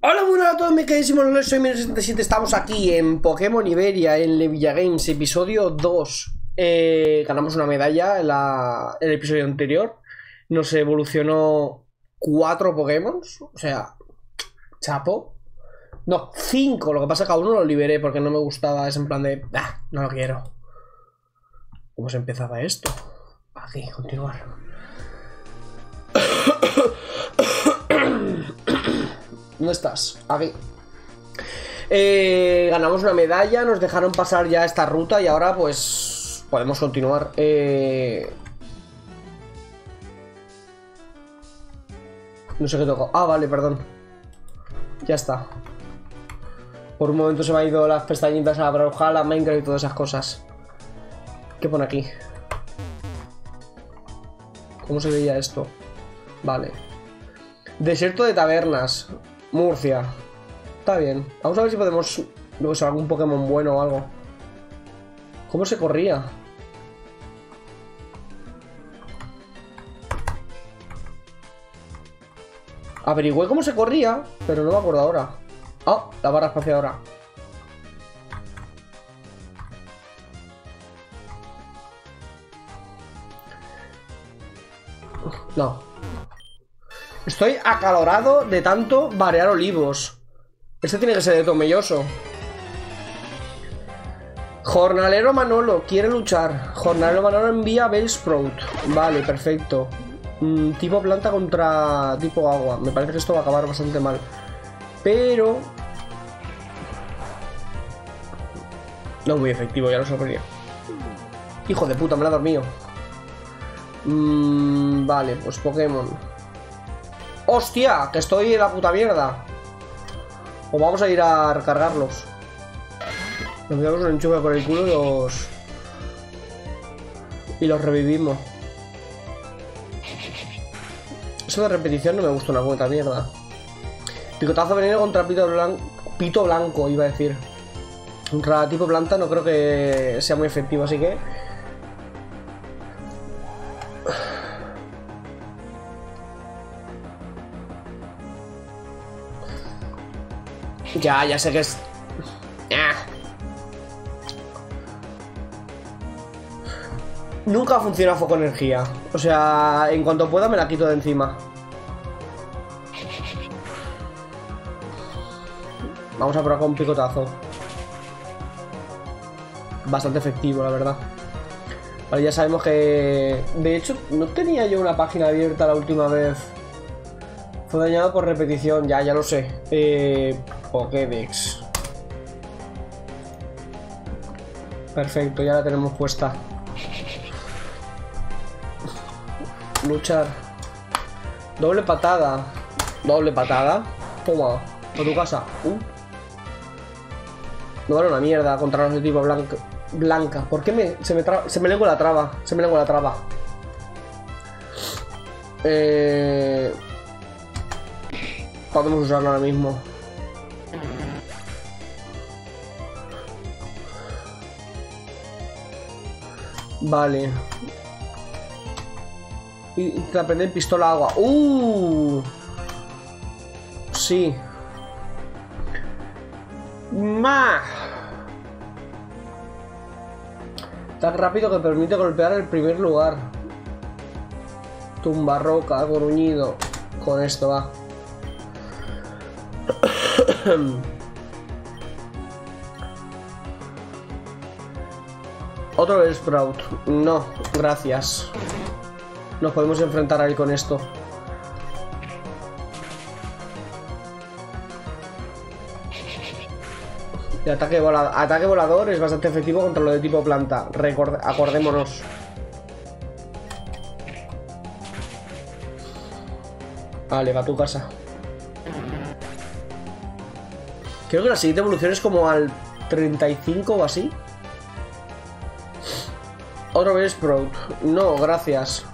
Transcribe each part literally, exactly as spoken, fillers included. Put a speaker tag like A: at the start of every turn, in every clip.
A: Hola, muy buenas a todos, mis queridísimos, no soy Mino setenta y siete, estamos aquí en Pokémon Iberia, en Levilla Games, episodio dos. Eh, ganamos una medalla en, la, en el episodio anterior. Nos evolucionó cuatro Pokémon, o sea, chapo. No, cinco, lo que pasa es que a uno lo liberé porque no me gustaba, es en plan de... Ah, no lo quiero. ¿Cómo se empezaba esto? Aquí, continuar. ¿Dónde estás? Aquí. Eh, ganamos una medalla, nos dejaron pasar ya esta ruta y ahora pues podemos continuar. Eh... No sé qué toco. Ah, vale, perdón. Ya está. Por un momento se me han ido las pestañitas a la Brawlhalla, a Minecraft y todas esas cosas. ¿Qué pone aquí? ¿Cómo se veía esto? Vale. Desierto de tabernas. Murcia. Está bien. Vamos a ver si podemos... No sé, algún Pokémon bueno o algo. ¿Cómo se corría? Averigüé cómo se corría, pero no me acuerdo ahora. Ah, la barra espaciadora. No. Estoy acalorado de tanto variar olivos. Este tiene que ser de Tomelloso. Jornalero Manolo quiere luchar. Jornalero Manolo envía a Bellsprout. Vale, perfecto. mm, Tipo planta contra tipo agua. Me parece que esto va a acabar bastante mal. Pero... no es muy efectivo, ya lo sabría. Hijo de puta, me la ha dormido. mm, Vale, pues Pokémon. ¡Hostia! Que estoy en la puta mierda. O vamos a ir a recargarlos. Nos damos un enchufe por el culo y los... Y los revivimos. Eso de repetición no me gusta una puta mierda. Picotazo veneno contra Pito Blanco. Pito Blanco, iba a decir. Contra tipo planta no creo que sea muy efectivo, así que... Ya, ya sé que es... Ah. Nunca funciona foco energía. O sea, en cuanto pueda me la quito de encima. Vamos a probar con un picotazo. Bastante efectivo, la verdad. Vale, ya sabemos que... De hecho, no tenía yo una página abierta la última vez. Fue dañado por repetición, ya, ya lo sé. Eh... Pokédex. Perfecto, ya la tenemos puesta. Luchar. Doble patada. Doble patada. Toma, a tu casa. Uh. No vale una mierda contra los de tipo blanca. Blanca. ¿Por qué me, se, me tra se me lengua la traba? Se me lengua la traba. Eh... Podemos usarlo ahora mismo. Vale. Y aprender pistola agua. ¡Uh! Sí. ¡Ma! Tan rápido que permite golpear el primer lugar. Tumba roca, gruñido. Con esto va. Otro Bellsprout. No, gracias. Nos podemos enfrentar ahí con esto. El ataque, vola ataque volador es bastante efectivo contra lo de tipo planta. Record acordémonos. Vale, va a tu casa. Creo que la siguiente evolución es como al treinta y cinco o así. Otro Bellsprout. No, gracias.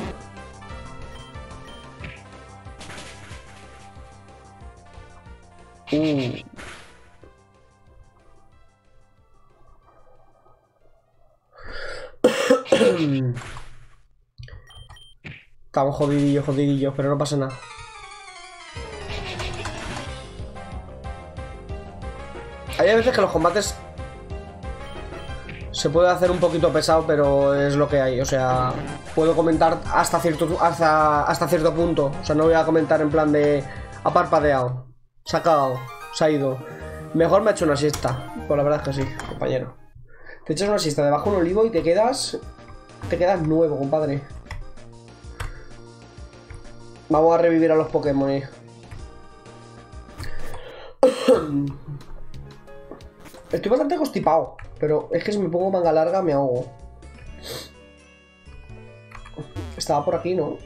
A: Uh. Estamos jodidillos, jodidillos, pero no pasa nada. Hay veces que los combates se puede hacer un poquito pesado, pero es lo que hay. O sea, puedo comentar hasta cierto, hasta, hasta cierto punto. O sea, no voy a comentar en plan de... Ha parpadeado, se ha cagado, se ha ido. Mejor me he hecho una siesta. Pues la verdad es que sí, compañero. Te echas una siesta debajo de un olivo y te quedas... Te quedas nuevo, compadre. Vamos a revivir a los Pokémon. Eh. Estoy bastante constipado, pero es que si me pongo manga larga me ahogo. Estaba por aquí, ¿no?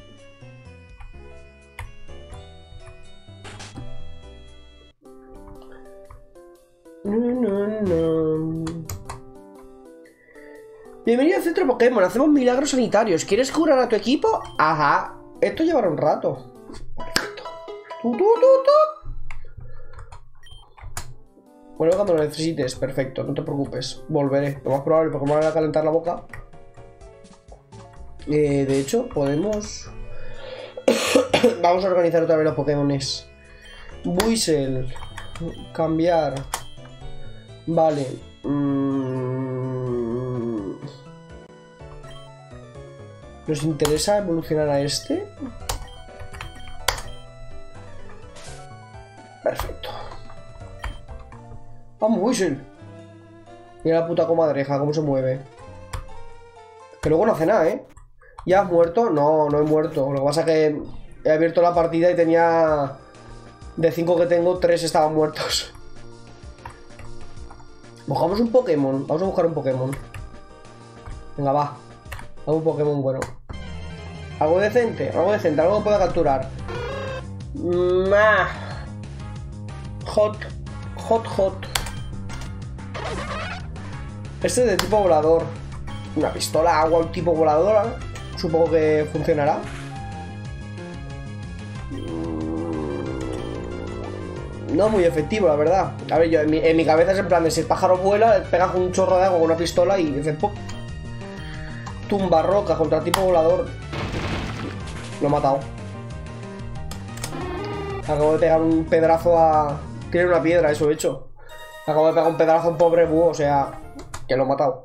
A: No, no, no. Bienvenido al centro Pokémon, hacemos milagros sanitarios. ¿Quieres curar a tu equipo? Ajá. Esto llevará un rato. Perfecto. Tu, tu, tu, tu. Vuelve cuando lo necesites. Perfecto, no te preocupes. Volveré. Lo más probable, porque me van a calentar la boca. Eh, de hecho, podemos... Vamos a organizar otra vez los Pokémones. Buizel. Cambiar. Vale. Mm... ¿Nos interesa evolucionar a este? Perfecto. Vamos, Buizel. Mira la puta comadreja, cómo se mueve. Que luego no hace nada, ¿eh? ¿Ya has muerto? No, no he muerto. Lo que pasa es que he abierto la partida y tenía... De cinco que tengo, tres estaban muertos. Buscamos un Pokémon. Vamos a buscar un Pokémon. Venga, va. Vamos un Pokémon bueno. Algo decente, algo decente, algo que pueda capturar. Nah. Hot. Hot, hot. Este es de tipo volador. Una pistola agua, un tipo voladora. Supongo que funcionará. No muy efectivo, la verdad. A ver, yo en mi, en mi cabeza es en plan de si el pájaro vuela, pegas un chorro de agua con una pistola y dices ¡pum! Tumba roca contra tipo volador. Lo he matado. Acabo de pegar un pedazo a... Tiene una piedra, eso he hecho. Acabo de pegar un pedazo a un pobre búho, o sea... Que lo he matado.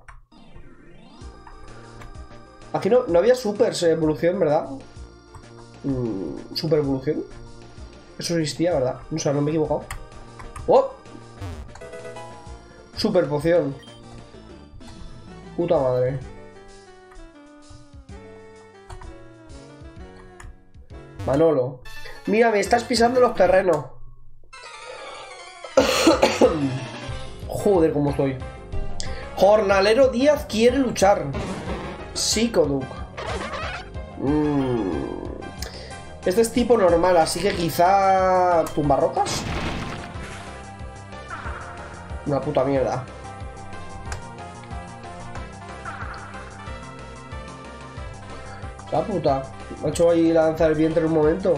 A: Aquí no, no había super evolución, ¿verdad? Mm, super evolución. Eso existía, ¿verdad? O sea, no me he equivocado. ¡Oh! Super poción. Puta madre. Manolo. Mira, me estás pisando los terrenos. Joder, cómo estoy. Jornalero Díaz quiere luchar. Psychoduck. Mm. Este es tipo normal, así que quizá... ¿Tumbarrocas? Una puta mierda. La puta. Me ha hecho ahí lanzar el vientre en un momento.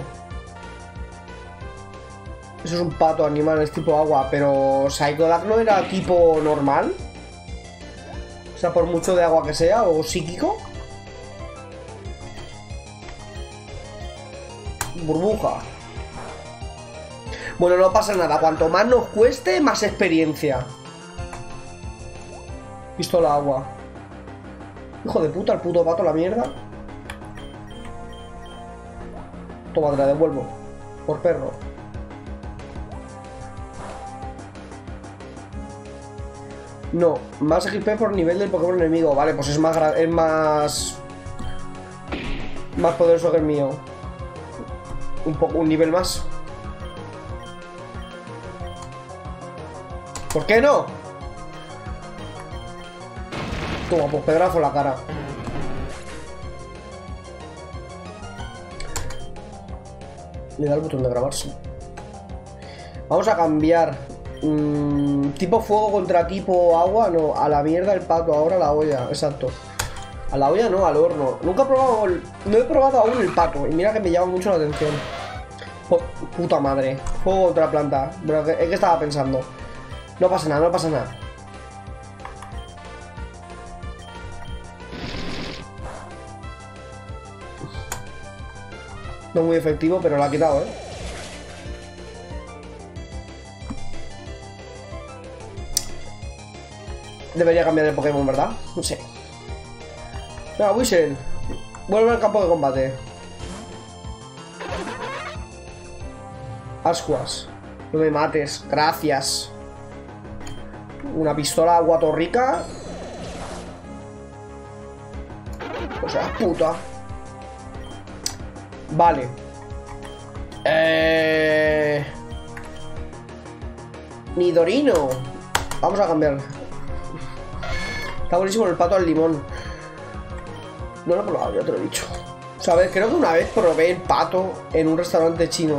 A: Eso es un pato animal, es tipo agua. Pero Psychoduck no era tipo normal. O sea, por mucho de agua que sea, o psíquico. Burbuja. Bueno, no pasa nada. Cuanto más nos cueste, más experiencia. Pistola agua. Hijo de puta, el puto pato, la mierda. Toma, te la devuelvo. Por perro. No, más X P por nivel del Pokémon enemigo. Vale, pues es más... Es más... Más poderoso que el mío. Un poco, un nivel más. ¿Por qué no? Toma, pues pedazo en la cara. Le da el botón de grabarse. Vamos a cambiar. Mm, tipo fuego contra tipo agua. No, a la mierda el pato. Ahora la olla, exacto. A la olla no, al horno. Nunca he probado el... No he probado aún el pato. Y mira que me llama mucho la atención. Oh, puta madre. Fuego contra planta. Pero es que estaba pensando. No pasa nada, no pasa nada. No muy efectivo, pero lo ha quitado, ¿eh? debería cambiar el Pokémon, ¿verdad? No sé. Venga, Whistle. Vuelve al campo de combate. Ascuas. No me mates. Gracias. Una pistola guatorrica. O sea, puta. Vale. Eh... Nidorino. Vamos a cambiar. Está buenísimo el pato al limón. No lo he probado, ya te lo he dicho. ¿Sabes? Creo que una vez probé el pato en un restaurante chino.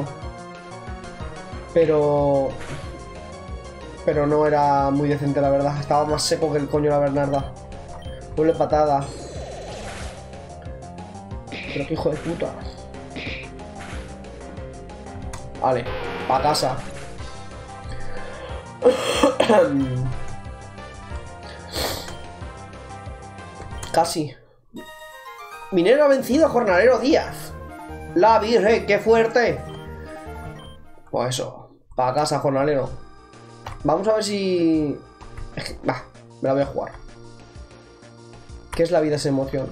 A: Pero... Pero no era muy decente, la verdad. Estaba más seco que el coño la Bernarda. Huele patada. Pero qué hijo de puta. Vale, pa' casa. Casi. Minero ha vencido a Jornalero Díaz. La Virgen, qué fuerte. Pues eso, pa' casa, Jornalero. Vamos a ver si... Bah, me la voy a jugar. ¿Qué es la vida sin emoción?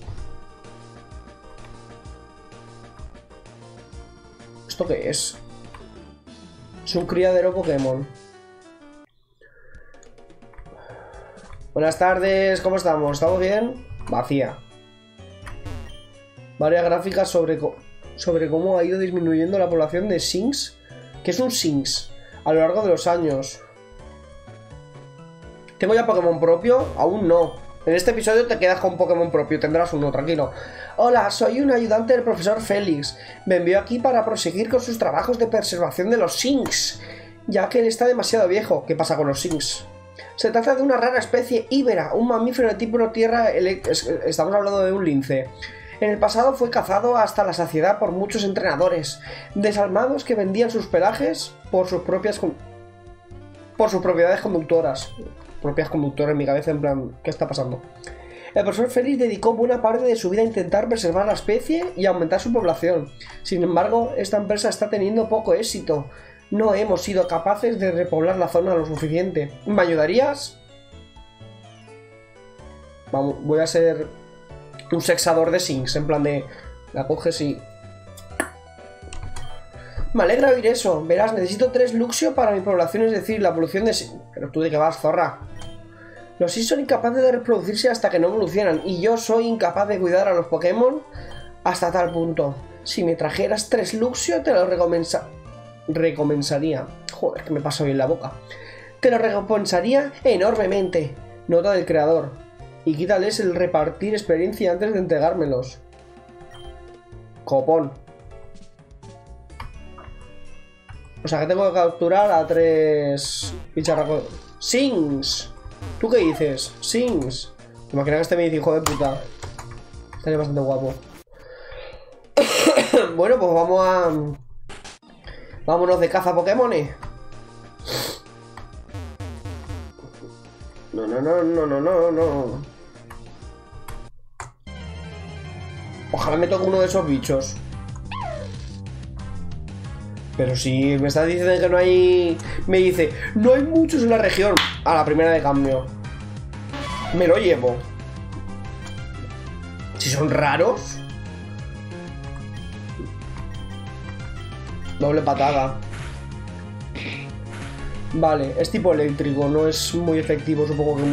A: ¿Esto qué es? Es un criadero Pokémon. Buenas tardes, ¿cómo estamos? ¿Estamos bien? Vacía. Varias gráficas sobre, sobre cómo ha ido disminuyendo la población de Sinks. ¿Qué es un Sinks? A lo largo de los años. ¿Tengo ya Pokémon propio? Aún no. En este episodio te quedas con Pokémon propio, tendrás uno, tranquilo. Hola, soy un ayudante del profesor Félix. Me envió aquí para proseguir con sus trabajos de preservación de los Sinks, ya que él está demasiado viejo. ¿Qué pasa con los Sinks? Se trata de una rara especie íbera, un mamífero de tipo tierra. Estamos hablando de un lince. En el pasado fue cazado hasta la saciedad por muchos entrenadores desalmados que vendían sus pelajes por sus propias por sus propiedades conductoras. Propias conductoras en mi cabeza, en plan, ¿qué está pasando? El profesor Félix dedicó buena parte de su vida a intentar preservar la especie y aumentar su población. Sin embargo, esta empresa está teniendo poco éxito. No hemos sido capaces de repoblar la zona lo suficiente. ¿Me ayudarías? Vamos, voy a ser un sexador de Sinks, en plan de... La coges y... Me alegra oír eso. Verás, necesito tres Luxio para mi población, es decir, la evolución de... Pero tú de qué vas, zorra. Los Sinks son incapaces de reproducirse hasta que no evolucionan, y yo soy incapaz de cuidar a los Pokémon hasta tal punto. Si me trajeras tres Luxio, te lo recompensa... recompensaría. Joder, que me pasa hoy en la boca. Te lo recompensaría enormemente. Nota del creador. Y quítales el repartir experiencia antes de entregármelos. Copón. O sea que tengo que capturar a tres bicharracos. Sinks. ¿Tú qué dices? Sinks. Imagina que este me dice hijo de puta. Estaría bastante guapo. Bueno, pues vamos a... Vámonos de caza Pokémones. No, no, no, no, no, no, no. Ojalá me toque uno de esos bichos. Pero si me estás diciendo que no hay... Me dice, no hay muchos en la región. A la primera de cambio. Me lo llevo. Si son raros. Doble patada. Vale, es tipo eléctrico, no es muy efectivo, supongo que...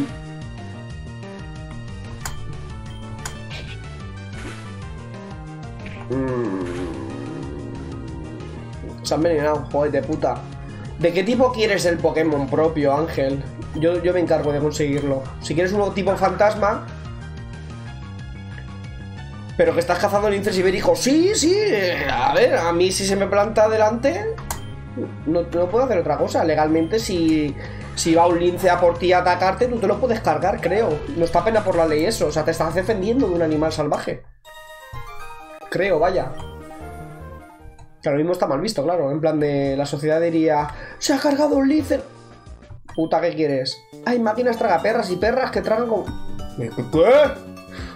A: Mm. Se han envenenado, joder, de puta. ¿De qué tipo quieres el Pokémon propio, Ángel? Yo, yo me encargo de conseguirlo. Si quieres uno tipo fantasma... Pero que estás cazando linces ibéricos. Sí, sí. A ver, a mí si se me planta delante, no, no puedo hacer otra cosa. Legalmente, si, si va un lince a por ti a atacarte, tú te lo puedes cargar, creo. No está pena por la ley eso. O sea, te estás defendiendo de un animal salvaje. Creo, vaya. Que lo mismo está mal visto, claro. En plan de... La sociedad diría... Se ha cargado un lince. Puta, ¿qué quieres? Hay máquinas tragaperras y perras que tragan con... ¿Qué?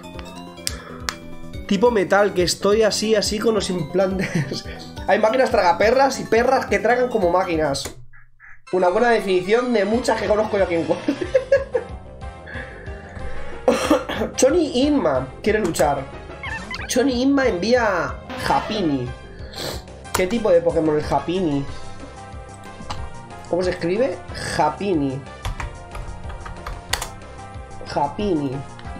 A: Tipo metal, que estoy así, así con los implantes. Hay máquinas tragaperras y perras que tragan como máquinas. Una buena definición de muchas que conozco yo aquí en Cuenca. Choni Inma quiere luchar. Choni Inma envía Happiny. ¿Qué tipo de Pokémon es Happiny? ¿Cómo se escribe? Happiny. Happiny.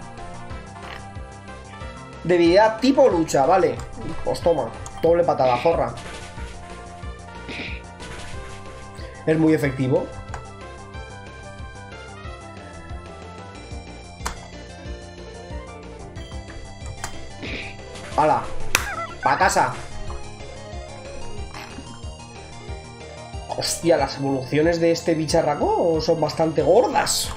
A: Debilidad tipo lucha, vale. Pues toma, doble patada, zorra. Es muy efectivo. ¡Hala! ¡Pa' casa! Hostia, las evoluciones de este bicharraco son bastante gordas.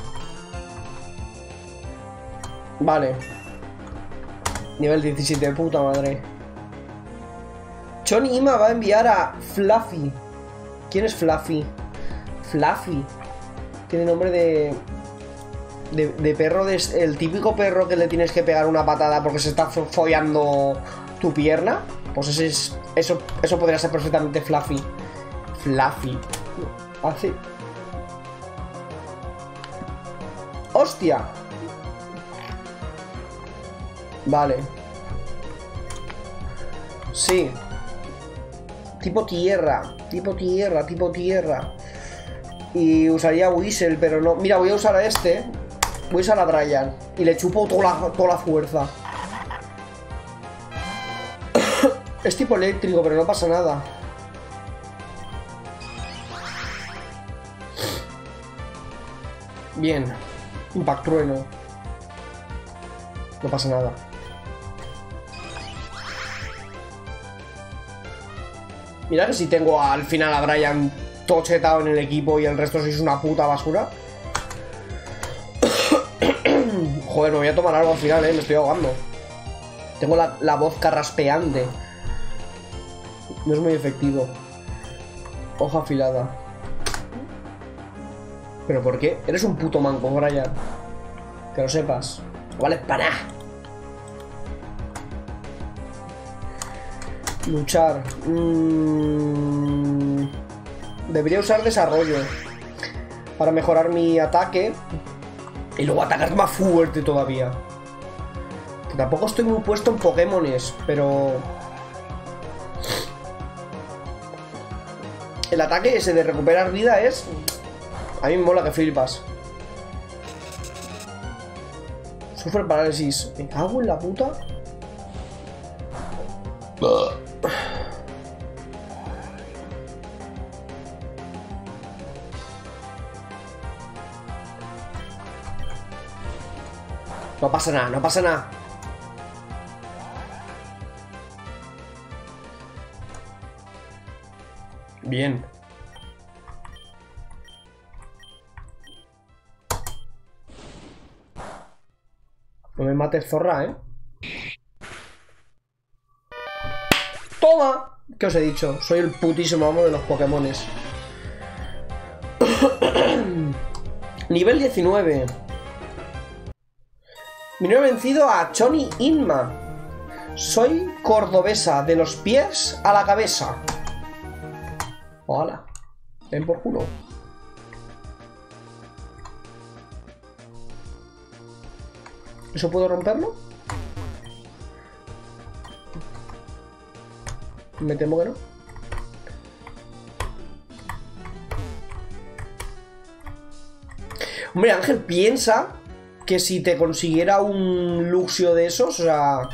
A: Vale. Nivel diecisiete, puta madre. Choni Ima va a enviar a Fluffy. ¿Quién es Fluffy? Fluffy. Tiene nombre de... De, de perro, de, el típico perro que le tienes que pegar una patada porque se está follando tu pierna. Pues ese es, eso, eso podría ser perfectamente Fluffy. Fluffy. Hace... ¡Hostia! Vale. Sí. Tipo tierra. Tipo tierra, tipo tierra. Y usaría Whistle, pero no... Mira, voy a usar a este. Voy a usar a Brian. Y le chupo toda la, toda la fuerza. Es tipo eléctrico, pero no pasa nada. Bien. Impact trueno. No pasa nada. Mira que si tengo al final a Brian tochetado en el equipo y el resto sois una puta basura. Joder, me voy a tomar algo al final, eh. Me estoy ahogando. Tengo la, la voz carraspeante. No es muy efectivo. Hoja afilada. ¿Pero por qué? Eres un puto manco, Brian. Que lo sepas. Vale, para. Luchar. Mm... Debería usar desarrollo para mejorar mi ataque y luego atacar más fuerte todavía. Que tampoco estoy muy puesto en Pokémones, pero... El ataque ese de recuperar vida es... A mí me mola que flipas. Sufre parálisis. Me cago en la puta. No pasa nada, no pasa nada. Bien. No me mates, zorra, ¿eh? ¡Toma! ¿Qué os he dicho? Soy el putísimo amo de los Pokémones. Nivel diecinueve. Me he vencido a Choni Inma. Soy cordobesa, de los pies a la cabeza. Hola. Ven por culo. ¿Eso puedo romperlo? Me temo que no. Hombre, Ángel, piensa que si te consiguiera un Luxio de esos, o sea...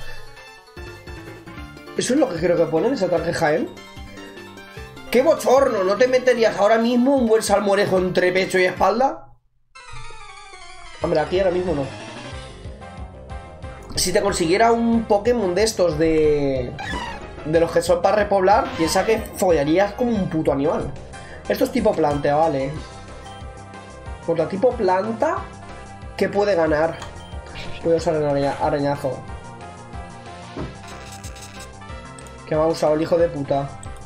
A: Eso es lo que creo que pone en esa tarjeta, ¿eh? ¡Qué bochorno! ¿No te meterías ahora mismo un buen salmorejo entre pecho y espalda? Hombre, aquí ahora mismo no. Si te consiguiera un Pokémon de estos de... De los que son para repoblar, piensa que follarías como un puto animal. Esto es tipo planta, vale. Contra tipo planta, ¿qué puede ganar? Voy a usar el araña arañazo. Que me ha usado el hijo de puta.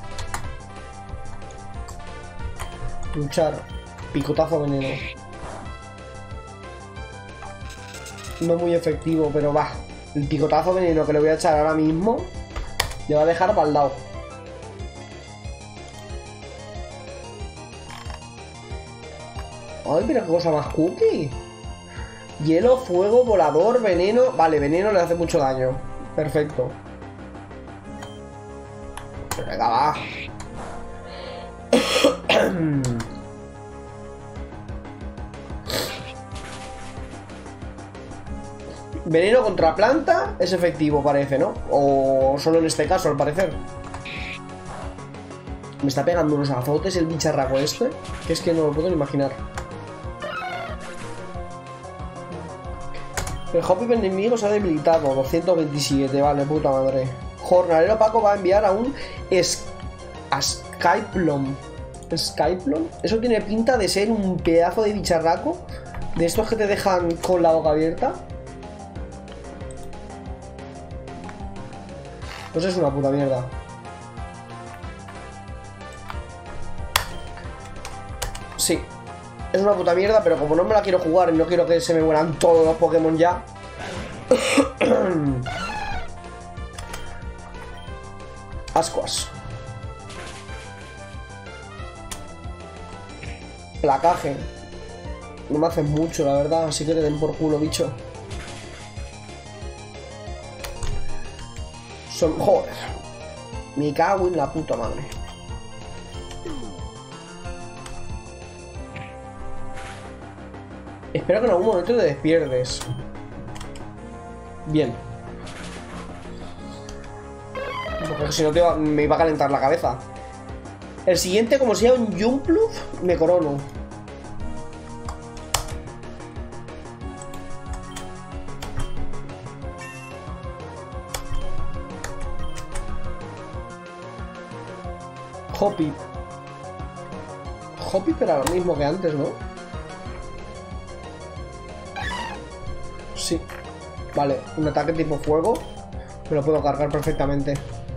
A: Luchar. Picotazo veneno. No muy efectivo, pero va. El picotazo veneno que le voy a echar ahora mismo le va a dejar baldao. Ay, pero qué cosa más cookie. Hielo, fuego, volador, veneno. Vale, veneno le hace mucho daño. Perfecto. Venga, va. Veneno contra planta es efectivo, parece, ¿no? O solo en este caso, al parecer. Me está pegando unos azotes el bicharraco este, que es que no lo puedo ni imaginar. El Hoppip enemigo se ha debilitado. doscientos veintisiete, vale, puta madre. Jornalero Paco va a enviar a un es... a Skyplum. ¿Skyplum? Eso tiene pinta de ser un pedazo de bicharraco. De estos que te dejan con la boca abierta. Pues es una puta mierda. Sí. Es una puta mierda, pero como no me la quiero jugar y no quiero que se me mueran todos los Pokémon ya. Ascuas. Placaje. No me hacen mucho, la verdad, así que te den por culo, bicho. Son... Joder. Me cago en la puta madre. Espero que en algún momento te despiertes. Bien. Porque si no te va, me iba a calentar la cabeza. El siguiente, como sea un Jumpluff, me corono. Hoppip. Hoppip era lo mismo que antes, ¿no? Sí. Vale, un ataque tipo fuego. Me lo puedo cargar perfectamente.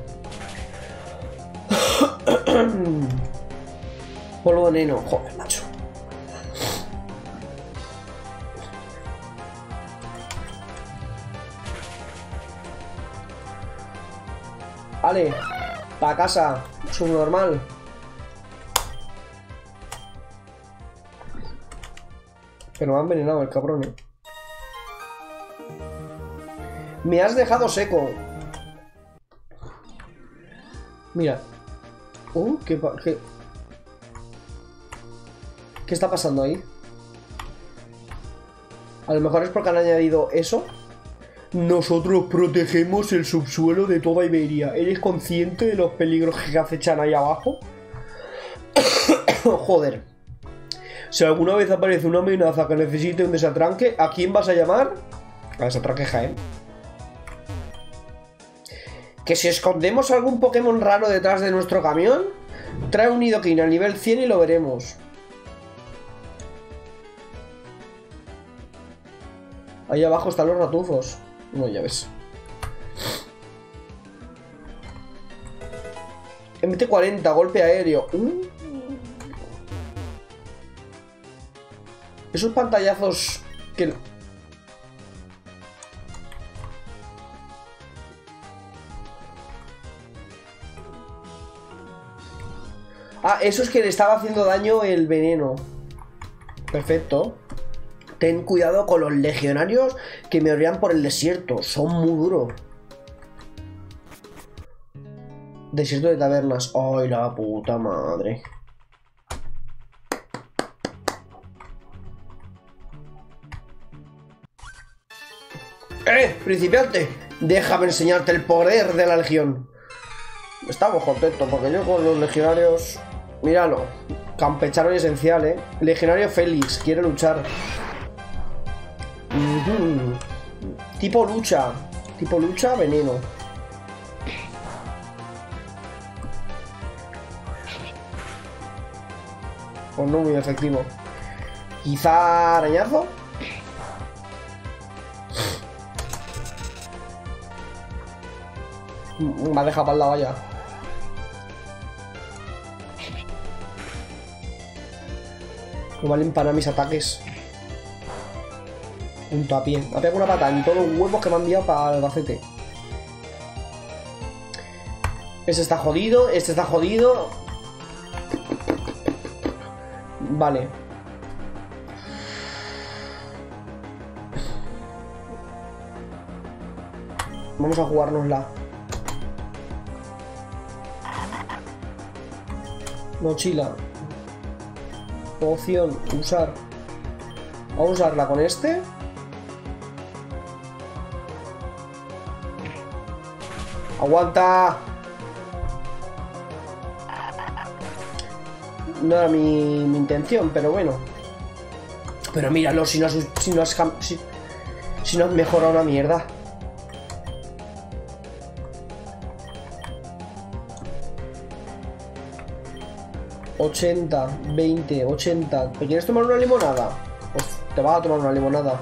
A: Polvo veneno. Joder, macho. Vale. Pa' casa. Subnormal. Pero me ha envenenado el cabrón, ¿eh? Me has dejado seco. Mira. Uh, ¿qué, qué, ¿Qué está pasando ahí? A lo mejor es porque han añadido eso. Nosotros protegemos el subsuelo de toda Iberia. ¿Eres consciente de los peligros que acechan ahí abajo? Joder. Si alguna vez aparece una amenaza que necesite un desatranque, ¿a quién vas a llamar? A desatranque Jaén. Que si escondemos algún Pokémon raro detrás de nuestro camión, trae un Nidoking al nivel cien y lo veremos. Ahí abajo están los ratufos. No, ya ves. M T cuarenta, golpe aéreo. Uh. Esos pantallazos que... Ah, eso es que le estaba haciendo daño el veneno. Perfecto. Ten cuidado con los legionarios que me ordean por el desierto. Son muy duros. Desierto de tabernas. Ay, la puta madre. ¡Eh, principiante! Déjame enseñarte el poder de la legión. Estamos contentos porque yo con los legionarios... Míralo. Campechano y esencial, ¿eh? Legionario Félix. Quiere luchar. Uh-huh. Tipo lucha. Tipo lucha, veneno. Pues no muy efectivo. Quizá arañazo. Me ha dejado para la valla. No valen para mis ataques. Un tapié. Me ha pegado una pata en todos los huevos que me han enviado para el bacete. Este está jodido. Este está jodido. Vale. Vamos a jugárnosla. Mochila. Poción. Usar. Vamos a usarla con este. ¡Aguanta! No era mi, mi intención, pero bueno. Pero míralo, si no has, si no has, si, si no has mejorado una mierda. ochenta, veinte, ochenta. ¿Te quieres tomar una limonada? Pues te vas a tomar una limonada.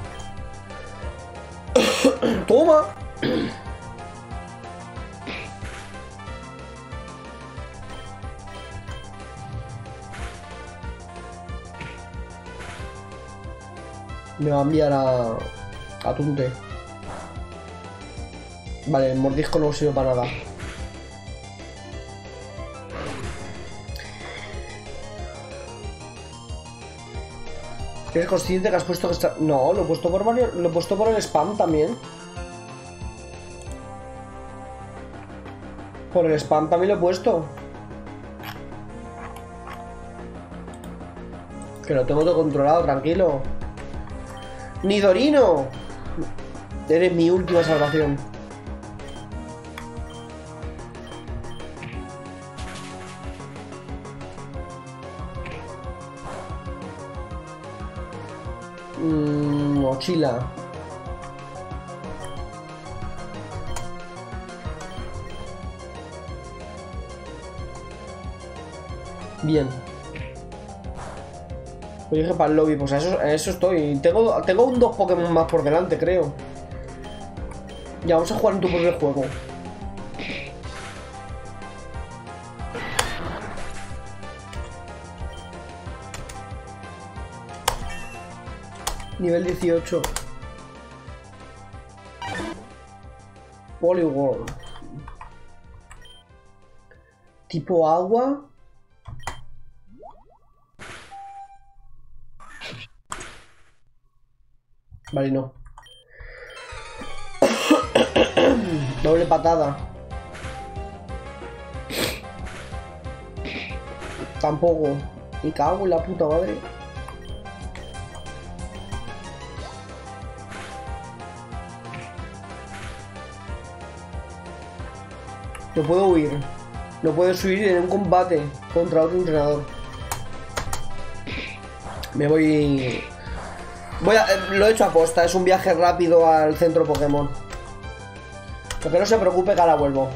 A: ¡Toma! Me va a enviar a... a Tunte. Vale, el mordisco no sirve para nada. ¿Eres consciente que has puesto que está...? No, lo he puesto por varios... Lo he puesto por el spam también. Por el spam también lo he puesto. Que lo tengo todo controlado, tranquilo. ¡Nidorino! Eres mi última salvación. Mm, mochila. Bien. Lo dije para el lobby, pues a eso, a eso estoy. Tengo, tengo un dos Pokémon más por delante, creo. Ya, vamos a jugar en tu propio juego. Nivel dieciocho. Poliwhirl. Tipo agua. Vale, no. Doble patada. Tampoco. Me cago en la puta madre. No puedo huir. No puedes huir en un combate contra otro entrenador. Me voy... Voy a... Lo he hecho a posta. Es un viaje rápido al centro Pokémon. Pero que no se preocupe que ahora vuelvo.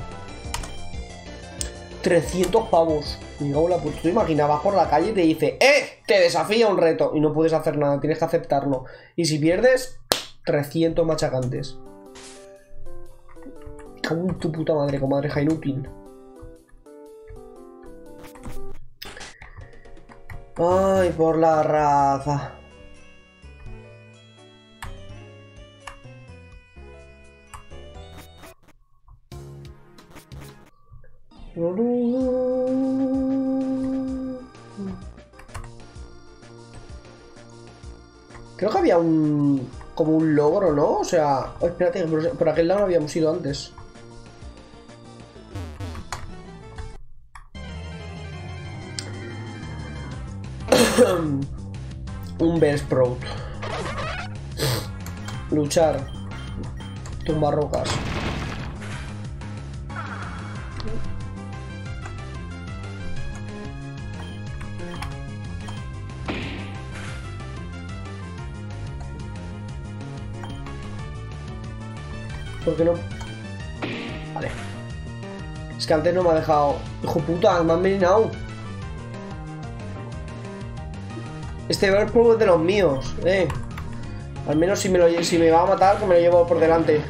A: trescientos pavos. Digo, pues tú te imaginabas por la calle y te dice ¡Eh! Te desafía un reto. Y no puedes hacer nada. Tienes que aceptarlo. Y si pierdes, trescientos machacantes. Cago en tu puta madre, comadre Jainukin. Ay, por la raza. Creo que había un... como un logro, ¿no? O sea... Oh, espérate, por, por aquel lado no habíamos ido antes. Un Bellsprout. Luchar. Tumbar rocas. ¿Por qué no? Vale. Es que antes no me ha dejado... Hijo puta, me han envenenado. Este Bellsprout es de los míos, eh. Al menos si me, lo, si me va a matar, que me lo llevo por delante.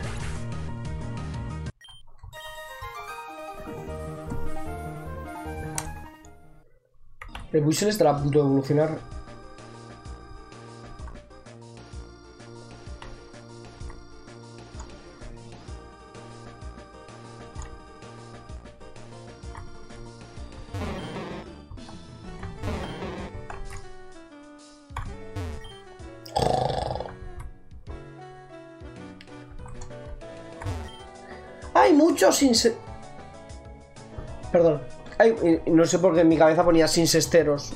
A: El Buizel estará a punto de evolucionar. muchos sin... Se... Perdón. Hay... No sé por qué en mi cabeza ponía sin sesteros.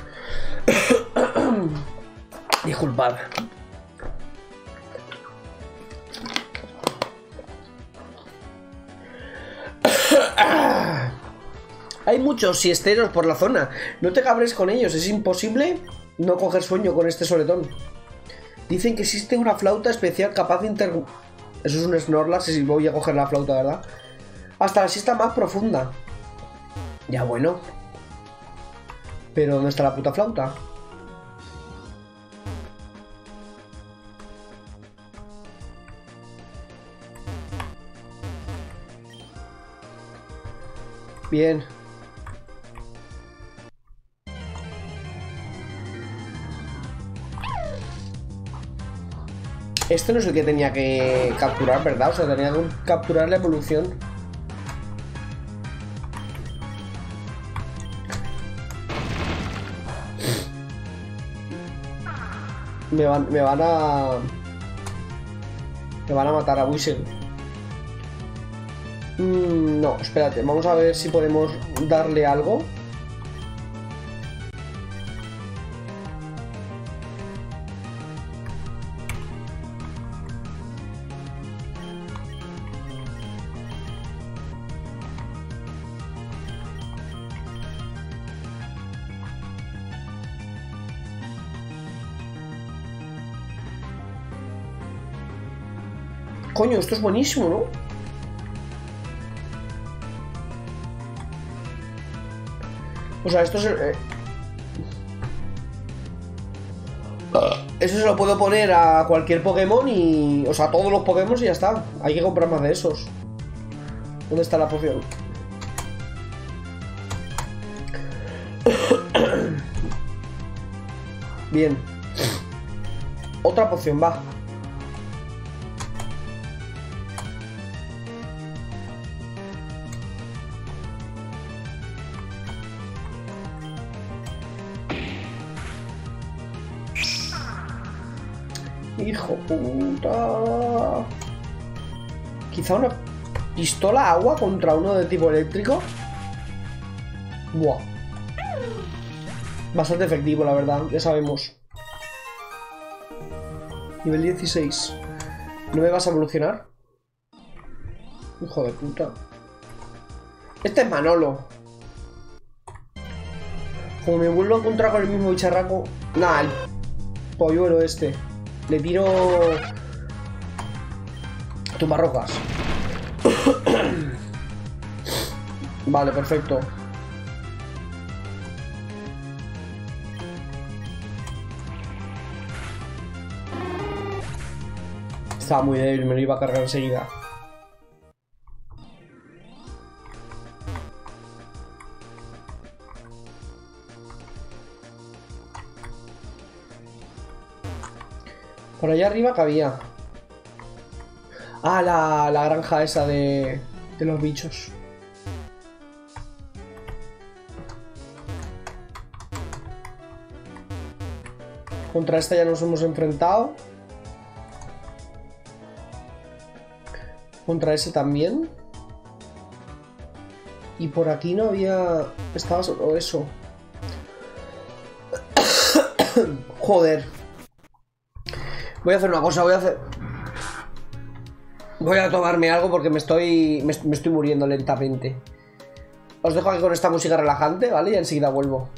A: Disculpad. Hay muchos siesteros por la zona. No te cabres con ellos. Es imposible no coger sueño con este soletón. Dicen que existe una flauta especial capaz de inter... Eso es un Snorlax si voy a coger la flauta, ¿verdad? Hasta la siesta más profunda. Ya bueno. Pero ¿dónde está la puta flauta? Bien. Este no es el que tenía que capturar, ¿verdad? O sea, tenía que capturar la evolución. Me van, me van a... Me van a matar a Whistle. Mm, no, espérate. Vamos a ver si podemos darle algo. Coño, esto es buenísimo, ¿no? O sea, esto es... Eh... Eso se lo puedo poner a cualquier Pokémon y... O sea, a todos los Pokémon y ya está. Hay que comprar más de esos. ¿Dónde está la poción? Bien. Otra poción, va. Hijo puta. Quizá una pistola agua contra uno de tipo eléctrico. Buah. Bastante efectivo, la verdad, ya sabemos. Nivel dieciséis. ¿No me vas a evolucionar? Hijo de puta. Este es Manolo. Como me vuelvo a encontrar con el mismo bicharraco. Nah, el polluelo este. Le tiro... Tumbarrocas. Vale, perfecto. Estaba muy débil, me lo iba a cargar enseguida. Por allá arriba cabía. Ah, la, la granja esa de, de los bichos. Contra esta ya nos hemos enfrentado. Contra ese también. Y por aquí no había... Estaba solo eso. Joder. Voy a hacer una cosa, voy a hacer... Voy a tomarme algo porque me estoy... Me, me estoy muriendo lentamente. Os dejo aquí con esta música relajante, ¿vale? Y enseguida vuelvo.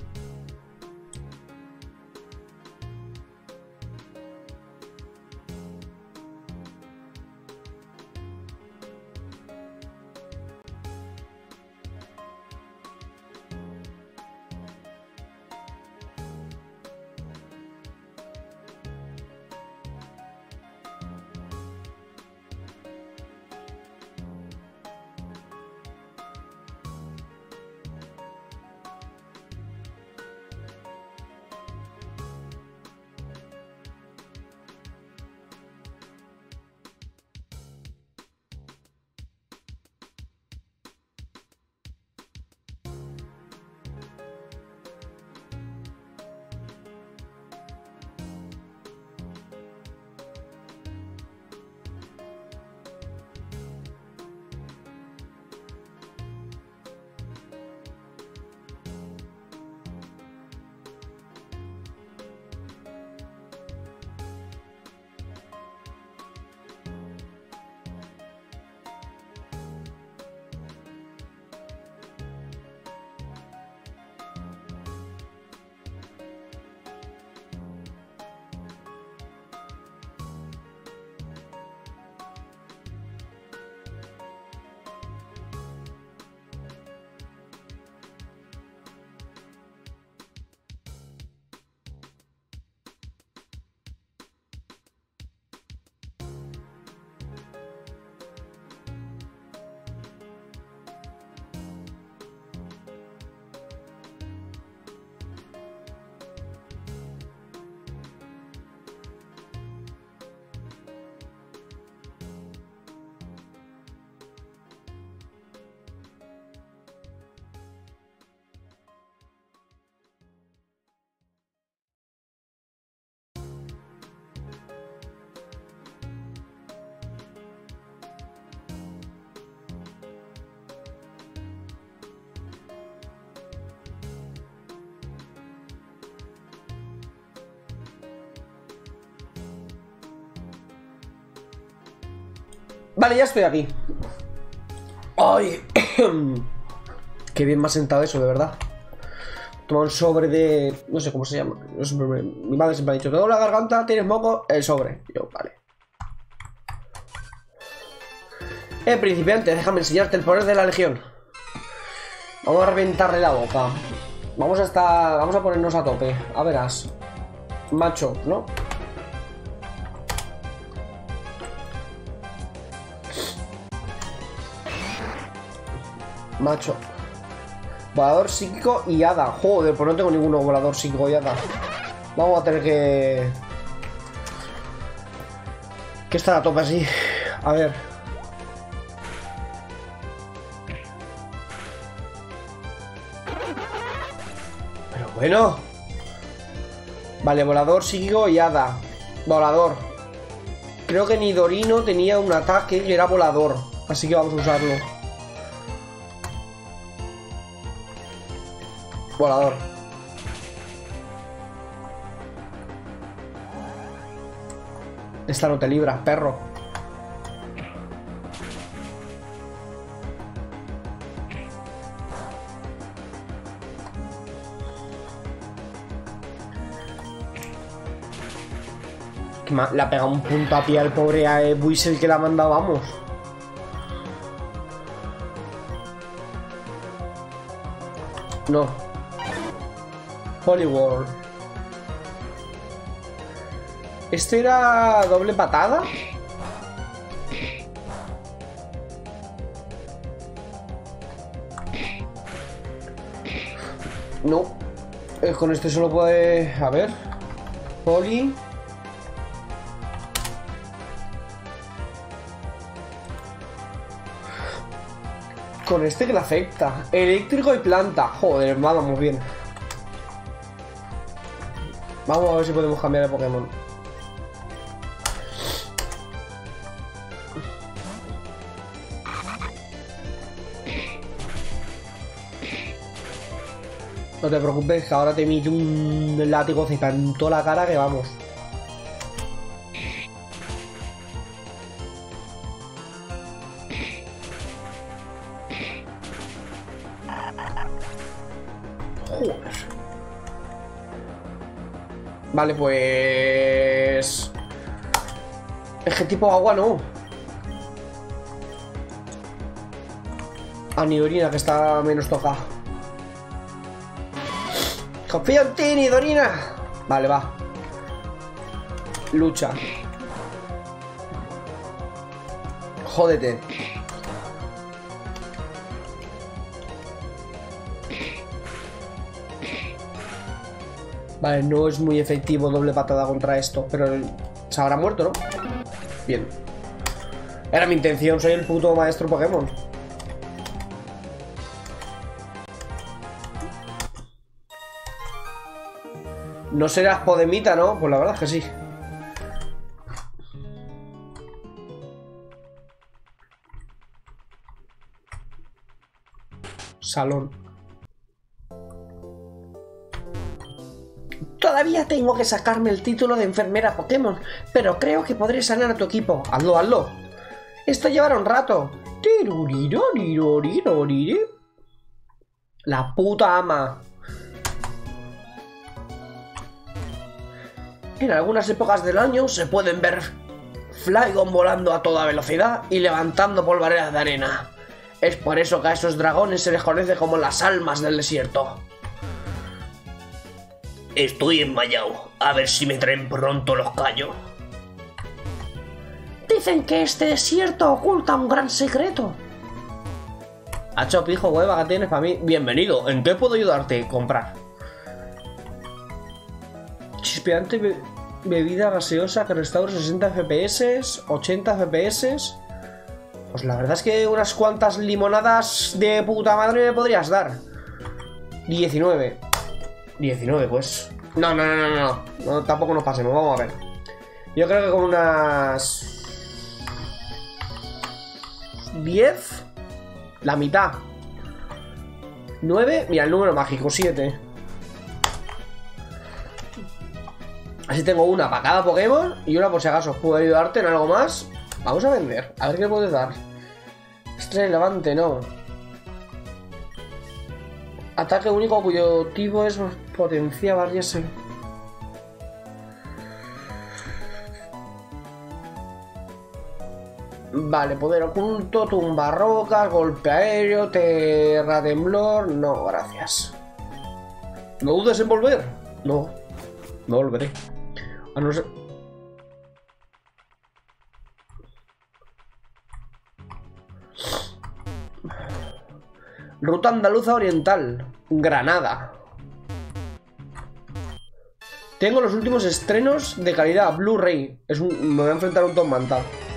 A: Vale, ya estoy aquí. Ay. Qué bien me ha sentado eso, de verdad. Toma un sobre de... No sé cómo se llama. No sé, mi madre siempre ha dicho: te doy la garganta, tienes moco, el sobre. Yo, vale. Eh, principiante, déjame enseñarte el poder de la legión. Vamos a reventarle la boca. Vamos a estar... Vamos a ponernos a tope. A verás. Macho, ¿no? Macho. Volador psíquico y hada. Joder, pues no tengo ninguno volador psíquico y hada. Vamos a tener que... Que estar a tope así. A ver. Pero bueno. Vale, volador psíquico y hada. Volador. Creo que Nidorino tenía un ataque que era volador. Así que vamos a usarlo. Volador. Esta no te libras, perro. Que le ha pegado un puntapié al pobre a Buizel que le ha mandado, vamos. No. Holy World. ¿Este era doble patada? No. Eh, con este solo puede... A ver. Holy. Con este que le afecta. Eléctrico y planta. Joder, vamos bien. Vamos a ver si podemos cambiar de Pokémon. No te preocupes, que ahora te emite un látigo de en toda la cara que vamos. Joder. Vale, pues... Es que tipo agua no. A Nidorina, que está menos tocada. Confío en ti, Nidorina. Vale, va. Lucha. Jódete. Vale, no es muy efectivo doble patada contra esto, pero se habrá muerto, ¿no? Bien. Era mi intención, soy el puto maestro Pokémon. No serás Podemita, ¿no? Pues la verdad es que sí. Salón. Todavía tengo que sacarme el título de enfermera Pokémon, pero creo que podré sanar a tu equipo. Hazlo, hazlo. Esto llevará un rato. La puta ama. En algunas épocas del año se pueden ver Flygon volando a toda velocidad y levantando polvaredas de arena. Es por eso que a esos dragones se les conoce como las almas del desierto. Estoy enmayado. A ver si me traen pronto los callos. Dicen que este desierto oculta un gran secreto. Hacho, pijo, hueva, ¿qué tienes para mí? Bienvenido. ¿En qué puedo ayudarte? Comprar. Chispeante be bebida gaseosa que restaura sesenta F P S, ochenta F P S. Pues la verdad es que unas cuantas limonadas de puta madre me podrías dar. diecinueve. diecinueve, pues. No, no, no, no, no, no. Tampoco nos pasemos, vamos a ver. Yo creo que con unas... diez. La mitad. nueve. Mira, el número mágico, siete. Así tengo una para cada Pokémon y una por si acaso puedo ayudarte en algo más. Vamos a vender. A ver qué puedes dar. Estrella levante, no. Ataque único cuyo tipo es potencia varias. Vale, poder oculto, tumba rocas, golpe aéreo, tierra temblor. No, gracias. ¿No dudes en volver? No, no volveré. A no ser... Ruta Andaluza Oriental, Granada. Tengo los últimos estrenos de calidad Blu-ray. Es un... Me voy a enfrentar a un Tom Manta.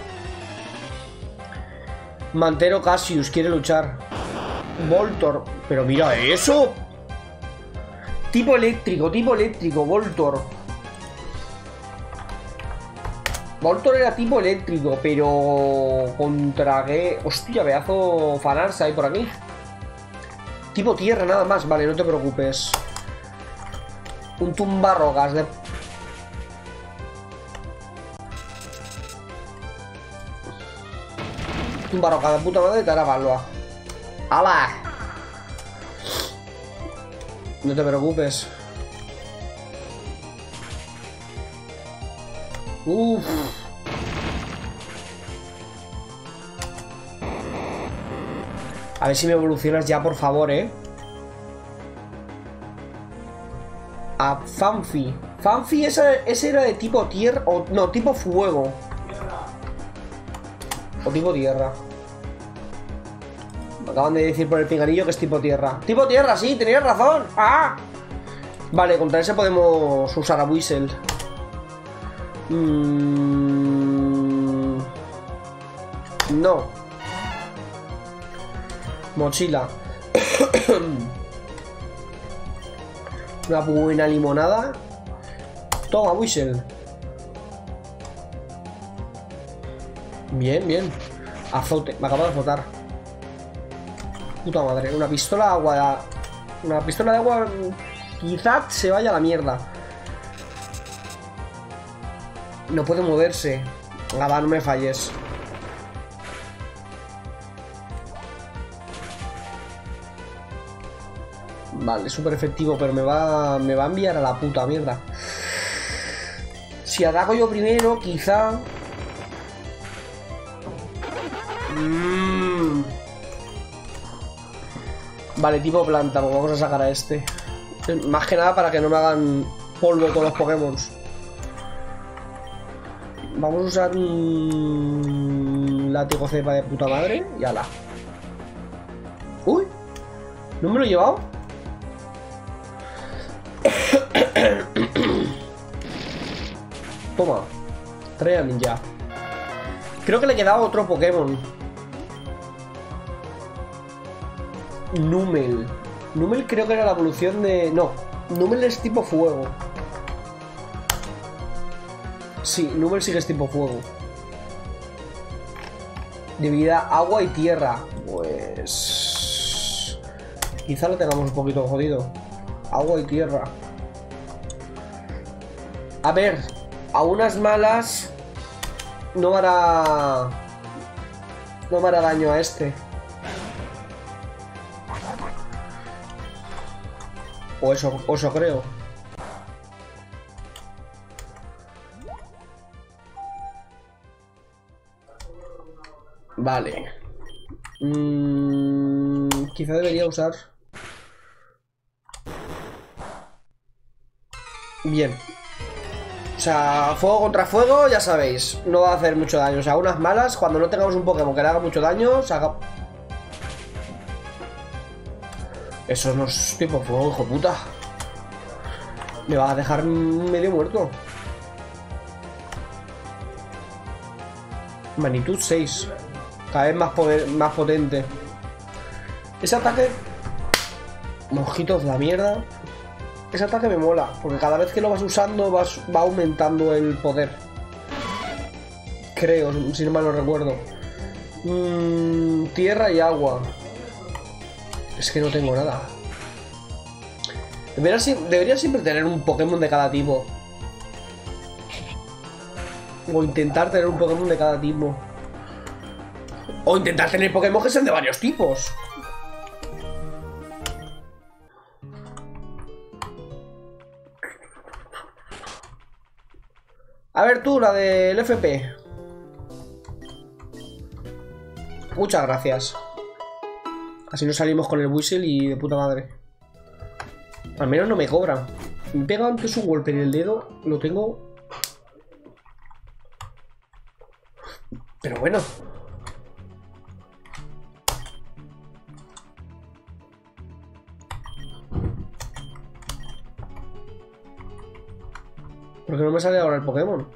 A: Mantero Cassius quiere luchar. Voltor. Pero mira eso. Tipo eléctrico, tipo eléctrico, Voltor. Voltor era tipo eléctrico, pero... Contra qué... Hostia, pedazo fanarsa hay por aquí. Tipo tierra nada más, vale, no te preocupes. Un tumbarrogas de... Tumbarrogas de puta madre de Tarabalua. ¡Hala! No te preocupes. Uff. A ver si me evolucionas ya, por favor, eh. A Fanfi. Fanfi, ese, ese era de tipo tierra. O no, tipo fuego. O tipo tierra. Me acaban de decir por el pinganillo que es tipo tierra. Tipo tierra, sí, tenías razón. ¡Ah! Vale, contra ese podemos usar a Whistle. Mm... No. Mochila. Una buena limonada. Toma, Whistle. Bien, bien. Azote, me acabo de azotar. Puta madre, una pistola de agua. Una pistola de agua. Quizás se vaya a la mierda. No puede moverse. Ah, va, no me falles. Vale, súper efectivo, pero me va, me va a enviar a la puta mierda. Si ataco yo primero, quizá... Mm. Vale, tipo planta, pues vamos a sacar a este. Más que nada para que no me hagan polvo con los Pokémon. Vamos a usar un látigo cepa de puta madre y ala. Uy, ¿no me lo he llevado? Toma, trae a ninja. Creo que le quedaba otro Pokémon. Numel. Numel creo que era la evolución de... No, Numel es tipo fuego. Sí, Numel sí que es tipo fuego. Debilidad agua y tierra. Pues... Quizá lo tengamos un poquito jodido. Agua y tierra. A ver, a unas malas no hará... No me hará daño a este. O eso, o eso creo. Vale. Mm, quizá debería usar... Bien. O sea, fuego contra fuego, ya sabéis. No va a hacer mucho daño. O sea, unas malas, cuando no tengamos un Pokémon que le haga mucho daño, se haga... Eso no es tipo fuego, hijo puta. Me va a dejar medio muerto. Magnitud seis. Cada vez más, poder, más potente. Ese ataque... Mojitos de la mierda. Ese ataque me mola, porque cada vez que lo vas usando vas, va aumentando el poder. Creo, si no mal no recuerdo. Mm, tierra y agua. Es que no tengo nada. Debería, debería siempre tener un Pokémon de cada tipo. O intentar tener un Pokémon de cada tipo. O intentar tener Pokémon que sean de varios tipos. A ver tú, la del F P. Muchas gracias. Así nos salimos con el whistle y de puta madre. Al menos no me cobran. Me pega antes un golpe en el dedo. Lo tengo. Pero bueno. ¿Por qué no me sale ahora el Pokémon?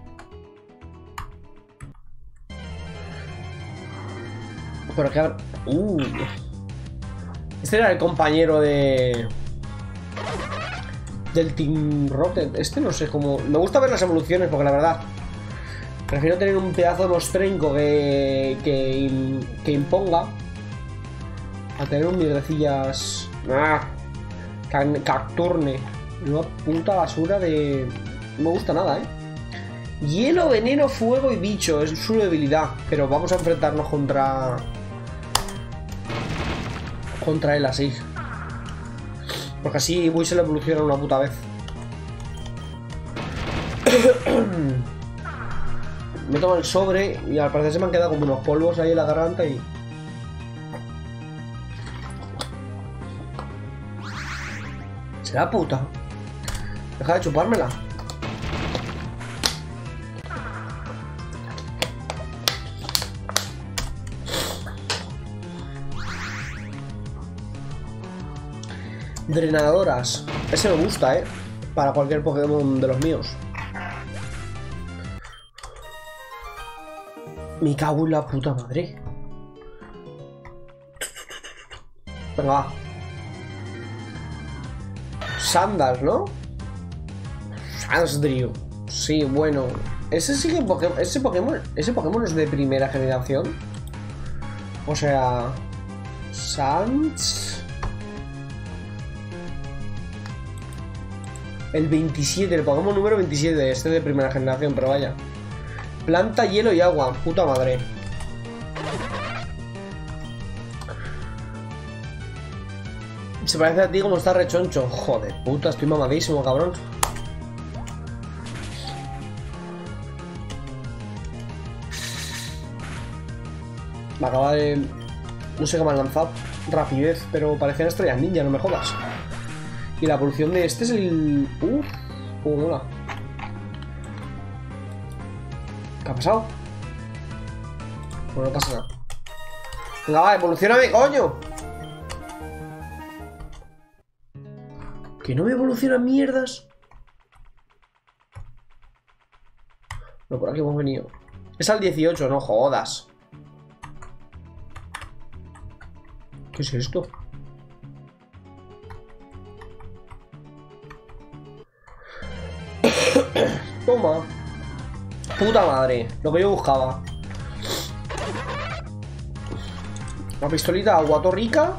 A: Pero que... Uh. Este era el compañero de... Del Team Rocket. Este no sé cómo... Me gusta ver las evoluciones porque la verdad... Prefiero tener un pedazo de mostrenco que... Que, que imponga. A tener un mierdecillas... Ah, Cacturne. Una puta basura de... No me gusta nada, ¿eh? Hielo, veneno, fuego y bicho. Es su debilidad. Pero vamos a enfrentarnos contra... Contra él así. Porque así voy se le evoluciona una puta vez. Me tomo el sobre y al parecer se me han quedado como unos polvos ahí en la garganta y... ¿Será puta? Deja de chupármela. Drenadoras. Ese me gusta, eh. Para cualquier Pokémon de los míos. Me cago en la puta madre. Venga, va. Sandals, ¿no? Sansdrew. Sí, bueno. Ese sí que Pokémon. Ese Pokémon. Ese Pokémon es de primera generación. O sea. Sans. El veintisiete, el Pokémon número veintisiete. Este de primera generación, pero vaya. Planta, hielo y agua. Puta madre. Se parece a ti como está rechoncho. Joder, puta, estoy mamadísimo, cabrón. Me acaba de... No sé qué me han lanzado. Rapidez, pero parecían estrellas ninja, no me jodas. Y la evolución de este es el... Uff, cómo mola. ¿Qué ha pasado? Bueno, no pasa nada. Venga, va, evolucioname, coño. ¿Que no me evolucionan mierdas? No, por aquí hemos venido. Es al dieciocho, no jodas. ¿Qué es esto? Toma. Puta madre, lo que yo buscaba. Una pistolita aguatorrica.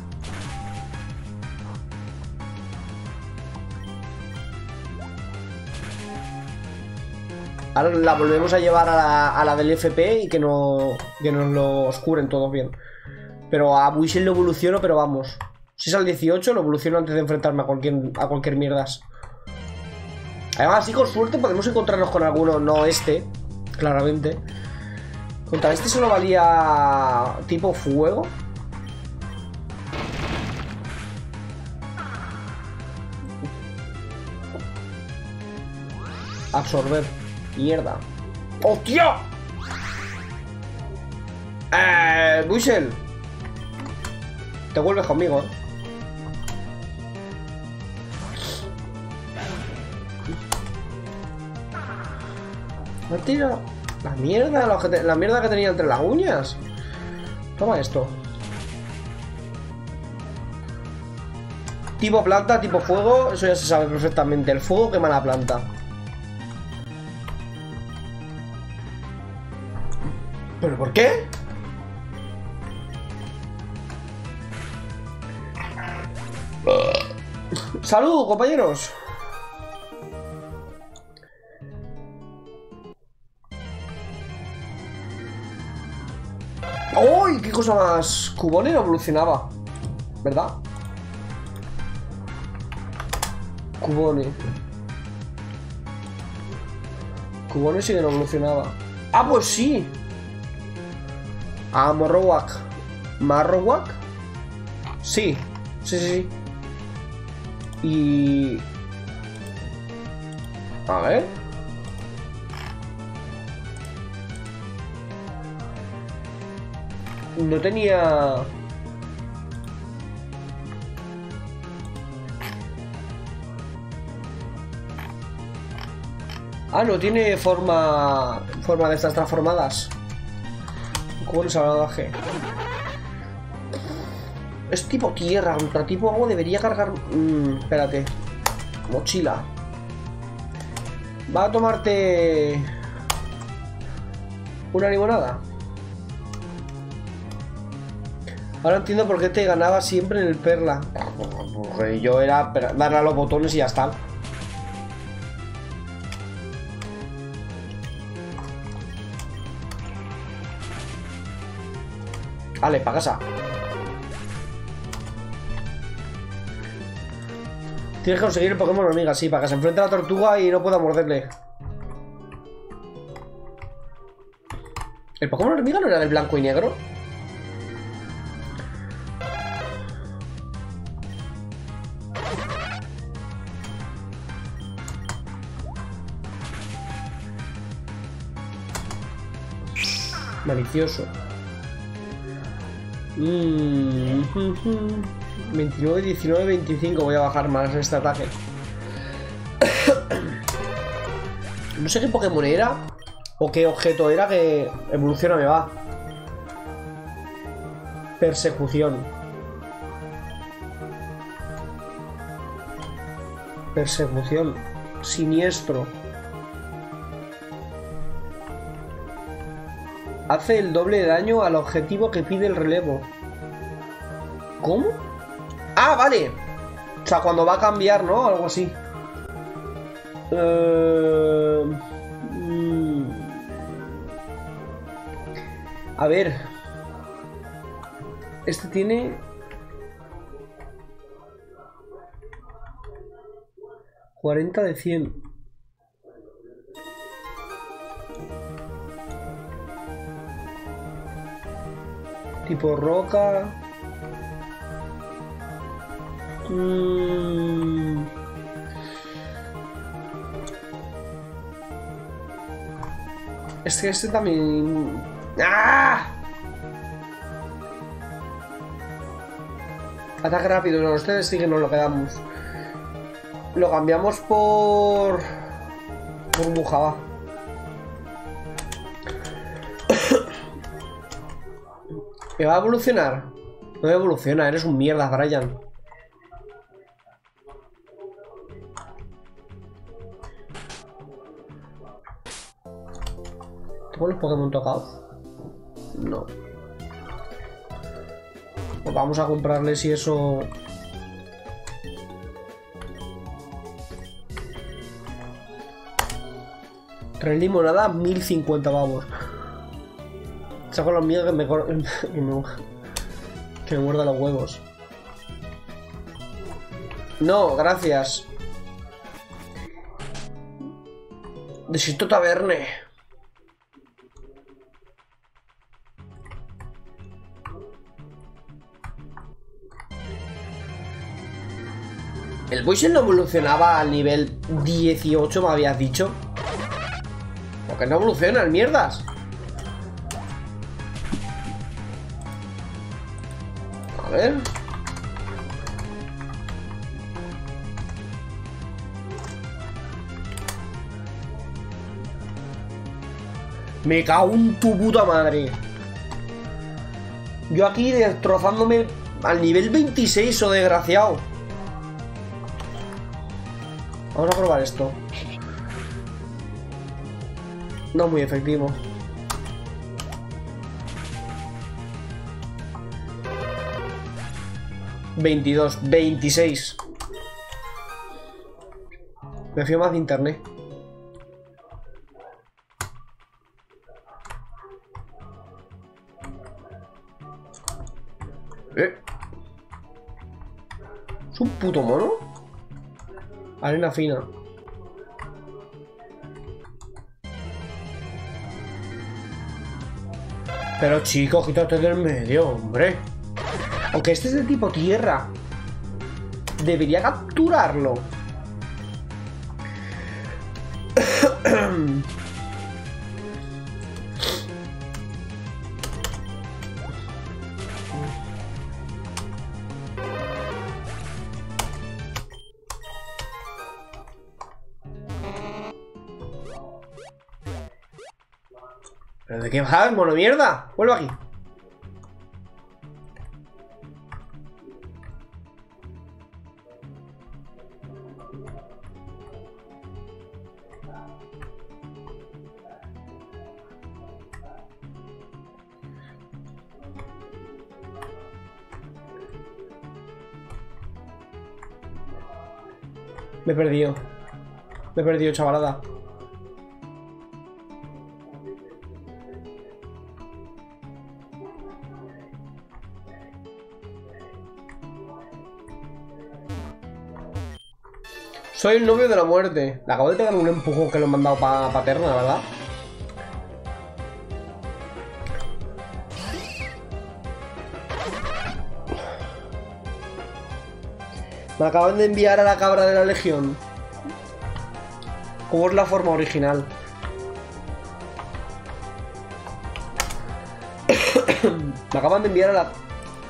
A: Ahora la volvemos a llevar a la, a la del F P y que, no, que nos lo oscuren todos bien. Pero a Buizel lo evoluciono, pero vamos. Si es al dieciocho, lo evoluciono antes de enfrentarme a cualquier, a cualquier mierdas. Además, así con suerte podemos encontrarnos con alguno, no este, claramente. Contra este solo valía tipo fuego. Absorber. Mierda. ¡Hostia! Eh, Buizel. Te vuelves conmigo, eh. Me tira la mierda, la, que la mierda que tenía entre las uñas. Toma esto. Tipo planta, tipo fuego, eso ya se sabe perfectamente. El fuego quema la planta. ¿Pero por qué? ¡Salud, compañeros! ¡Ay! ¡Qué cosa más! Cubone no evolucionaba, ¿verdad? Cubone. Cubone sí que no evolucionaba. ¡Ah, pues sí! Ah, Marowak. ¿Marowak? Sí, sí, sí, sí. Y... A ver. No tenía... Ah, no tiene forma... Forma de estas transformadas. ¿Cómo les salvaje? Es tipo tierra, contra tipo agua debería cargar... Mm, espérate. Mochila. Va a tomarte... Una limonada. Ahora entiendo por qué te ganaba siempre en el perla. Porque yo era darle a los botones y ya está. Vale, pa' casa. Tienes que conseguir el Pokémon hormiga, sí, para que se enfrente a la tortuga y no pueda morderle. ¿El Pokémon hormiga no era del blanco y negro? Malicioso. Mm. veintinueve, diecinueve, veinticinco. Voy a bajar más este ataque. No sé qué Pokémon era o qué objeto era que evoluciona me va. Persecución. Persecución. Siniestro. Hace el doble de daño al objetivo que pide el relevo. ¿Cómo? Ah, vale. O sea, cuando va a cambiar, ¿no? Algo así. Uh... Mm... A ver. Este tiene... cuarenta de cien. Tipo roca. Mm. Es que este también... ¡Ah! Ataque rápido, no, ustedes sí que nos lo quedamos. Lo cambiamos por... Por un bujaba. ¿Me va a evolucionar? No me evoluciona, eres un mierda, Brian. ¿Tengo los Pokémon tocados? No. Pues vamos a comprarle si eso... Tres limonadas, mil cincuenta, vamos. Saco los míos que me, que me, que me muerda los huevos. No, gracias. Necesito taverne. ¿El Poison no evolucionaba al nivel dieciocho, me habías dicho? ¿Por qué no evoluciona el mierdas? A ver. Me cago en tu puta madre. Yo aquí destrozándome al nivel veintiséis, o desgraciado. Vamos a probar esto. No muy efectivo. veintidós, veintiséis. Me fío más de internet. un puto mono. Arena fina. Pero chico, quítate del medio, hombre. Aunque este es de tipo tierra. Debería capturarlo. ¿Pero de qué vas, mono mierda? Vuelvo aquí. Me he perdido. Me he perdido, chavalada. Soy el novio de la muerte. Le acabo de pegar un empujón que lo he mandado para pa Paterna, ¿verdad? Me acaban de enviar a la cabra de la legión. ¿Cómo es la forma original? Me acaban de enviar a la...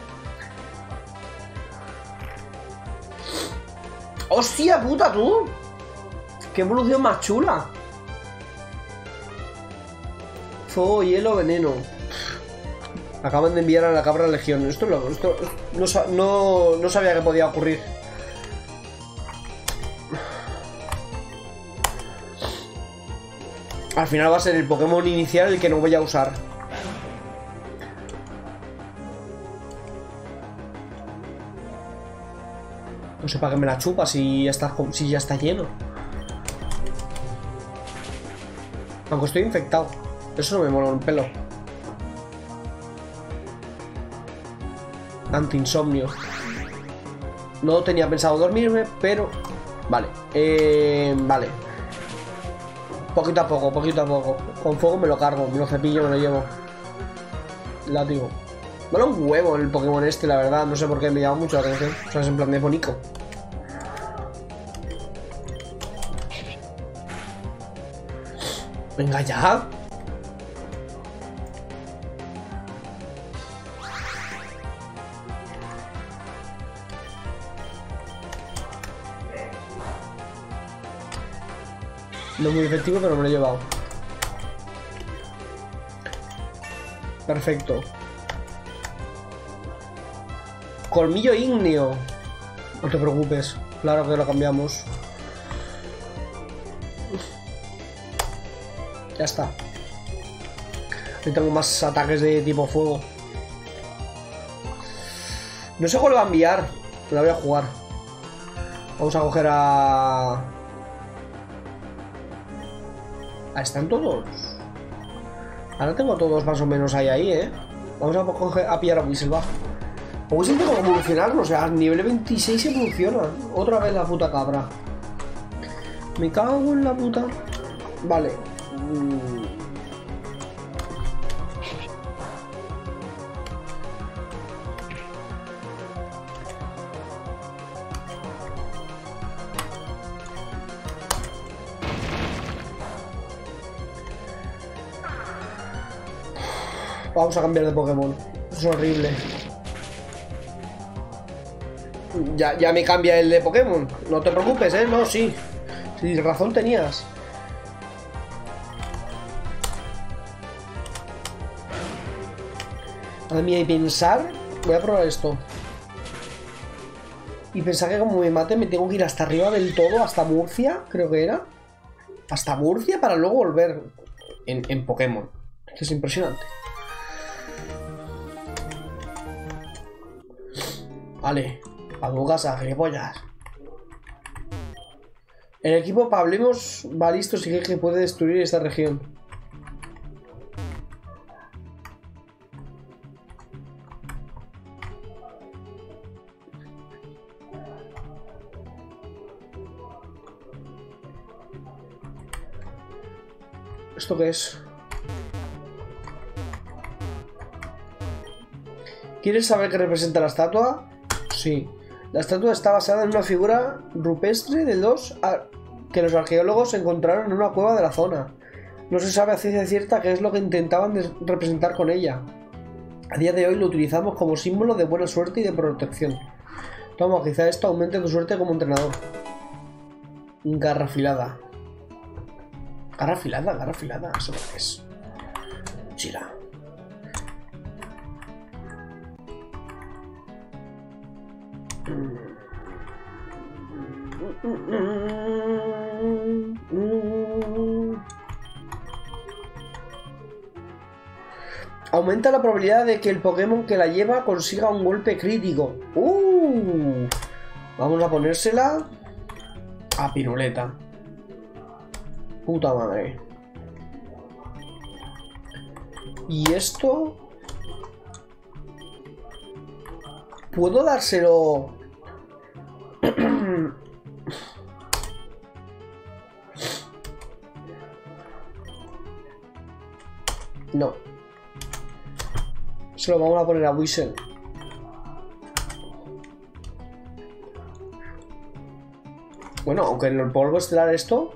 A: ¡Hostia puta, tú! ¡Qué evolución más chula! Fuego, hielo, veneno. Me acaban de enviar a la cabra legión. Esto, lo, esto no, no, no sabía que podía ocurrir. Al final va a ser el Pokémon inicial el que no voy a usar. No sé para qué me la chupa si ya está, si ya está lleno. Aunque estoy infectado. Eso no me mola un pelo. Anti-insomnio. No tenía pensado dormirme, pero... Vale. Eh, vale. Poquito a poco, poquito a poco. Con fuego me lo cargo, me lo cepillo, me lo llevo. Látigo. Mola un huevo el Pokémon este, la verdad. No sé por qué me llama mucho la atención. O sea, es en plan de bonito. Venga ya. No es muy efectivo, pero me lo he llevado. Perfecto. Colmillo ígneo. No te preocupes. Claro que lo cambiamos. Ya está. Ahí tengo más ataques de tipo fuego. No sé cuál va a enviar. La voy a jugar. Vamos a coger a... Ah, están todos. Ahora tengo todos más o menos ahí, ahí, ¿eh? Vamos a, coger, a pillar a Whistlebug. A Whistle tengo que evolucionarlo, o sea, a nivel veintiséis evoluciona. Otra vez la puta cabra. Me cago en la puta. Vale. Mm. Vamos a cambiar de Pokémon. Es horrible. Ya, ya me cambia el de Pokémon. No te preocupes, ¿eh? No, sí. Sí, razón tenías. Madre mía, y pensar... Voy a probar esto. Y pensar que como me mate me tengo que ir hasta arriba del todo, hasta Murcia, creo que era. Hasta Murcia para luego volver en, en Pokémon. Es impresionante. Vale, a tu casa, gilipollas. El equipo Pablemos va listo, sí que puede destruir esta región. ¿Esto qué es? ¿Quieres saber qué representa la estatua? Sí. La estatua está basada en una figura rupestre de dos que los arqueólogos encontraron en una cueva de la zona. No se sabe a ciencia cierta qué es lo que intentaban representar con ella. A día de hoy lo utilizamos como símbolo de buena suerte y de protección. Toma, quizá esto aumente tu suerte como entrenador. Garra afilada. Garra afilada, garra afilada. Eso qué es. Chila. Aumenta la probabilidad de que el Pokémon que la lleva consiga un golpe crítico. Uh, vamos a ponérsela a Piruleta. Puta madre. Y esto... ¿Puedo dárselo? No. Se lo vamos a poner a Whistle. Bueno, aunque en el polvo estelar esto...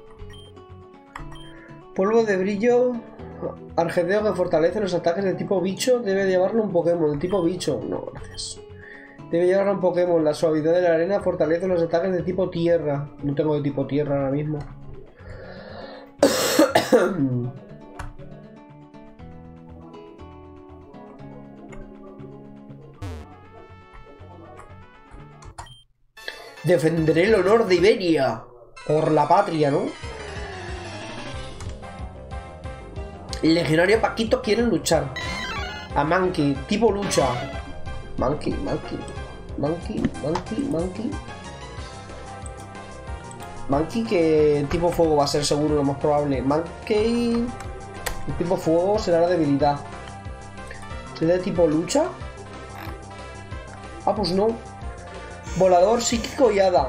A: Polvo de brillo... Argenteo que fortalece los ataques de tipo bicho. Debe llevarlo un Pokémon de tipo bicho. No, gracias. Debe llevarlo un Pokémon. La suavidad de la arena fortalece los ataques de tipo tierra. No tengo de tipo tierra ahora mismo. Defenderé el honor de Iberia. Por la patria, ¿no? El legionario Paquito quiere luchar. A Monkey, tipo lucha. Monkey, Monkey. Monkey, Monkey, Monkey. Monkey que tipo fuego va a ser seguro, lo más probable. Monkey... El tipo fuego será la debilidad. ¿Será de tipo lucha? Ah, pues no. Volador, psíquico y hada.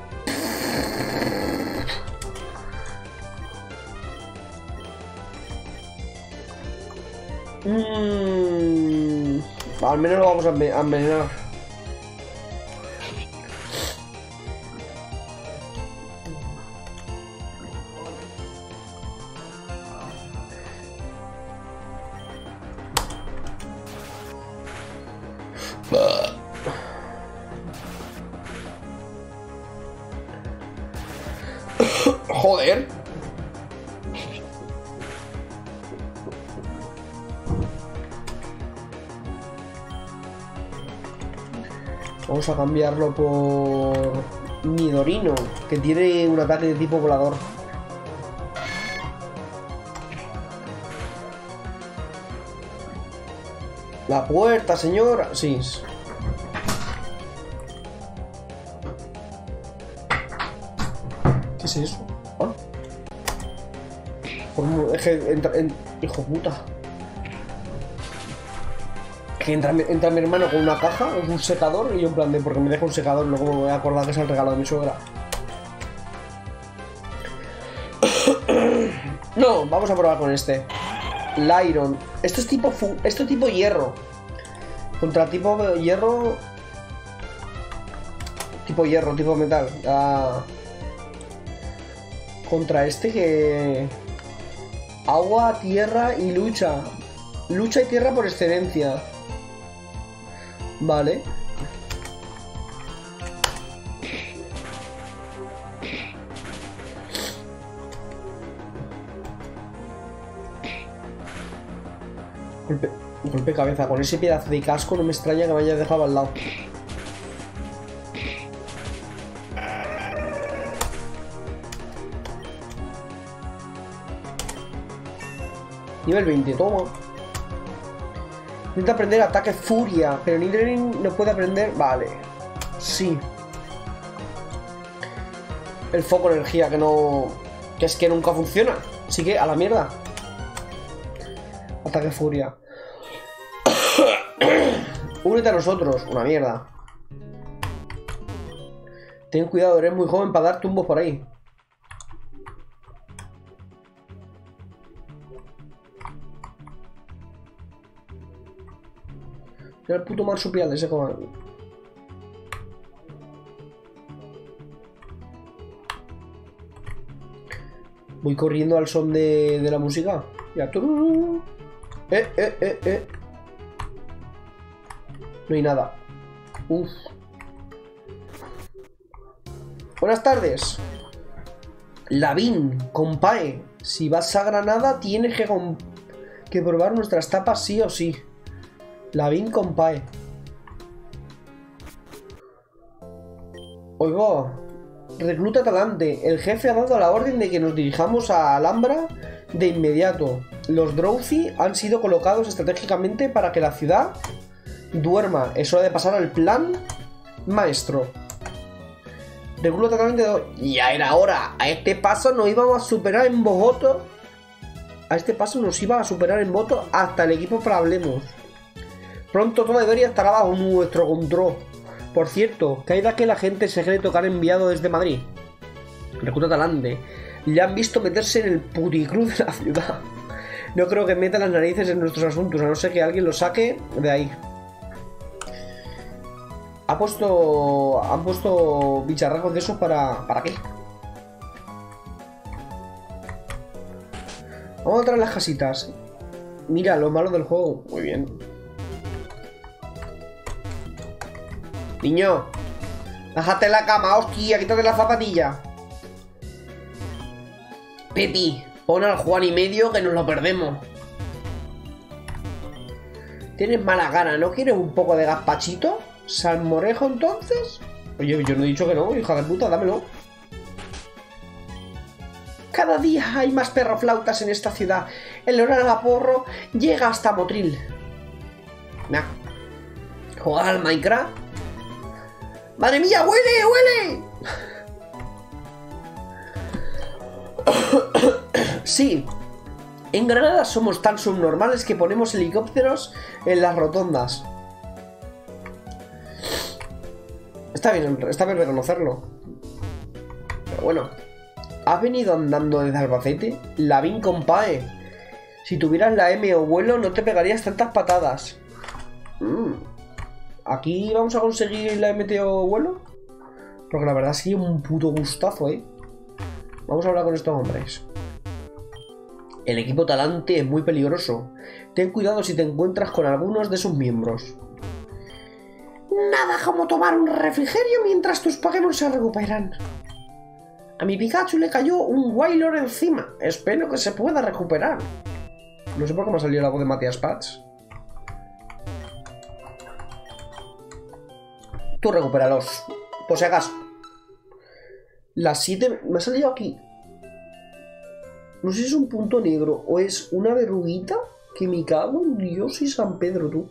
A: Mm, al menos lo vamos a envenenar. Joder. Vamos a cambiarlo por Nidorino, que tiene un ataque de tipo volador. La puerta, señora. Sí. ¿Qué es eso? ¿Ah? Por, es que entra, en, hijo puta. Que entra, entra mi hermano con una caja, un secador, y yo en plan de porque me deja un secador, luego me voy a acordar que es el regalo de mi suegra. No, vamos a probar con este. Lyron. Esto es tipo fu esto es tipo hierro. Contra tipo hierro. Tipo hierro, tipo metal. Ah, contra este que... Agua, tierra y lucha. Lucha y tierra por excelencia. Vale. Golpe, golpe cabeza. Con ese pedazo de casco no me extraña que me haya dejado al lado. Nivel veinte, toma. Intenta aprender ataque furia, pero Nidoran no puede aprender... Vale. Sí. El foco energía, que no... Que es que nunca funciona. Así que a la mierda. Ataque furia. Únete a nosotros. Una mierda. Ten cuidado, eres muy joven para dar tumbos por ahí. Era el puto marsupial ese como... Voy corriendo al son de, de la música. Ya. Eh, eh, eh, eh. No hay nada. Uf. Buenas tardes. Lavín, compae. Si vas a Granada, tienes que, que probar nuestras tapas sí o sí. Lavín, compae. Oigo. Recluta talante. El jefe ha dado la orden de que nos dirijamos a Alhambra de inmediato. Los Drowsy han sido colocados estratégicamente para que la ciudad duerma. Es hora de pasar al plan maestro. Recluta talante. Ya era hora. A este paso nos íbamos a superar en voto. A este paso nos iba a superar en voto hasta el equipo para Hablemos. Pronto toda Iberia estará bajo nuestro control. Por cierto, ¿qué hay de aquel agente secreto que han enviado desde Madrid? Recluta talante. Le han visto meterse en el puticlub de la ciudad. No creo que meta las narices en nuestros asuntos, a no ser que alguien lo saque de ahí. Ha puesto... Han puesto bicharracos de esos para... ¿Para qué? Vamos a traer las casitas. Mira, lo malo del juego. Muy bien. Niño, bájate en la cama, hostia, quítate la zapatilla. Pepi, pon al Juan y medio que nos lo perdemos. Tienes mala gana, ¿no quieres un poco de gazpachito? ¿Salmorejo entonces? Oye, yo no he dicho que no, hija de puta, dámelo. Cada día hay más perroflautas en esta ciudad. El olor a porro llega hasta Motril. Nah. ¿Jugar al Minecraft? ¡Madre mía, huele, huele! Sí. En Granada somos tan subnormales que ponemos helicópteros en las rotondas. Está bien, está bien reconocerlo. Pero bueno. ¿Has venido andando desde Albacete? Lavín, compae. Si tuvieras la M o vuelo no te pegarías tantas patadas. Mm. ¿Aquí vamos a conseguir la M T o vuelo? Porque la verdad sí, un puto gustazo, ¿eh? Vamos a hablar con estos hombres. El equipo talante es muy peligroso. Ten cuidado si te encuentras con algunos de sus miembros. Nada como tomar un refrigerio mientras tus Pokémon se recuperan. A mi Pikachu le cayó un Wailord encima. Espero que se pueda recuperar. No sé por qué me ha salido la voz de Matías Pats. Tú recupéralos, por si acaso. Las siete... Me ha salido aquí. No sé si es un punto negro o es una verruguita. Que me cago en Dios y San Pedro, tú.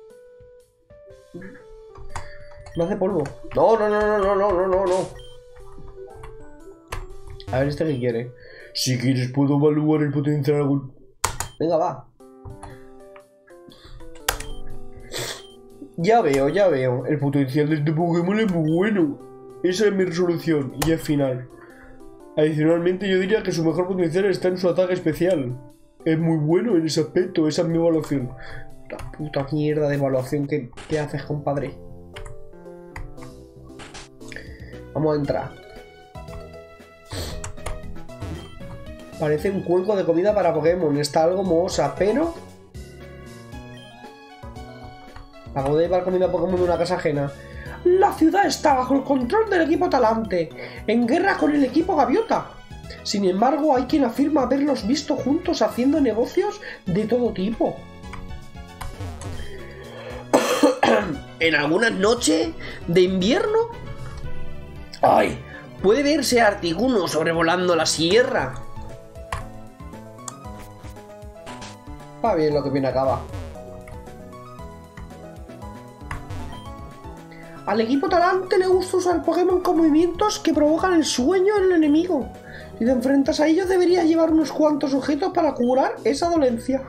A: Me hace polvo. No, no, no, no, no, no, no, no. A ver, ¿este qué quiere? Si quieres puedo evaluar el potencial algún... Venga, va. Ya veo, ya veo. El potencial de este Pokémon es muy bueno. Esa es mi resolución y es final. Adicionalmente yo diría que su mejor potencial está en su ataque especial. Es muy bueno en ese aspecto, esa es mi evaluación. La puta mierda de evaluación que, que haces, compadre. Vamos a entrar. Parece un cuenco de comida para Pokémon. Está algo mohosa, pero... Hago de llevar comida a Pokémon de una casa ajena. La ciudad está bajo el control del equipo talante, en guerra con el equipo gaviota. Sin embargo, hay quien afirma haberlos visto juntos haciendo negocios de todo tipo. En algunas noches de invierno... ¡Ay! Puede verse a Articuno sobrevolando la sierra. Va bien lo que bien acaba. Al equipo talante le gusta usar Pokémon con movimientos que provocan el sueño en el enemigo. Si te enfrentas a ellos deberías llevar unos cuantos objetos para curar esa dolencia.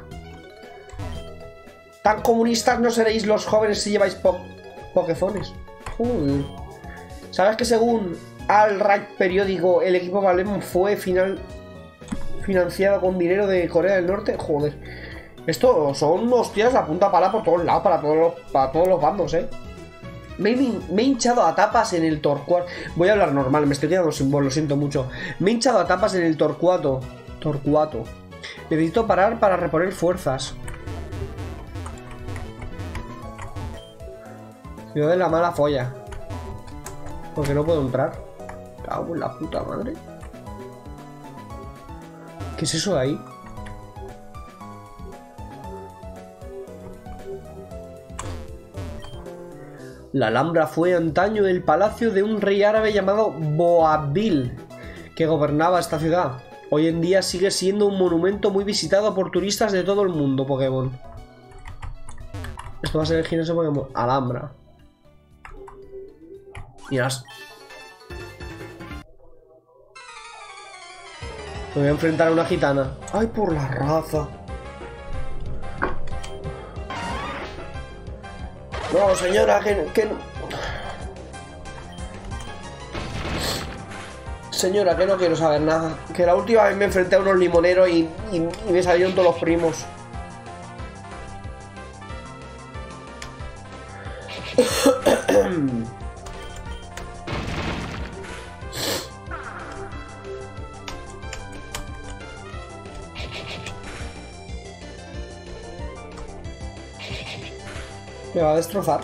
A: Tan comunistas no seréis los jóvenes si lleváis po Pokéfones. Uy. ¿Sabes que según Al Right periódico el equipo Valem fue final financiado con dinero de Corea del Norte? Joder. Esto son hostias a punta pala por todos lados, para todos los, para todos los bandos, eh. Me, he- me he hinchado a tapas en el Torcuato. Voy a hablar normal, me estoy quedando sin voz, lo siento mucho. Me he hinchado a tapas en el Torcuato. Torcuato. Necesito parar para reponer fuerzas. Ciudad de la mala folla. Porque no puedo entrar. Cago en la puta madre. ¿Qué es eso de ahí? La Alhambra fue antaño el palacio de un rey árabe llamado Boabdil, que gobernaba esta ciudad. Hoy en día sigue siendo un monumento muy visitado por turistas de todo el mundo, Pokémon. Esto va a ser el gimnasio Pokémon. Alhambra. Miras. Me voy a enfrentar a una gitana. ¡Ay, por la raza! No, señora, que, que no... Señora, que no quiero saber nada. Que la última vez me enfrenté a unos limoneros y, y, y me salieron todos los primos. Me va a destrozar.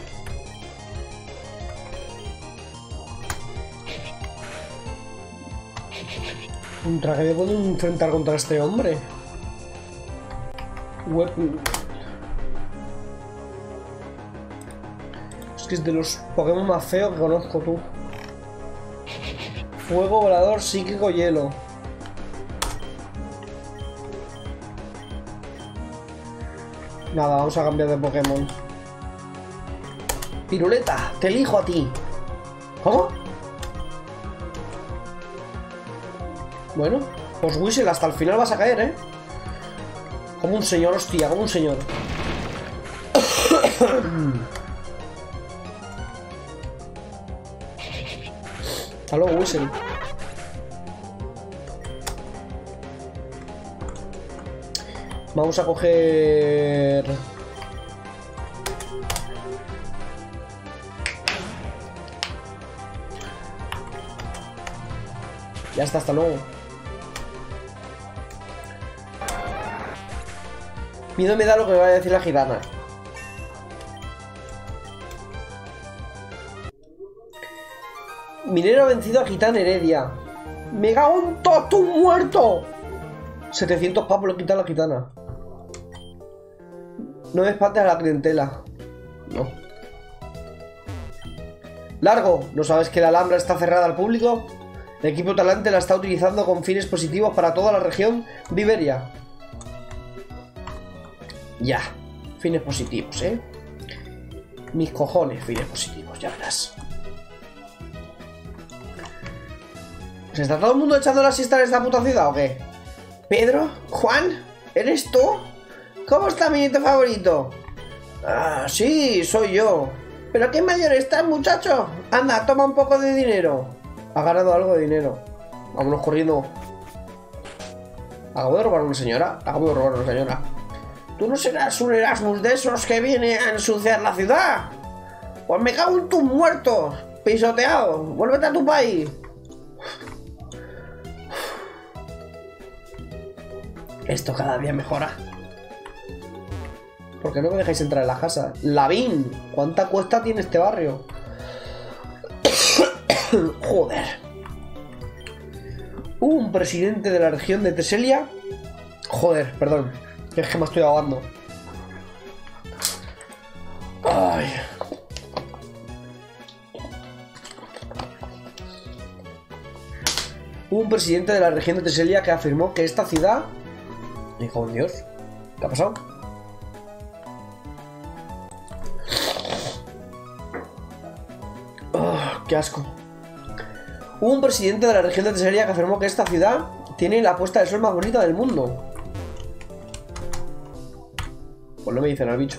A: ¿Contra qué me puedo enfrentar contra este hombre? Web... Es que es de los Pokémon más feos que conozco, tú. Fuego, volador, psíquico, hielo. Nada, vamos a cambiar de Pokémon. Piruleta, te elijo a ti. ¿Cómo? Bueno, pues Whistle, hasta el final vas a caer, ¿eh? Como un señor, hostia, como un señor. Hasta luego, Whistle. Vamos a coger... Ya está, hasta luego. Miedo me da lo que me va a decir la gitana. Minero ha vencido a Gitana Heredia. ¡Me cago en todo, tú muerto! setecientos pavos le quita a la gitana. No me espantes a la clientela. No. Largo, ¿no sabes que la Alhambra está cerrada al público? El equipo talante la está utilizando con fines positivos para toda la región de Iberia. Ya, fines positivos, ¿eh? Mis cojones, fines positivos, ya verás. ¿Se está todo el mundo echando la siesta en esta puta ciudad o qué? ¿Pedro? ¿Juan? ¿Eres tú? ¿Cómo está mi nieto favorito? Ah, sí, soy yo. ¿Pero qué mayor estás, muchacho? Anda, toma un poco de dinero. Ha ganado algo de dinero. Vámonos corriendo. ¿Acabo de robar a una señora? Acabo de robar a una señora. ¿Tú no serás un Erasmus de esos que viene a ensuciar la ciudad? Pues me cago en tus muertos. Pisoteado. Vuélvete a tu país. Esto cada día mejora. ¿Por qué no me dejáis entrar en la casa? Lavín, ¿cuánta cuesta tiene este barrio? Joder. Un presidente de la región de Teselia. Joder, perdón. Es que me estoy ahogando. Ay. Hubo un presidente de la región de Teselia que afirmó que esta ciudad... Me cago en Dios. ¿Qué ha pasado? Oh, ¡qué asco! Hubo un presidente de la región de Teselia que afirmó que esta ciudad tiene la puesta de sol más bonita del mundo. Pues no me dicen al bicho.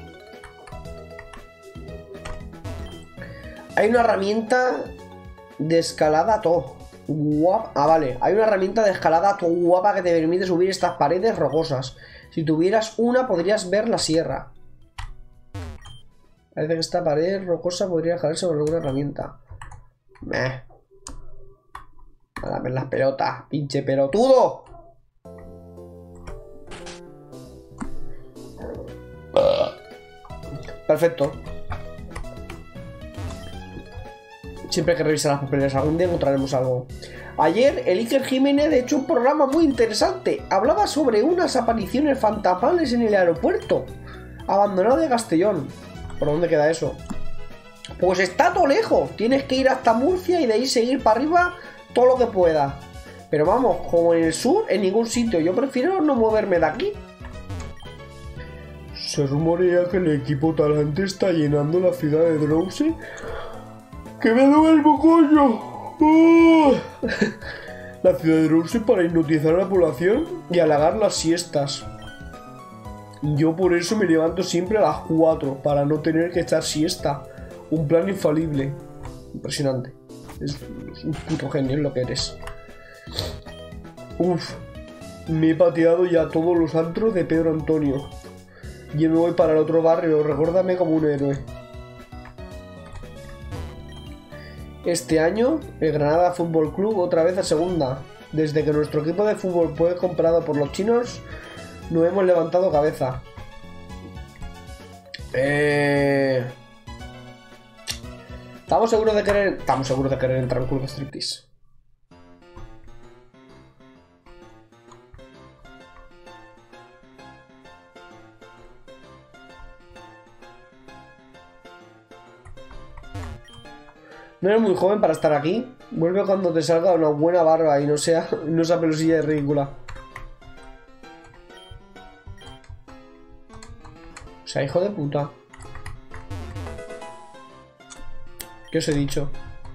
A: Hay una herramienta de escalada todo guapa. Ah, vale. Hay una herramienta de escalada todo guapa que te permite subir estas paredes rocosas. Si tuvieras una, podrías ver la sierra. Parece que esta pared rocosa podría caerse con alguna herramienta. Meh. A ver las pelotas, pinche pelotudo. Perfecto. Siempre hay que revisar las papeles. Algún día encontraremos algo. Ayer el Iker Jiménez ha hecho un programa muy interesante. Hablaba sobre unas apariciones fantasmales en el aeropuerto abandonado de Castellón. ¿Por dónde queda eso? Pues está todo lejos. Tienes que ir hasta Murcia y de ahí seguir para arriba todo lo que pueda. Pero vamos, como en el sur, en ningún sitio. Yo prefiero no moverme de aquí. Se rumorea que el equipo Talante está llenando la ciudad de Drowsy. ¡Que me duermo, coño! ¡Oh! La ciudad de Drowsy para hipnotizar a la población y halagar las siestas. Yo por eso me levanto siempre a las cuatro, para no tener que echar siesta. Un plan infalible. Impresionante. Es, es un puto genio lo que eres. Uf. Me he pateado ya todos los antros de Pedro Antonio. Yo me voy para el otro barrio, recuérdame como un héroe. Este año, el Granada Fútbol Club otra vez a segunda. Desde que nuestro equipo de fútbol fue comprado por los chinos, no hemos levantado cabeza. Eh... Estamos seguros de querer... Estamos seguros de querer entrar en un club de striptease. No eres muy joven para estar aquí. Vuelve cuando te salga una buena barba y no sea no esa pelusilla de ridícula. O sea, hijo de puta. ¿Qué os he dicho?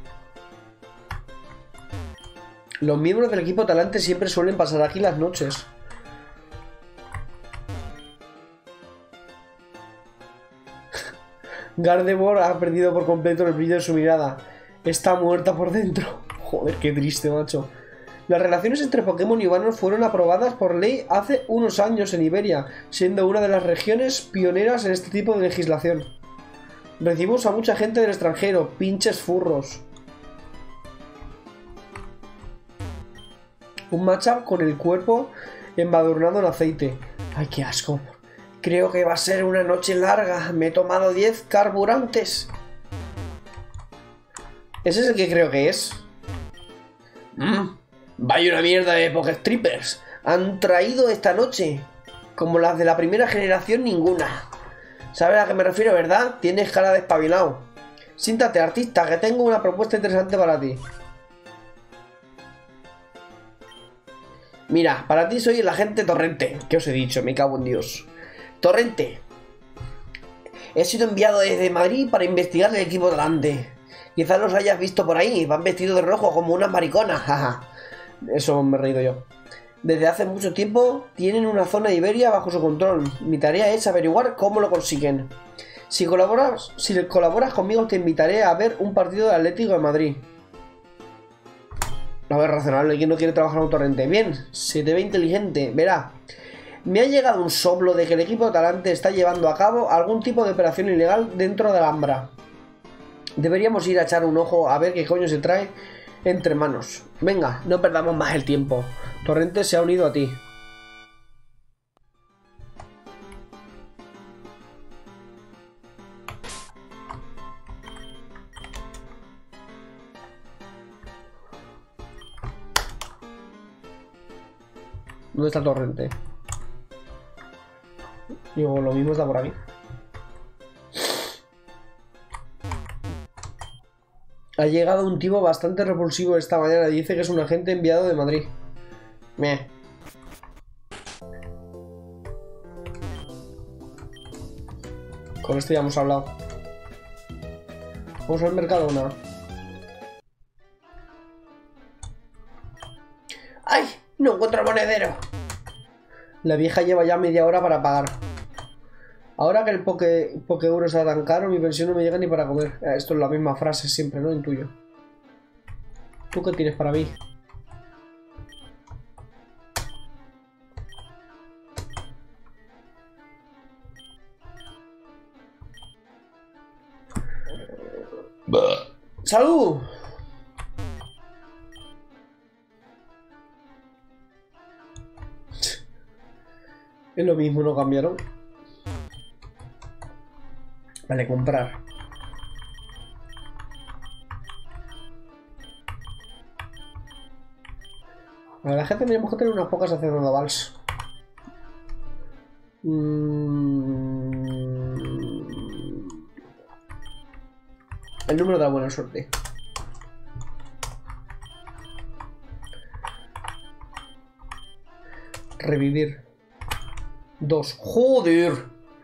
A: Los miembros del equipo Talante siempre suelen pasar aquí las noches. Gardevoir ha perdido por completo el brillo de su mirada. Está muerta por dentro. Joder, qué triste, macho. Las relaciones entre Pokémon y humanos fueron aprobadas por ley hace unos años en Iberia, siendo una de las regiones pioneras en este tipo de legislación. Recibimos a mucha gente del extranjero, pinches furros. Un matchup con el cuerpo embadurnado en aceite. Ay, qué asco. Creo que va a ser una noche larga. Me he tomado diez carburantes. ¿Ese es el que creo que es? Mmm, vaya una mierda de Pokéstrippers. Han traído esta noche. Como las de la primera generación, ninguna. ¿Sabes a qué me refiero, verdad? Tienes cara de espabilado. Siéntate, artista, que tengo una propuesta interesante para ti. Mira, para ti soy el agente Torrente. ¿Qué os he dicho? Me cago en Dios. Torrente. He sido enviado desde Madrid para investigar el equipo Talante. Quizás los hayas visto por ahí. Van vestidos de rojo como unas mariconas. Jaja. Eso me he reído yo. Desde hace mucho tiempo tienen una zona de Iberia bajo su control. Mi tarea es averiguar cómo lo consiguen. Si colaboras, si colaboras conmigo te invitaré a ver un partido de Atlético de Madrid. No es razonable, ¿quién no quiere trabajar en un Torrente? Bien, se te ve inteligente, verá. Me ha llegado un soplo de que el equipo de Talante está llevando a cabo algún tipo de operación ilegal dentro de Alhambra. Deberíamos ir a echar un ojo a ver qué coño se trae entre manos. Venga, no perdamos más el tiempo. Torrente se ha unido a ti. ¿Dónde está Torrente? Digo, lo mismo está por aquí. Ha llegado un tipo bastante repulsivo esta mañana. Dice que es un agente enviado de Madrid. Meh. Con esto ya hemos hablado. Vamos al mercado, ¿no? ¡Ay! No encuentro el monedero. La vieja lleva ya media hora para pagar. Ahora que el Poké, Poké Euro está tan caro, mi pensión no me llega ni para comer. Esto es la misma frase siempre, ¿no? Intuyo. ¿Tú qué tienes para mí? ¡Salud! Es lo mismo, no cambiaron. Vale, comprar. La verdad es que tendríamos que tener unas pocas haciendo navals. Mm... El número de la buena suerte. Revivir. Dos. ¡Joder!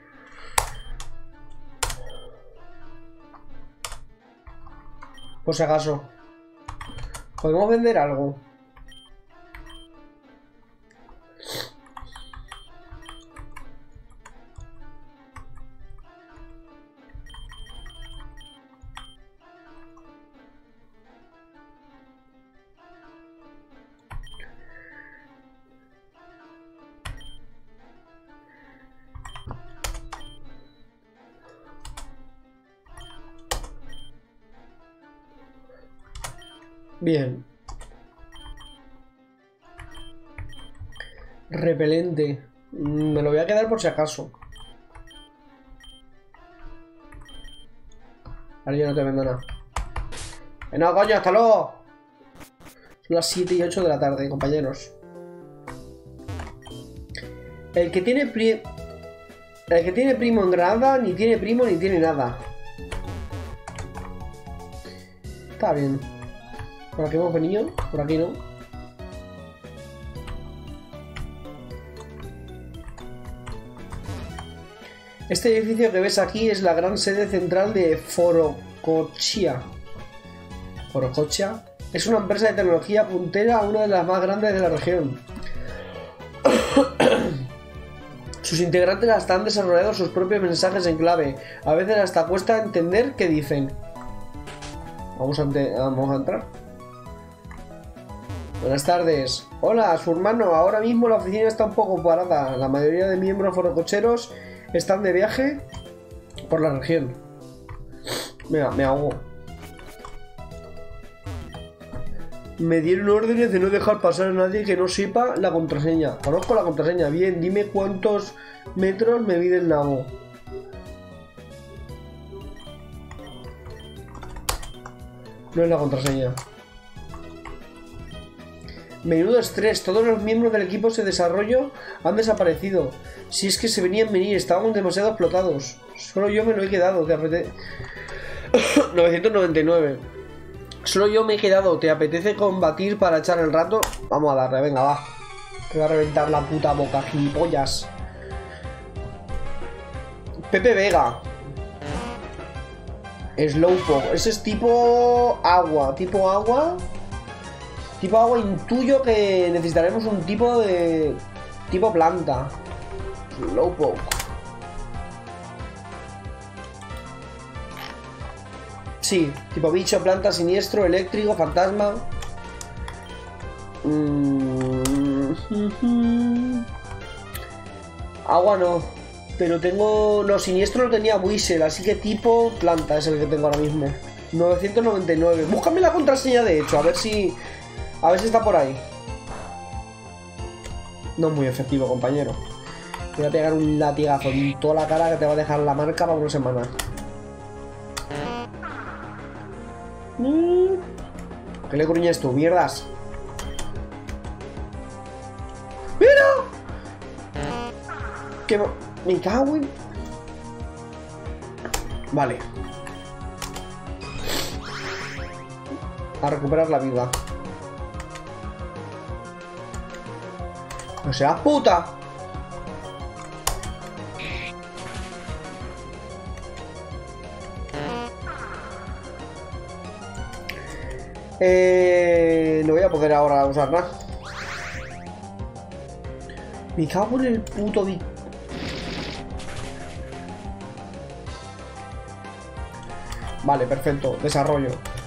A: Por si acaso. ¿Podemos vender algo? Bien. Repelente. Me lo voy a quedar por si acaso. Ahora yo no te vendo nada. Eh, no, coño, hasta luego. Son las siete y ocho de la tarde, compañeros. El que tiene pri... El que tiene primo en Granada, ni tiene primo ni tiene nada. Está bien. Por aquí hemos venido, por aquí no. Este edificio que ves aquí es la gran sede central de Forocochia. Forocochia es una empresa de tecnología puntera, una de las más grandes de la región. Sus integrantes hasta han desarrollado sus propios mensajes en clave. A veces hasta cuesta entender qué dicen. Vamos a, vamos a entrar. Buenas tardes. Hola, su hermano. Ahora mismo la oficina está un poco parada. La mayoría de miembros forococheros están de viaje por la región. Mira, me ahogo. Me dieron órdenes de no dejar pasar a nadie que no sepa la contraseña. Conozco la contraseña. Bien, dime cuántos metros me mide el nabo. No es la contraseña. Menudo estrés, todos los miembros del equipo de desarrollo han desaparecido. Si es que se venían venir, estábamos demasiado explotados. Solo yo me lo he quedado, ¿te apetece? novecientos noventa y nueve. Solo yo me he quedado, ¿te apetece combatir para echar el rato? Vamos a darle, venga, va. Te voy a reventar la puta boca, gilipollas. Pepe Vega. Slowpoke, ese es tipo agua, tipo agua. Tipo agua, intuyo que necesitaremos un tipo de... tipo planta. Slowpoke. Sí, tipo bicho, planta, siniestro, eléctrico, fantasma. Mm-hmm. Agua no. Pero tengo... no, siniestro lo tenía Whistle, así que tipo planta es el que tengo ahora mismo. novecientos noventa y nueve. Búscame la contraseña, de hecho, a ver si... A ver si está por ahí. No es muy efectivo, compañero. Te voy a pegar un latigazo en toda la cara que te va a dejar la marca para una semana. ¿Qué le gruñes tú, mierdas? ¡Mira! Que me cago en... Vale. A recuperar la vida. ¡No seas puta! Eh, no voy a poder ahora usar nada. Me cago en el puto di... Vale, perfecto. Desarrollo.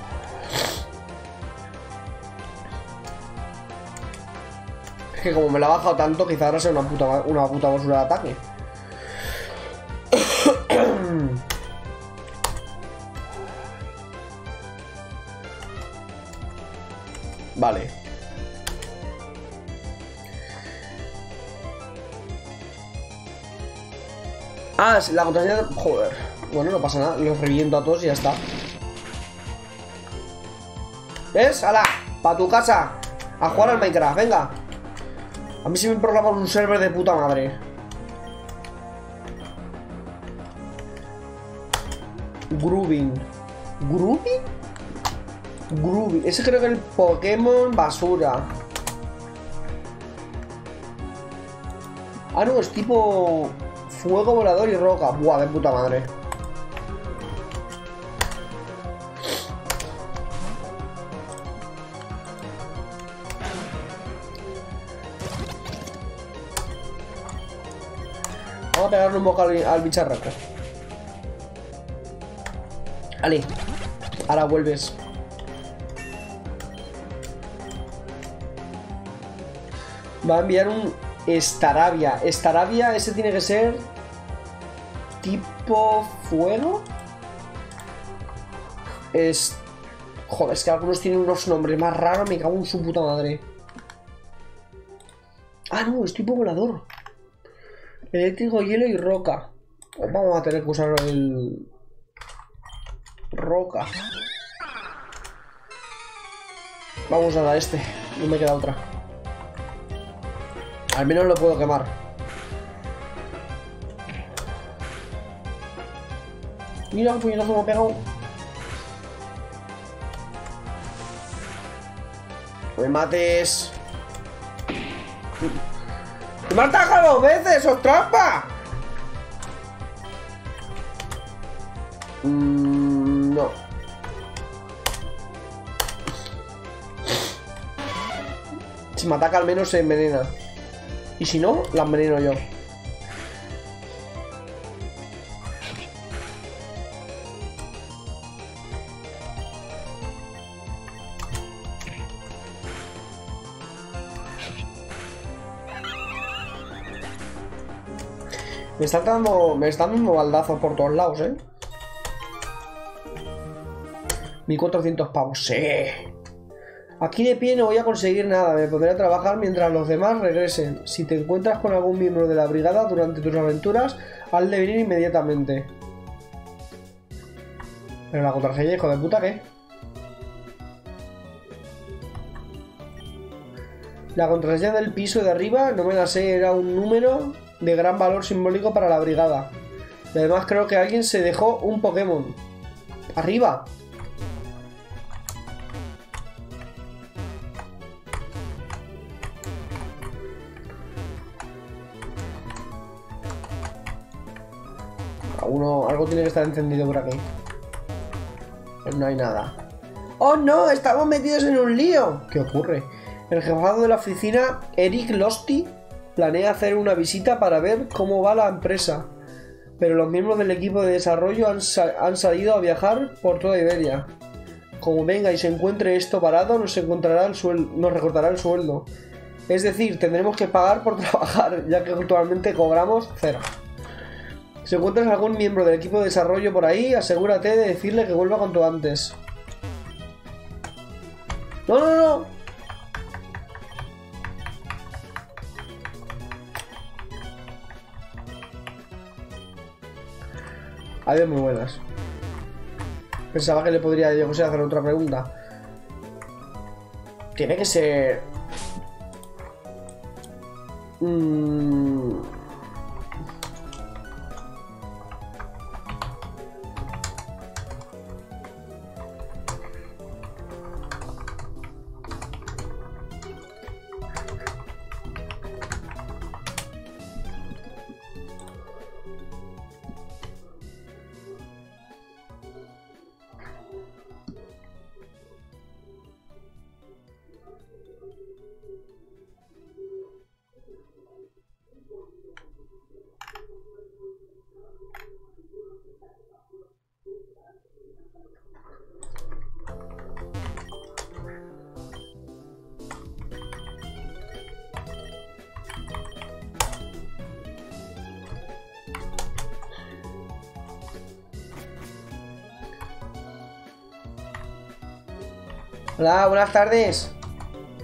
A: Es que como me la ha bajado tanto, quizá ahora sea una puta, una puta basura de ataque. Ah, la contraseña de... Joder. Bueno, no pasa nada. Los reviento a todos y ya está. ¿Ves? ¡Hala! ¡Pa' tu casa! A jugar al Minecraft, venga. A mí sí me programan un server de puta madre. Grooving. ¿Grooving? Grooving. Ese creo que es el Pokémon basura. Ah, no, es tipo fuego, volador y roca. Buah, de puta madre. Vamos a pegarle un boca al, al bicharraco. Vale. Ahora vuelves. Va a enviar un Staravia. Staravia, ese tiene que ser tipo fuego. Es... Joder, es que algunos tienen unos nombres más raros. Me cago en su puta madre. Ah, no, es tipo volador. Eléctrico, hielo y roca. Pues vamos a tener que usar el... Roca. Vamos a dar este. No me queda otra. Al menos lo puedo quemar. Mira un puñetazo me ha pegado. No me mates. ¡Me has atacado dos veces! ¡Sos trampa! Mm, no. Si me ataca al menos se envenena. Y si no, la enveneno yo. Me están dando. Me están dando baldazos por todos lados, eh. mil cuatrocientos pavos, sí. Aquí de pie no voy a conseguir nada, me pondré a trabajar mientras los demás regresen. Si te encuentras con algún miembro de la brigada durante tus aventuras, hazle venir inmediatamente. Pero la contraseña, hijo de puta, ¿qué? La contraseña del piso de arriba, no me la sé, era un número de gran valor simbólico para la brigada. Y además creo que alguien se dejó un Pokémon. ¡Arriba! Uno, algo tiene que estar encendido por aquí. Pues no hay nada. ¡Oh no! ¡Estamos metidos en un lío! ¿Qué ocurre? El jefado de la oficina, Eric Losty, planea hacer una visita para ver cómo va la empresa. Pero los miembros del equipo de desarrollo han, sa han salido a viajar por toda Iberia. Como venga y se encuentre esto parado, nos, encontrará el suel nos recortará el sueldo. Es decir, tendremos que pagar por trabajar, ya que actualmente cobramos cero. Si encuentras algún miembro del equipo de desarrollo por ahí, asegúrate de decirle que vuelva cuanto antes. ¡No, no, no! Adiós, muy buenas. Pensaba que le podría, yo que sé, hacer otra pregunta. Tiene que ser... Mmm... Hola, buenas tardes.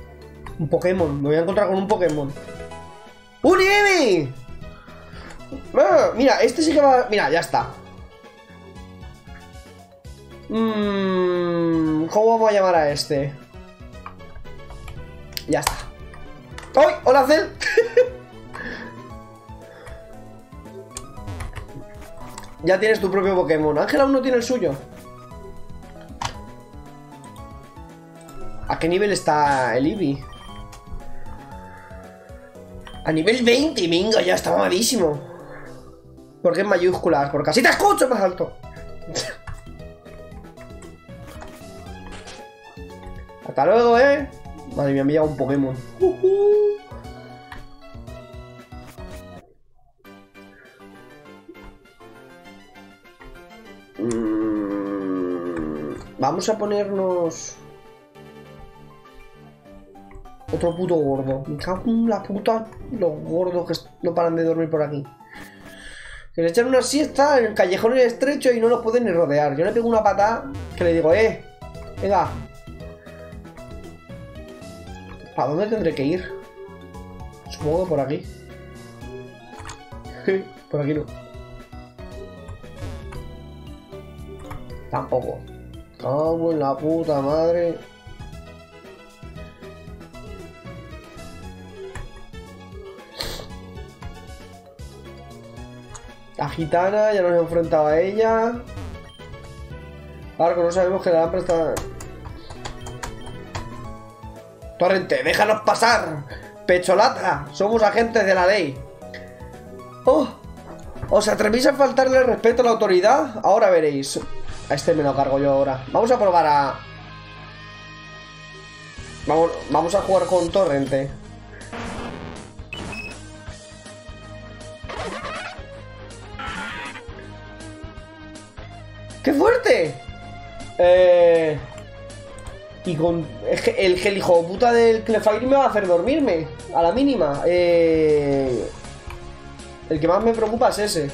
A: Un Pokémon, me voy a encontrar con un Pokémon. ¡Un Eevee! Ah, mira, este sí que va... Mira, ya está. Mm, ¿Cómo vamos a llamar a este? Ya está. ¡Ay! ¡Hola, Cel! Ya tienes tu propio Pokémon. Ángel aún no tiene el suyo. ¿A qué nivel está el Eevee? A nivel veinte, venga, ya está mamadísimo. ¿Por qué en mayúsculas? Porque así te escucho más alto. Hasta luego, eh. Madre mía, me lleva un Pokémon. Uh -huh. mm, Vamos a ponernos otro puto gordo. Me cago en la puta. Los gordos que no paran de dormir por aquí. Se le echan una siesta en el callejón estrecho y no los pueden ni rodear. Yo le pego una patada que le digo, eh, venga. ¿Para dónde tendré que ir? Supongo que por aquí. Por aquí no. Tampoco. Cago en la puta madre. La gitana, ya nos hemos enfrentado a ella. Ahora que no sabemos que la lámpara está... Torrente, déjanos pasar. Pecholata, somos agentes de la ley. Oh, ¿os atrevéis a faltarle el respeto a la autoridad? Ahora veréis. A este me lo cargo yo ahora. Vamos a probar a... Vamos, vamos a jugar con Torrente. ¡Qué fuerte! Eh... Y con... Es que el, el hijo puta del Clefairy me va a hacer dormirme. A la mínima. Eh... El que más me preocupa es ese.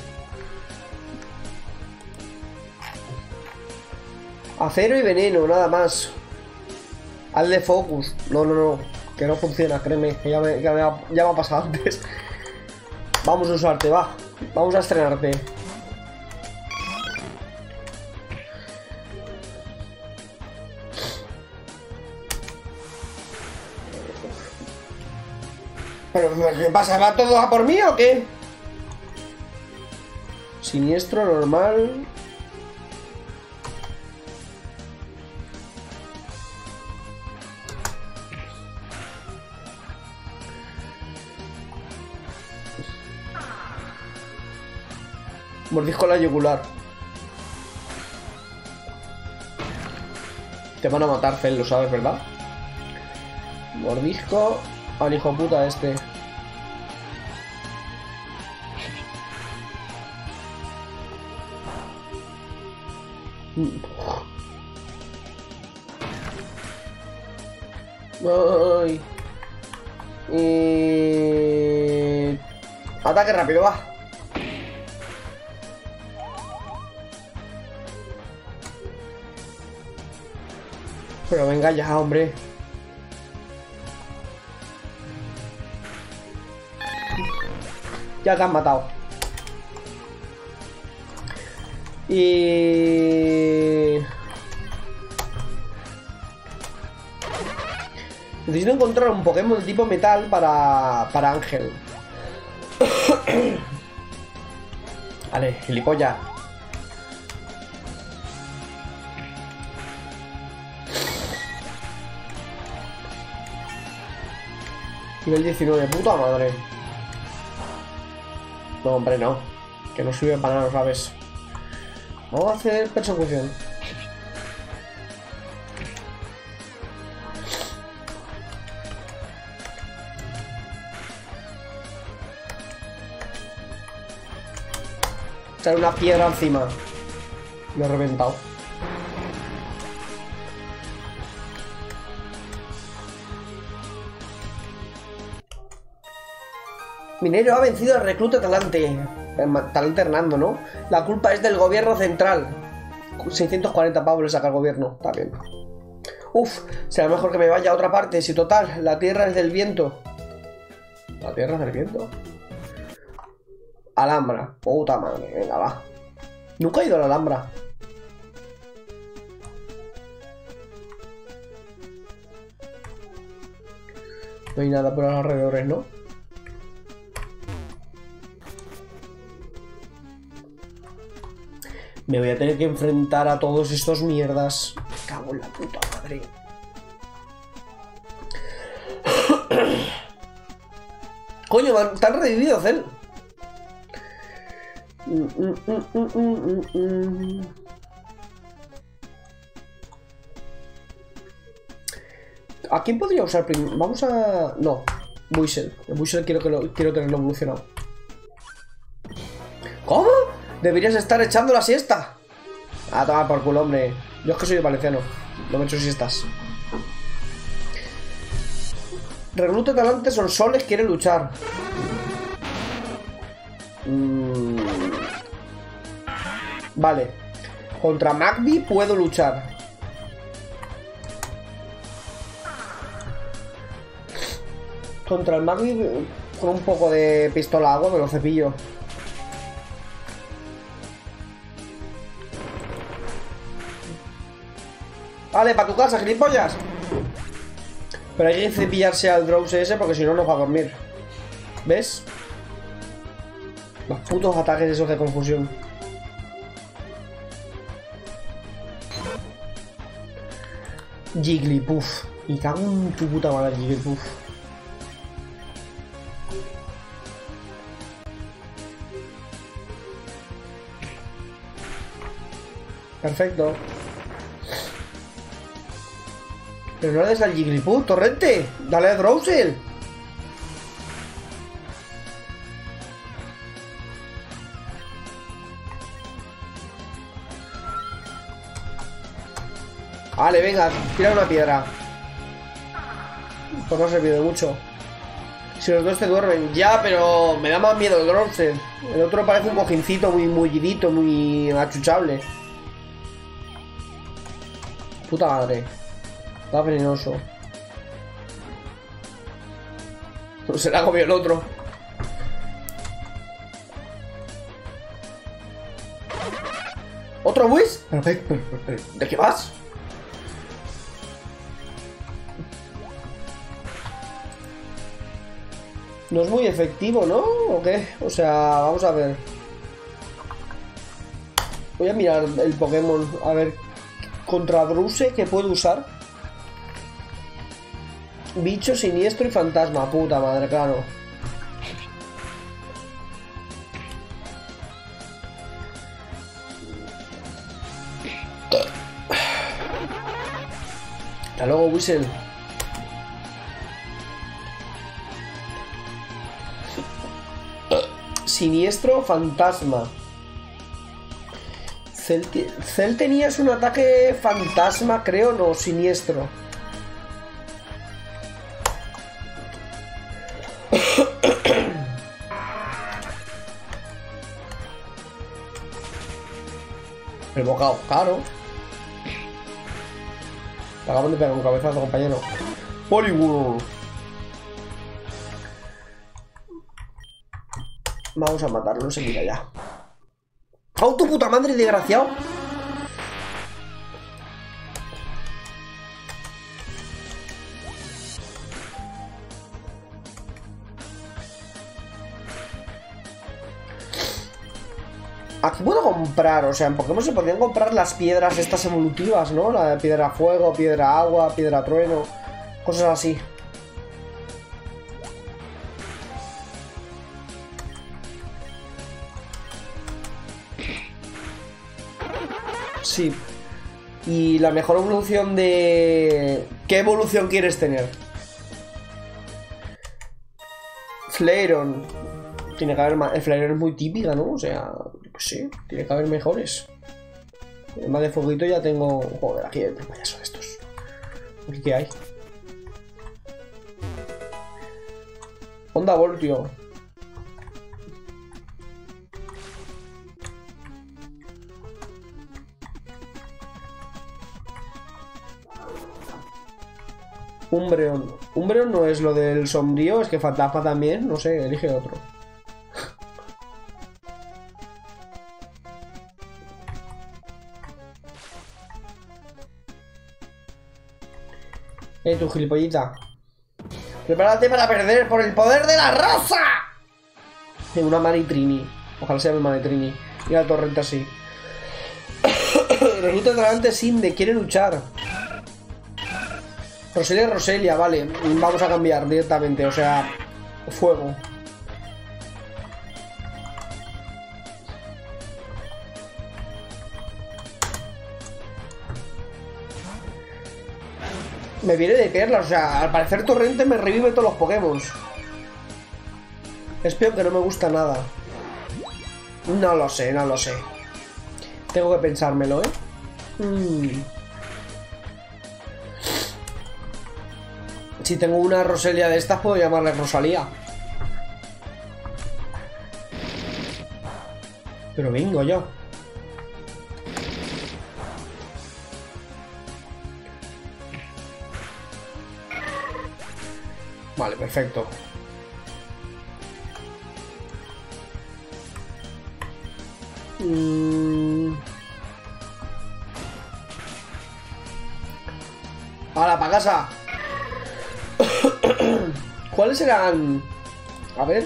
A: Acero y veneno, nada más. Hazle focus. No, no, no. Que no funciona, créeme. Que ya me, ya me, ha, ya me ha pasado antes. Vamos a usarte, va. Vamos a estrenarte. ¿Pero qué pasa? ¿Va todo a por mí o qué? Siniestro, normal. Mordisco a la yugular. Te van a matar, Fel, lo sabes, ¿verdad? Mordisco al hijo puta este. Ay. Y... Ataque rápido, va. Pero venga ya, hombre. Ya te han matado. Y... necesito encontrar un Pokémon de tipo metal para, para Ángel. Vale, gilipollas. Nivel diecinueve, puta madre. No, hombre, no. Que no sirve para nada, ¿sabes? Vamos a hacer persecución. Echar una piedra encima. Me he reventado. Minero ha vencido al recluta Talante. Talante Hernando, ¿no? La culpa es del gobierno central. seiscientos cuarenta pavos le saca el gobierno. Está bien. Uf, será mejor que me vaya a otra parte. Si total, la tierra es del viento. ¿La tierra es del viento? Alhambra. Puta madre, venga, va. Nunca he ido a la Alhambra. No hay nada por los alrededores, ¿no? Me voy a tener que enfrentar a todos estos mierdas. Me cago en la puta madre. Coño, te han revivido, Cel. ¿A quién podría usar primero? Vamos a... No, Buizel. El Buizel quiero, que lo... quiero tenerlo evolucionado. ¿Cómo? Deberías estar echando la siesta. A tomar por culo, hombre. Yo es que soy valenciano. No me echo siestas. Recluta talante son soles, quiere luchar. Mm. Vale. Contra Magby puedo luchar. Contra el Magby con un poco de pistola agua me lo cepillo. Vale, para tu casa, gilipollas. Pero hay que cepillarse al Drowse ese porque si no, no va a dormir. ¿Ves? Los putos ataques esos de confusión. Jigglypuff. Y cago en tu puta madre, Jigglypuff. Perfecto. Pero no le des al Jigglypuff, Torrente. Dale a Drowsel. Vale, venga, tira una piedra. Pues no ha servido de mucho. Si los dos te duermen. Ya, pero me da más miedo el Drowsel. El otro parece un mojincito muy mullidito, muy achuchable. Puta madre. Está venenoso. Se le ha comido el otro. ¿Otro Whis? ¿De qué vas? No es muy efectivo, ¿no? ¿O qué? O sea, vamos a ver. Voy a mirar el Pokémon. A ver. Contra Drowse, ¿qué puedo usar? Bicho, siniestro y fantasma. Puta madre, claro. Hasta luego, Whistle. Siniestro, fantasma. Cel, Cel tenías un ataque fantasma, creo, no, siniestro. El bocado, claro. Te acabamos de pegar un cabezazo, compañero. Poliwhirl. Vamos a matarlo, se mira ya. ¡Oh, tu puta madre, desgraciado! Aquí puedo comprar, o sea, en Pokémon se podrían comprar las piedras estas evolutivas, ¿no? La piedra fuego, piedra agua, piedra trueno, cosas así. Sí. Y la mejor evolución de... ¿Qué evolución quieres tener? Flareon. Tiene que haber más... El Flareon es muy típica, ¿no? O sea, pues sí, tiene que haber mejores. Además de fueguito ya tengo... Joder, aquí hay el payaso de estos. ¿Aquí qué hay? Onda Voltio. Umbreon. Umbreon no es lo del sombrío, es que fantasma también. No sé, elige otro. Eh, tu gilipollita. Prepárate para perder por el poder de la raza. En una Manitrini. Ojalá sea mi Manitrini. Y la torrente así. Recluta delante Sinde, quiere luchar. Roselia, Roselia, vale. Vamos a cambiar directamente, o sea, fuego. Me viene de perlas, o sea, al parecer Torrente me revive todos los Pokémon. Es peor que no me gusta nada. No lo sé, no lo sé. Tengo que pensármelo, ¿eh? Mm. Si tengo una Roselia de estas, puedo llamarle Rosalía. Pero vengo yo. Vale, perfecto. Mm. ¡Hala, pa' casa! ¿Cuáles serán? A ver.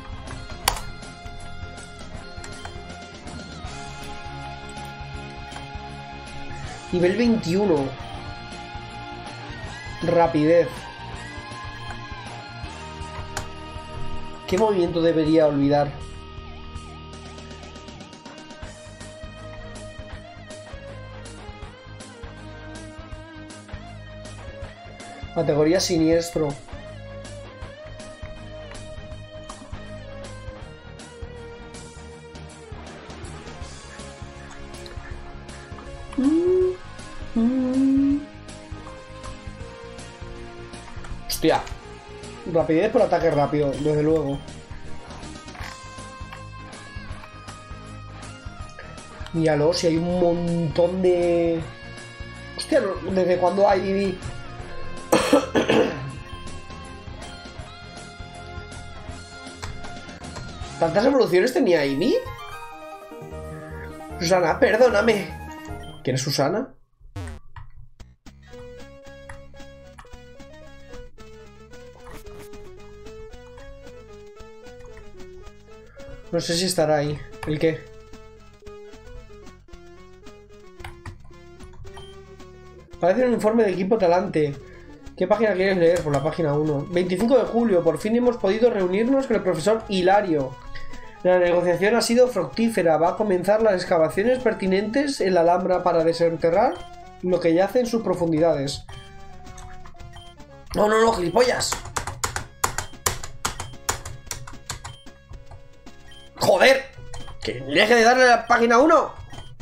A: Nivel veintiuno. Rapidez. ¿Qué movimiento debería olvidar? Categoría siniestro. Mm, mm. Hostia. Rapidez por ataque rápido, desde luego. Míralo, si hay un montón de... Hostia, ¿desde cuándo hay...? ¿Tantas evoluciones tenía Ivy? Susana, perdóname. ¿Quién es Susana? No sé si estará ahí. ¿El qué? Parece un informe de equipo talante. ¿Qué página quieres leer? Por la página uno. veinticinco de julio. Por fin hemos podido reunirnos con el profesor Hilario. La negociación ha sido fructífera. Va a comenzar las excavaciones pertinentes en la Alhambra para desenterrar lo que yace en sus profundidades. No, no, no, gilipollas. ¡Joder! ¡Que deje de darle a la página uno!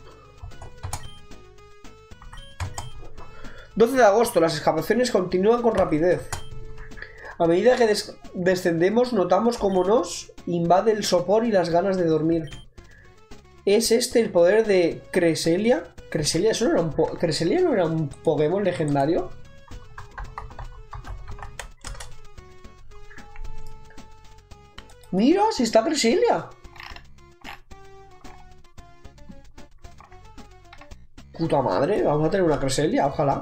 A: doce de agosto. Las excavaciones continúan con rapidez. A medida que des descendemos, notamos cómo nos invade el sopor y las ganas de dormir. ¿Es este el poder de Cresselia? ¿Cresselia? ¿Eso no era un po ¿Cresselia no era un Pokémon legendario? Mira, si está Cresselia. Puta madre, vamos a tener una Cresselia, ojalá.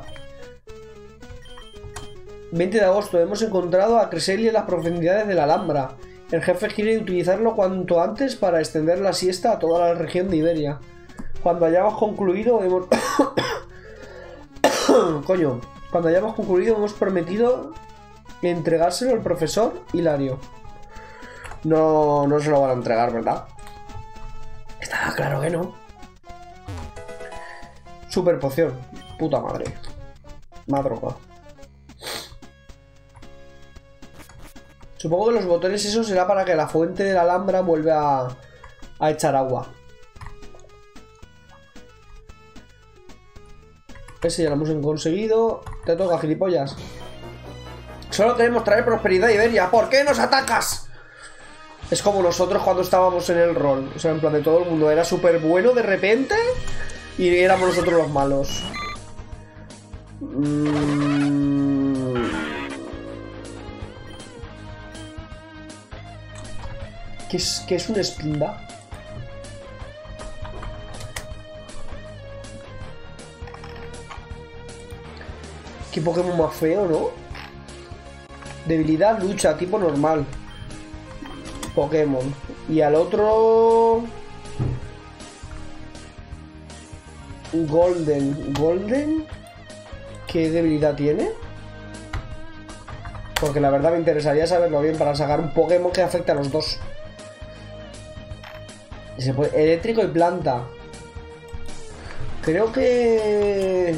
A: veinte de agosto. Hemos encontrado a Cresselia en las profundidades de la Alhambra. El jefe quiere utilizarlo cuanto antes para extender la siesta a toda la región de Iberia. Cuando hayamos concluido, hemos... Coño. Cuando hayamos concluido, hemos prometido entregárselo al profesor Hilario. No, no se lo van a entregar, ¿verdad? Está claro que no. Super poción. Puta madre. Madroga. Supongo que los botones eso será para que la fuente de la Alhambra vuelva a, a echar agua. Ese ya lo hemos conseguido. Te toca, gilipollas. Solo queremos traer prosperidad a Iberia. ¿Por qué nos atacas? Es como nosotros cuando estábamos en el rol. O sea, en plan de todo el mundo era súper bueno de repente y éramos nosotros los malos. Mm... ¿Qué es, qué es un Spinda? Qué Pokémon más feo, ¿no? Debilidad, lucha, tipo normal. Pokémon. Y al otro... Golden. ¿Golden? ¿Qué debilidad tiene? Porque la verdad me interesaría saberlo bien para sacar un Pokémon que afecte a los dos. Se puede... Eléctrico y planta. Creo que...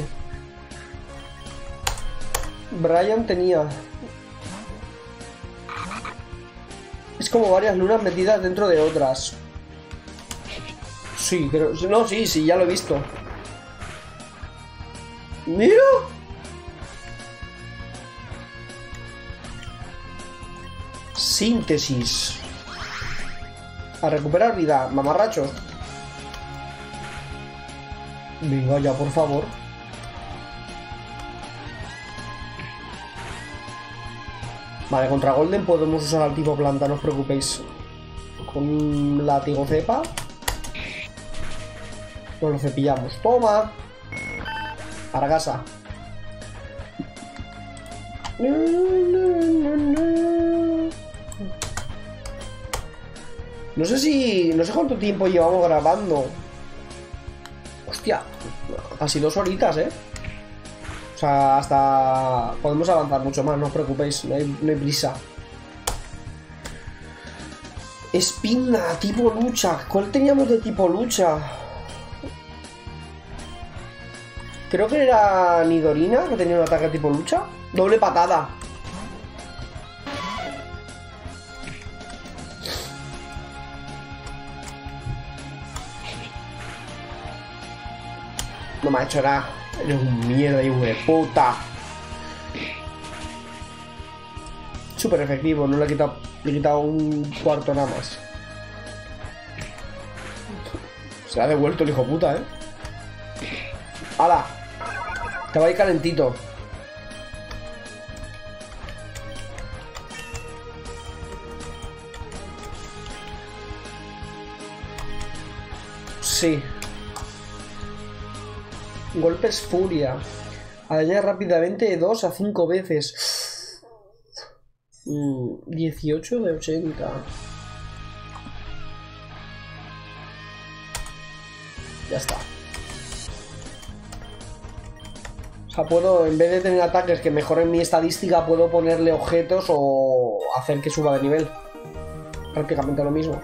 A: Brian tenía... Es como varias lunas metidas dentro de otras. Sí, creo... No, sí, sí, ya lo he visto. ¡Mira! Síntesis. A recuperar vida, mamarracho. Venga ya, por favor. Vale, contra Golden podemos usar al tipo planta, no os preocupéis. Con un látigo cepa. Nos lo cepillamos. ¡Toma! Para casa. No sé si... No sé cuánto tiempo llevamos grabando. Hostia. Casi dos horitas, ¿eh? O sea, hasta... Podemos avanzar mucho más, no os preocupéis. No hay, no hay prisa. Espina, tipo lucha. ¿Cuál teníamos de tipo lucha? Creo que era Nidorina, que tenía un ataque tipo lucha. Doble patada. No me ha hecho nada. Eres un mierda, hijo de puta. Súper efectivo, no le he quitado, le he quitado un cuarto nada más. Se ha devuelto el hijo puta, eh. ¡Hala! Te va a ir calentito. Sí. Golpes furia. Daña rápidamente de dos a cinco veces. Mm, dieciocho de ochenta. Ya está. O sea, puedo, en vez de tener ataques que mejoren mi estadística, puedo ponerle objetos o hacer que suba de nivel. Prácticamente lo mismo.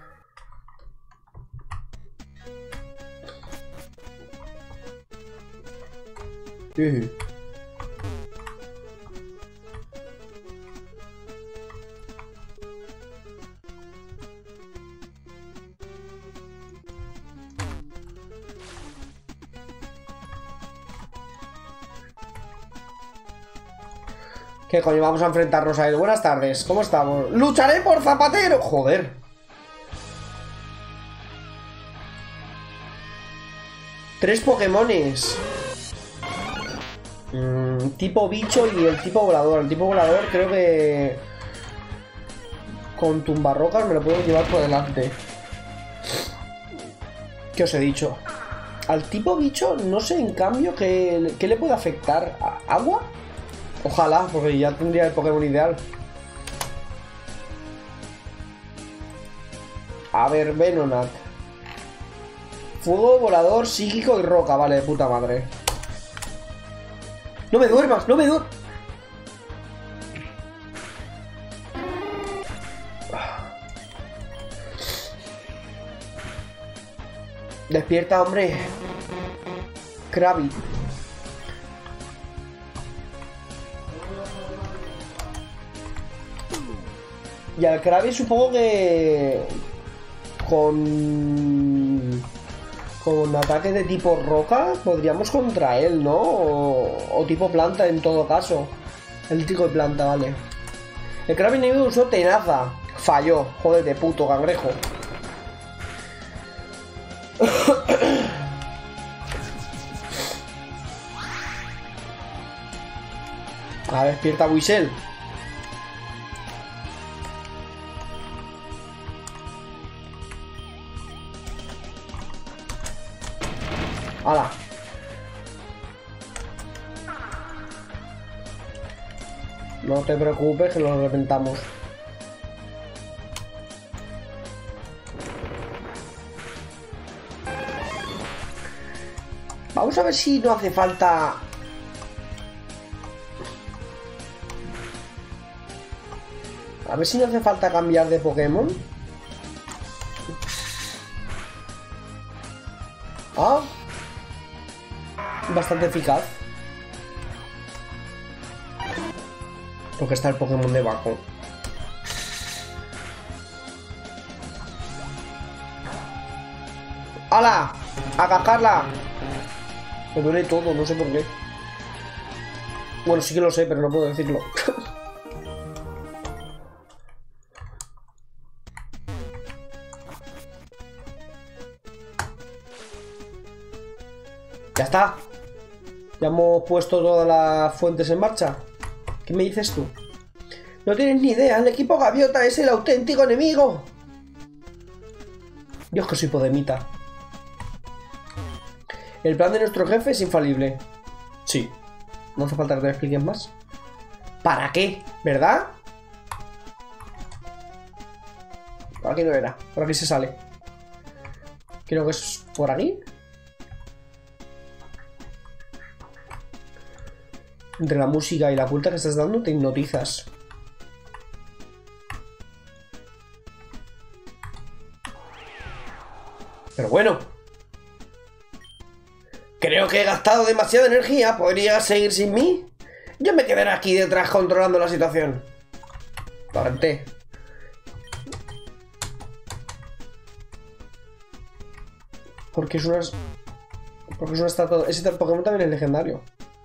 A: Uh. ¿Qué coño? Vamos a enfrentarnos a él. Buenas tardes, ¿cómo estamos? ¡Lucharé por Zapatero! Joder. Tres Pokémones. Mm, tipo bicho y el tipo volador. El tipo volador creo que... Con tumbarrocas me lo puedo llevar por delante. ¿Qué os he dicho? Al tipo bicho no sé en cambio qué, qué le puede afectar. ¿Agua? Ojalá, porque ya tendría el Pokémon ideal. A ver, Venonat. Fuego, volador, psíquico y roca. Vale, de puta madre. ¡No me duermas! ¡No me duermas! Despierta, hombre. Krabby. Y al Krabby supongo que... Con... Con ataques de tipo roca podríamos contra él, ¿no? O, o tipo planta en todo caso. El tipo de planta, vale. El Krabby enemigo usó tenaza. Falló. Joder, de puto cangrejo. A ver, despierta Whistle. ¡Hala! No te preocupes que lo reventamos. Vamos a ver si no hace falta... A ver si no hace falta cambiar de Pokémon. Ah. Bastante eficaz. Porque está el Pokémon debajo. ¡Hala! ¡A cascarla! Me duele todo, no sé por qué. Bueno, sí que lo sé, pero no puedo decirlo. Ya está. Ya hemos puesto todas las fuentes en marcha. ¿Qué me dices tú? No tienes ni idea, el equipo Gaviota es el auténtico enemigo. Dios, que soy podemita. El plan de nuestro jefe es infalible. Sí. No hace falta que te lo expliques más. ¿Para qué? ¿Verdad? Por aquí no era. Por aquí se sale. Creo que es por aquí. Entre la música y la vuelta que estás dando te hipnotizas. Pero bueno. Creo que he gastado demasiada energía. ¿Podrías seguir sin mí? Yo me quedaré aquí detrás controlando la situación. Torrente. Porque es una... Porque es una estatua... Ese Pokémon también es legendario.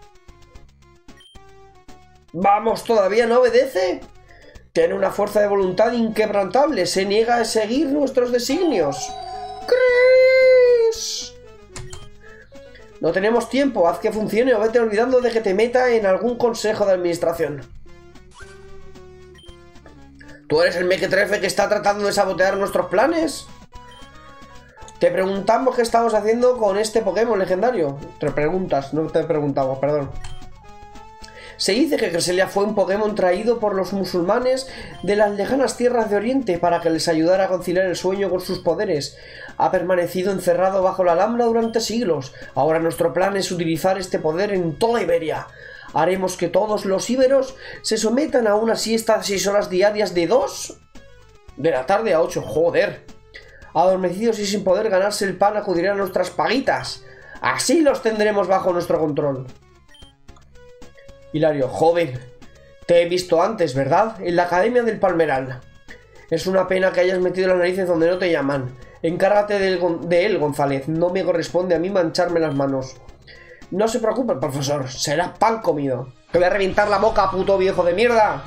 A: ¡Vamos! ¿Todavía no obedece? Tiene una fuerza de voluntad inquebrantable. Se niega a seguir nuestros designios. ¡Chris! No tenemos tiempo. Haz que funcione o vete olvidando de que te meta en algún consejo de administración. ¿Tú eres el mequetrefe que está tratando de sabotear nuestros planes? Te preguntamos qué estamos haciendo con este Pokémon legendario. Te preguntas, no te preguntamos, perdón. Se dice que Cresselia fue un Pokémon traído por los musulmanes de las lejanas tierras de Oriente para que les ayudara a conciliar el sueño con sus poderes. Ha permanecido encerrado bajo la Alhambra durante siglos. Ahora nuestro plan es utilizar este poder en toda Iberia. Haremos que todos los íberos se sometan a una siesta de seis horas diarias de dos de la tarde a ocho. ¡Joder! Adormecidos y sin poder ganarse el pan acudirán a nuestras paguitas. Así los tendremos bajo nuestro control. Hilario, joven, te he visto antes, ¿verdad? En la Academia del Palmeral. Es una pena que hayas metido las narices donde no te llaman. Encárgate de él, de él, González. No me corresponde a mí mancharme las manos. No se preocupe, profesor. Será pan comido. Te voy a reventar la boca, puto viejo de mierda.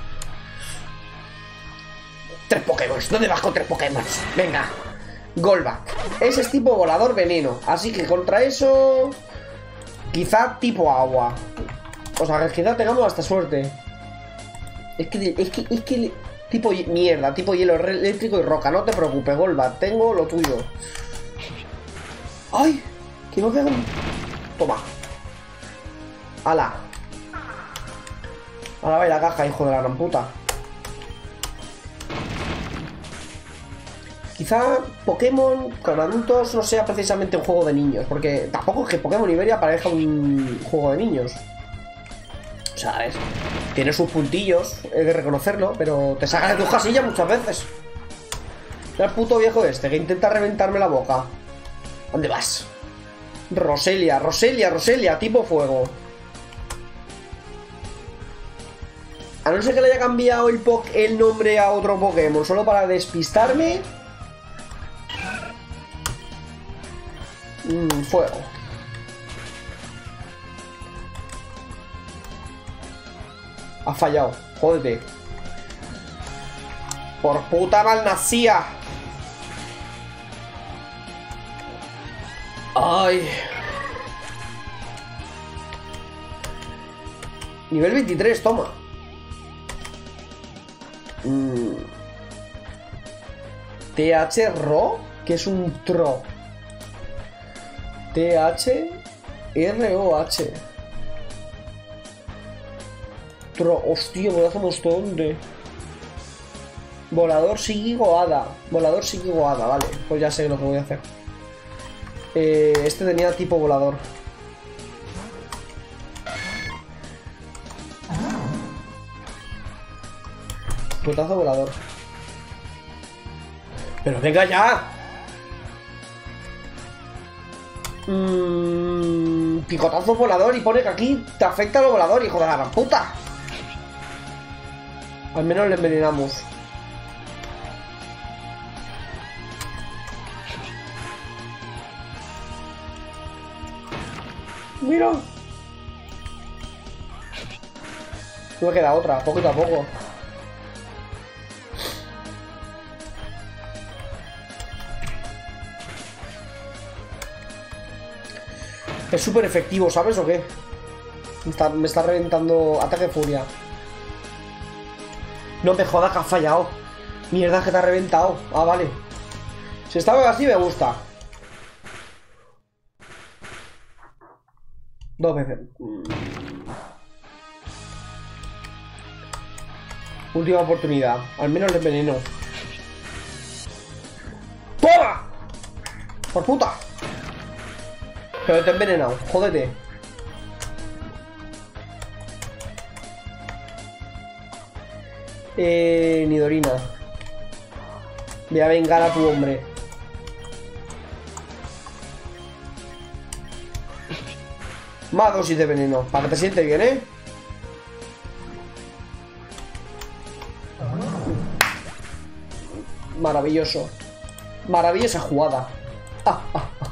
A: Tres Pokémon. ¿Dónde vas con tres Pokémon? Venga. Golbat. Ese es tipo volador veneno. Así que contra eso... Quizá tipo agua. O sea, que quizá tengamos hasta suerte. Es que, es que, es que... Tipo mierda, tipo hielo eléctrico y roca. No te preocupes, Golbat. Tengo lo tuyo. ¡Ay! ¿Qué me pega? Toma. ¡Hala! Ahora va la caja, hijo de la gran puta. Quizá Pokémon con adultos no sea precisamente un juego de niños. Porque tampoco es que Pokémon Iberia parezca un juego de niños. ¿Sabes? Tiene sus puntillos, he de reconocerlo, pero te sacas de tu casilla muchas veces. Mira el puto viejo este que intenta reventarme la boca. ¿Dónde vas? Roselia, Roselia, Roselia, tipo fuego. A no ser que le haya cambiado el, po el nombre a otro Pokémon, solo para despistarme. Mm, fuego. Ha fallado, jódete. Por puta malnacía. Ay. Nivel veintitrés, toma. Mm. T H R O, que es un tro. T H R O H. Tro, hostia, bolazo mostronte. Volador psíquico hada. Volador psíquico hada, vale. Pues ya sé lo que voy a hacer. Eh, este tenía tipo volador. Putazo volador. ¡Pero venga ya! Mmm, picotazo volador y pone que aquí te afecta lo volador, hijo de la gran puta. Al menos le envenenamos. Mira. No me queda otra, poquito a poco. Es súper efectivo, ¿sabes o qué? Me está, me está reventando ataque de furia. No me jodas que has fallado. Mierda que te ha reventado. Ah, vale. Si estaba así me gusta. Dos veces. Última oportunidad. Al menos le enveneno. ¡Toma! ¡Por puta! Pero te he envenenado, jódete. Eh, Nidorina. Voy a vengar a tu hombre. Más dosis de veneno, para que te sientes bien, ¿eh? Maravilloso. Maravillosa jugada. Ah, ah, ah.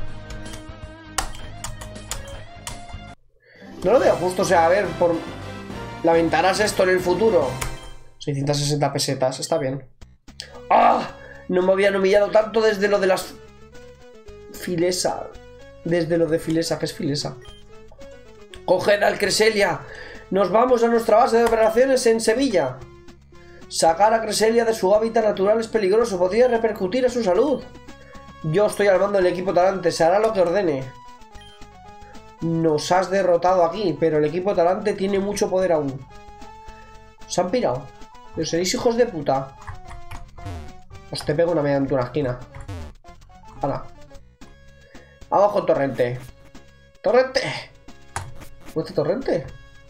A: No lo veo justo, o sea, a ver, por... ¿Lamentarás esto en el futuro? seiscientas sesenta pesetas, está bien. ¡Ah! No me habían humillado tanto desde lo de las... Filesa. Desde lo de Filesa, ¿qué es Filesa? ¡Coged al Creselia! ¡Nos vamos a nuestra base de operaciones en Sevilla! Sacar a Creselia de su hábitat natural es peligroso, podría repercutir a su salud. Yo estoy al mando del equipo Talante, se hará lo que ordene. Nos has derrotado aquí, pero el equipo Talante tiene mucho poder aún. Se han pirado. ¿Pero seréis hijos de puta? Os te pego una media en una esquina. ¡Hala! Abajo Torrente. ¡Torrente! ¿Dónde está Torrente?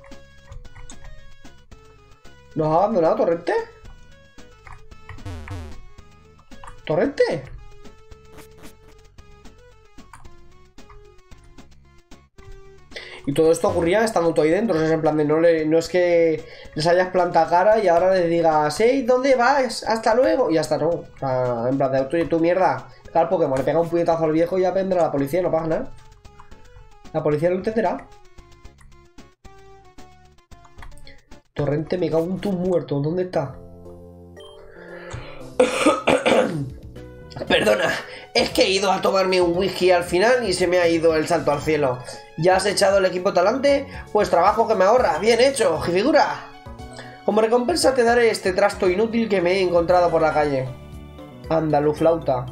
A: ¿Nos ha abandonado Torrente? ¿Torrente? Y todo esto ocurría estando tú ahí dentro. O sea, es en plan de no, le, no es que les hayas plantado cara y ahora les digas, hey, ¿dónde vas? Hasta luego. Y hasta no. O sea, en plan de tú, tu mierda. Claro, Pokémon le pega un puñetazo al viejo y ya vendrá la policía, no pasa nada. La policía lo entenderá. Torrente, me cago en tu muerto. ¿Dónde está? Perdona, es que he ido a tomarme un whisky al final y se me ha ido el salto al cielo. ¿Ya has echado el equipo Talante? Pues trabajo que me ahorra. Bien hecho, figura. Como recompensa te daré este trasto inútil que me he encontrado por la calle. Ándalo, flauta.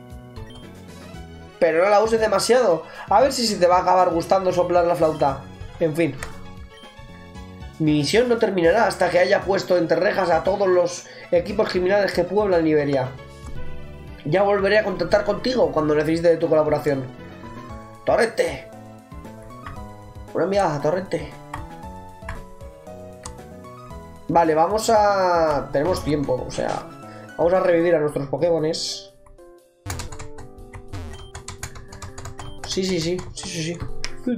A: Pero no la uses demasiado. A ver si se te va a acabar gustando soplar la flauta. En fin. Mi misión no terminará hasta que haya puesto entre rejas a todos los equipos criminales que pueblan Iberia. Ya volveré a contactar contigo cuando necesite de tu colaboración. ¡Torrente! Una enviada, Torrente. Vale, vamos a... Tenemos tiempo, o sea... Vamos a revivir a nuestros Pokémones. Sí, sí, sí. Sí, sí, sí.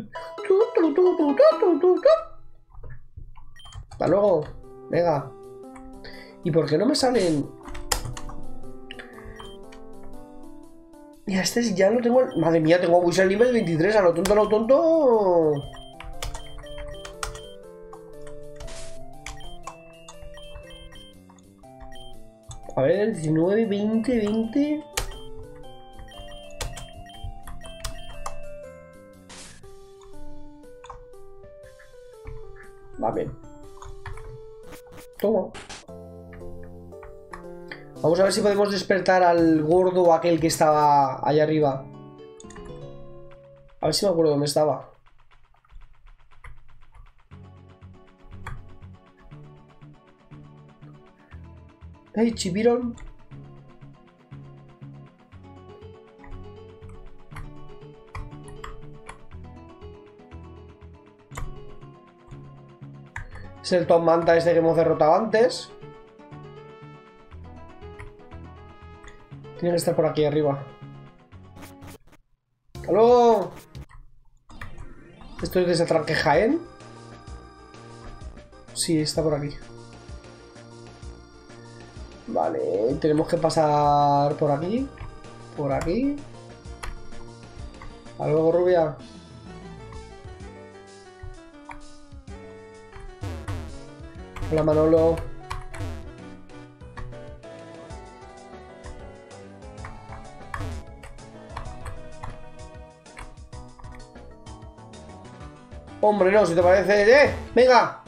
A: Hasta luego. Venga. ¿Y por qué no me salen...? Mira, este ya lo tengo... Madre mía, tengo a Whistle nivel veintitrés. A lo tonto, a lo tonto... A ver, diecinueve, veinte, veinte... Va bien. Toma. Vamos a ver si podemos despertar al gordo aquel que estaba allá arriba. A ver si me acuerdo dónde estaba. ¡Hey, Chipiron! Es el Tom Manta este que hemos derrotado antes. Tiene que estar por aquí arriba. ¡Hasta luego! ¿Esto es de ese tranque Jaén? Sí, está por aquí. Vale, tenemos que pasar por aquí. Por aquí. Hasta luego, rubia. Hola, Manolo. Hombre, no, si te parece... ¡Eh! ¡Venga!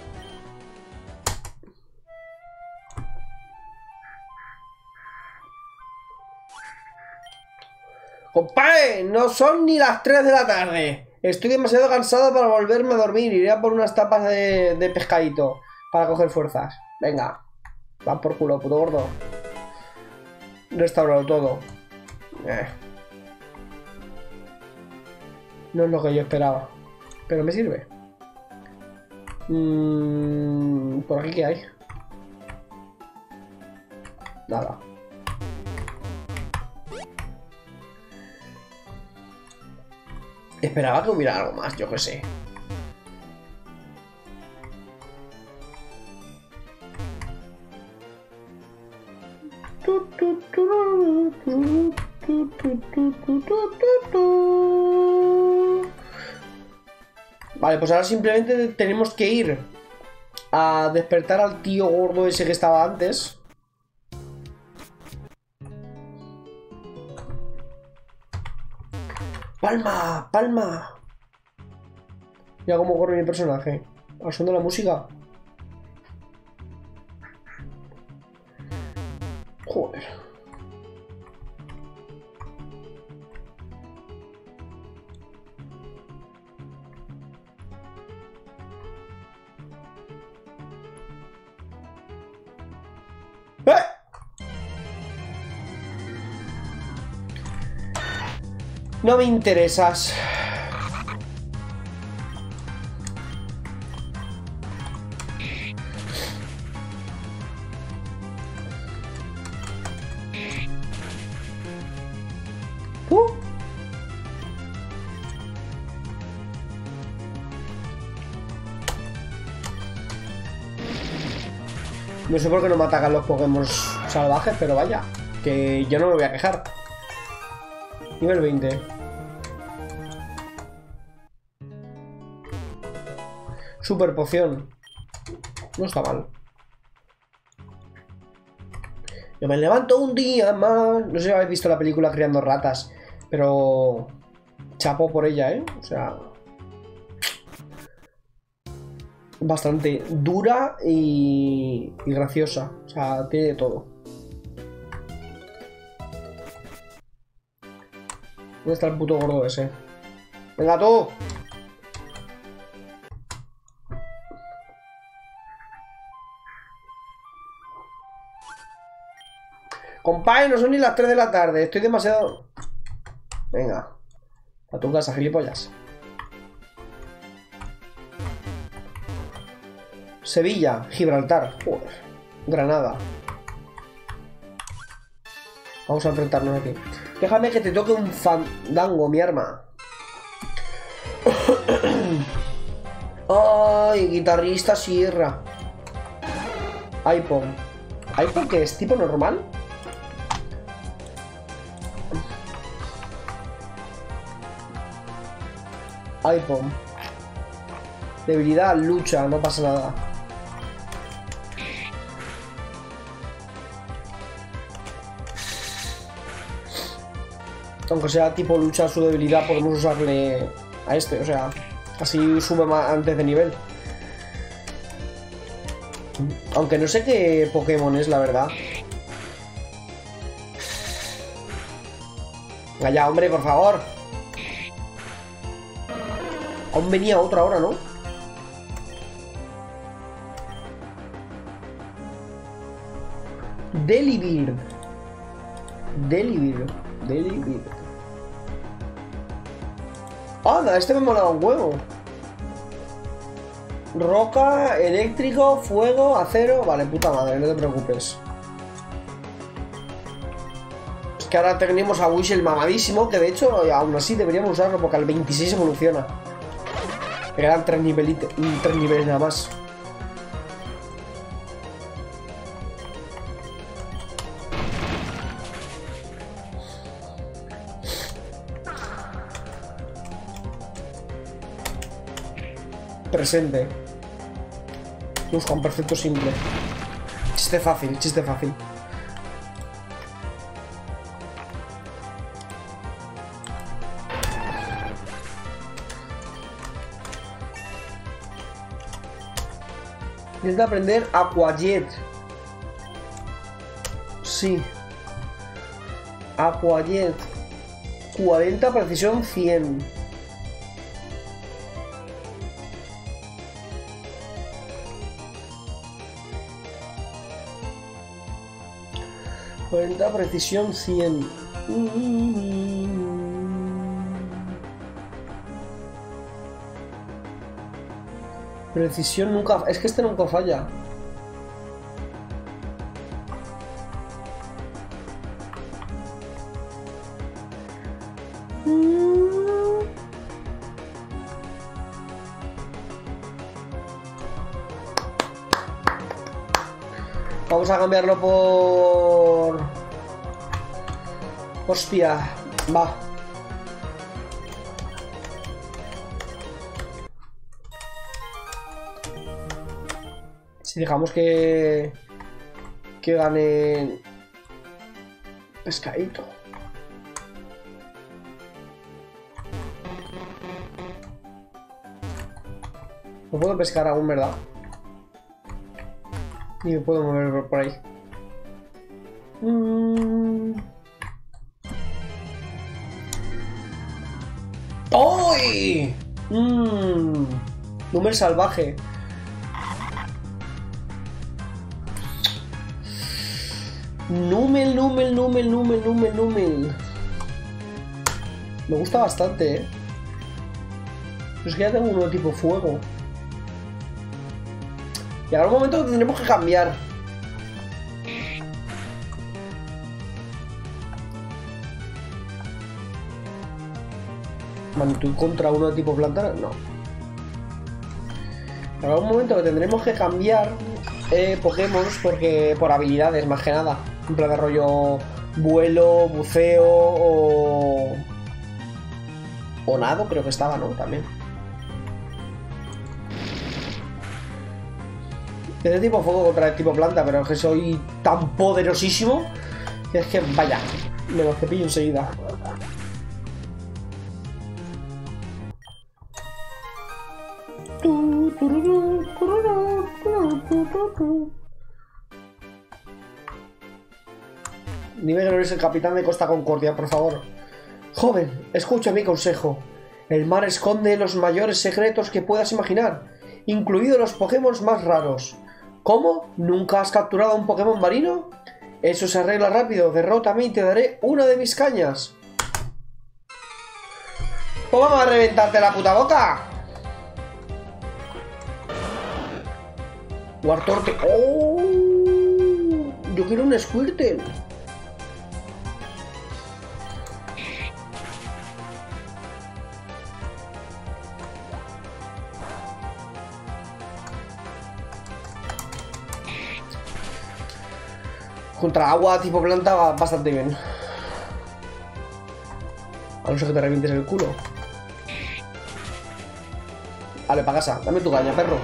A: ¡Compadre! No son ni las tres de la tarde. Estoy demasiado cansado para volverme a dormir. Iré a por unas tapas de, de pescadito para coger fuerzas. Venga. Van por culo, puto gordo. Restaurado todo. Eh. No es lo que yo esperaba. Pero me sirve. Mm, ¿Por aquí qué hay? Nada. Esperaba que hubiera algo más, yo qué sé. Vale, pues ahora simplemente tenemos que ir a despertar al tío gordo ese que estaba antes. ¡Palma! ¡Palma! Mira cómo corre mi personaje. Al son de la música. Joder. ¡Eh! No me interesas. Uh. No sé por qué no me atacan los Pokémon salvajes, pero vaya, que yo no me voy a quejar. Nivel veinte. Super poción. No está mal. Yo me levanto un día más. No sé si habéis visto la película Criando Ratas, pero chapo por ella, ¿eh? O sea, bastante dura y, y graciosa. O sea, tiene de todo. ¿Dónde está el puto gordo ese? ¡Venga tú! Compadre, no son ni las tres de la tarde. Estoy demasiado... Venga. A tu casa, gilipollas. Sevilla, Gibraltar. Joder. Granada. Vamos a enfrentarnos aquí. Déjame que te toque un fandango, mi arma. Ay, guitarrista sierra. iPhone. ¿iPhone qué es? ¿Tipo normal? iPhone. Debilidad, lucha, no pasa nada. Aunque sea tipo lucha, su debilidad podemos usarle a este, o sea, así sube más antes de nivel. Aunque no sé qué Pokémon es, la verdad. Venga ya, hombre, por favor. Aún venía otra ahora, ¿no? Delibird. Delibird. Delibird. Anda, este me molaba un huevo. Roca, eléctrico, fuego, acero. Vale, puta madre, no te preocupes. Es que ahora tenemos a Wish el mamadísimo, que de hecho aún así deberíamos usarlo porque al veintiséis evoluciona. Me quedan tres niveles, tres niveles nada más. Presente. Busca un perfecto simple. Chiste fácil, chiste fácil. Tienes que aprender Aquajet. Sí. Aquajet. cuarenta, precisión cien. cuarenta, precisión cien. Precisión nunca... Es que este nunca falla. Vamos a cambiarlo por... Hostia, va. Si dejamos que... Que gane... Pescadito. No puedo pescar aún, ¿verdad? Y me puedo mover por ahí. Mm. ¡Uy! Mmm. Número salvaje. Numel, Numel, Numel, Numel, Numel, Numel. Me gusta bastante, eh. Pero es que ya tengo uno de tipo fuego. Y ahora un momento que tendremos que cambiar. Magnitud contra uno de tipo planta, no. Ahora un momento que tendremos que cambiar eh, Pokémon porque por habilidades más que nada. En plan de rollo vuelo, buceo o... O nado creo que estaba, ¿no? También. Es de tipo fuego contra el tipo planta, pero es que soy tan poderosísimo que es que, vaya, me lo cepillo enseguida. Dime que no eres el capitán de Costa Concordia, por favor. Joven, escucha mi consejo. El mar esconde los mayores secretos que puedas imaginar, incluidos los Pokémon más raros. ¿Cómo? ¿Nunca has capturado a un Pokémon marino? Eso se arregla rápido. Derrótame y te daré una de mis cañas. Pues vamos a reventarte la puta boca. Wartorte. ¡Oh! Yo quiero un Squirtle. Contra agua tipo planta va bastante bien. A no ser que te revientes el culo. Vale, pa' casa. Dame tu caña, perro.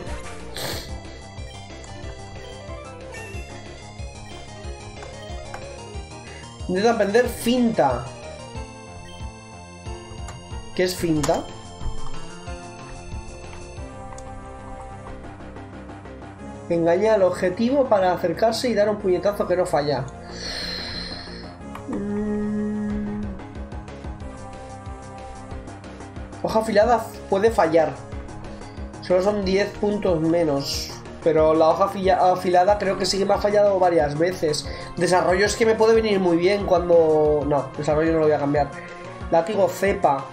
A: Intenta aprender finta. ¿Qué es finta? Engaña al objetivo para acercarse y dar un puñetazo que no falla. Mm. Hoja afilada puede fallar. Solo son diez puntos menos. Pero la hoja afilada creo que sí que me ha fallado varias veces. Desarrollo es que me puede venir muy bien cuando... No, desarrollo no lo voy a cambiar. Látigo cepa.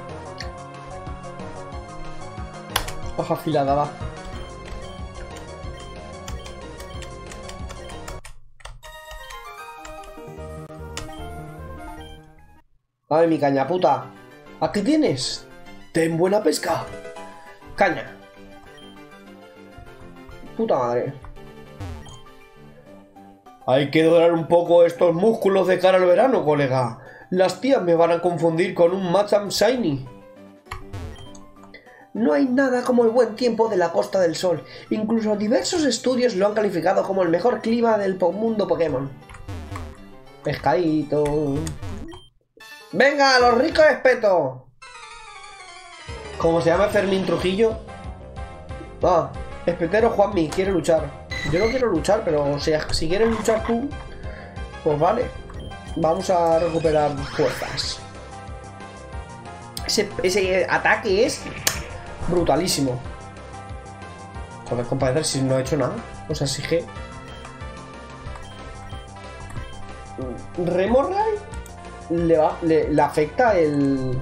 A: Hoja afilada, va. A ver, mi caña, puta. ¿Aquí tienes? Ten buena pesca. Caña. Puta madre. Hay que dorar un poco estos músculos de cara al verano, colega. Las tías me van a confundir con un Madame Shiny. No hay nada como el buen tiempo de la Costa del Sol. Incluso diversos estudios lo han calificado como el mejor clima del mundo Pokémon. Pescadito. ¡Venga, los ricos espetos! ¿Cómo se llama Fermín Trujillo? Ah, espetero Juanmi, quiere luchar. Yo no quiero luchar, pero si, si quieres luchar tú, pues vale. Vamos a recuperar fuerzas. Ese, ese ataque es brutalísimo. Joder, compadre, si no he hecho nada. O sea, sí que... Remorai le, va, le, le afecta el...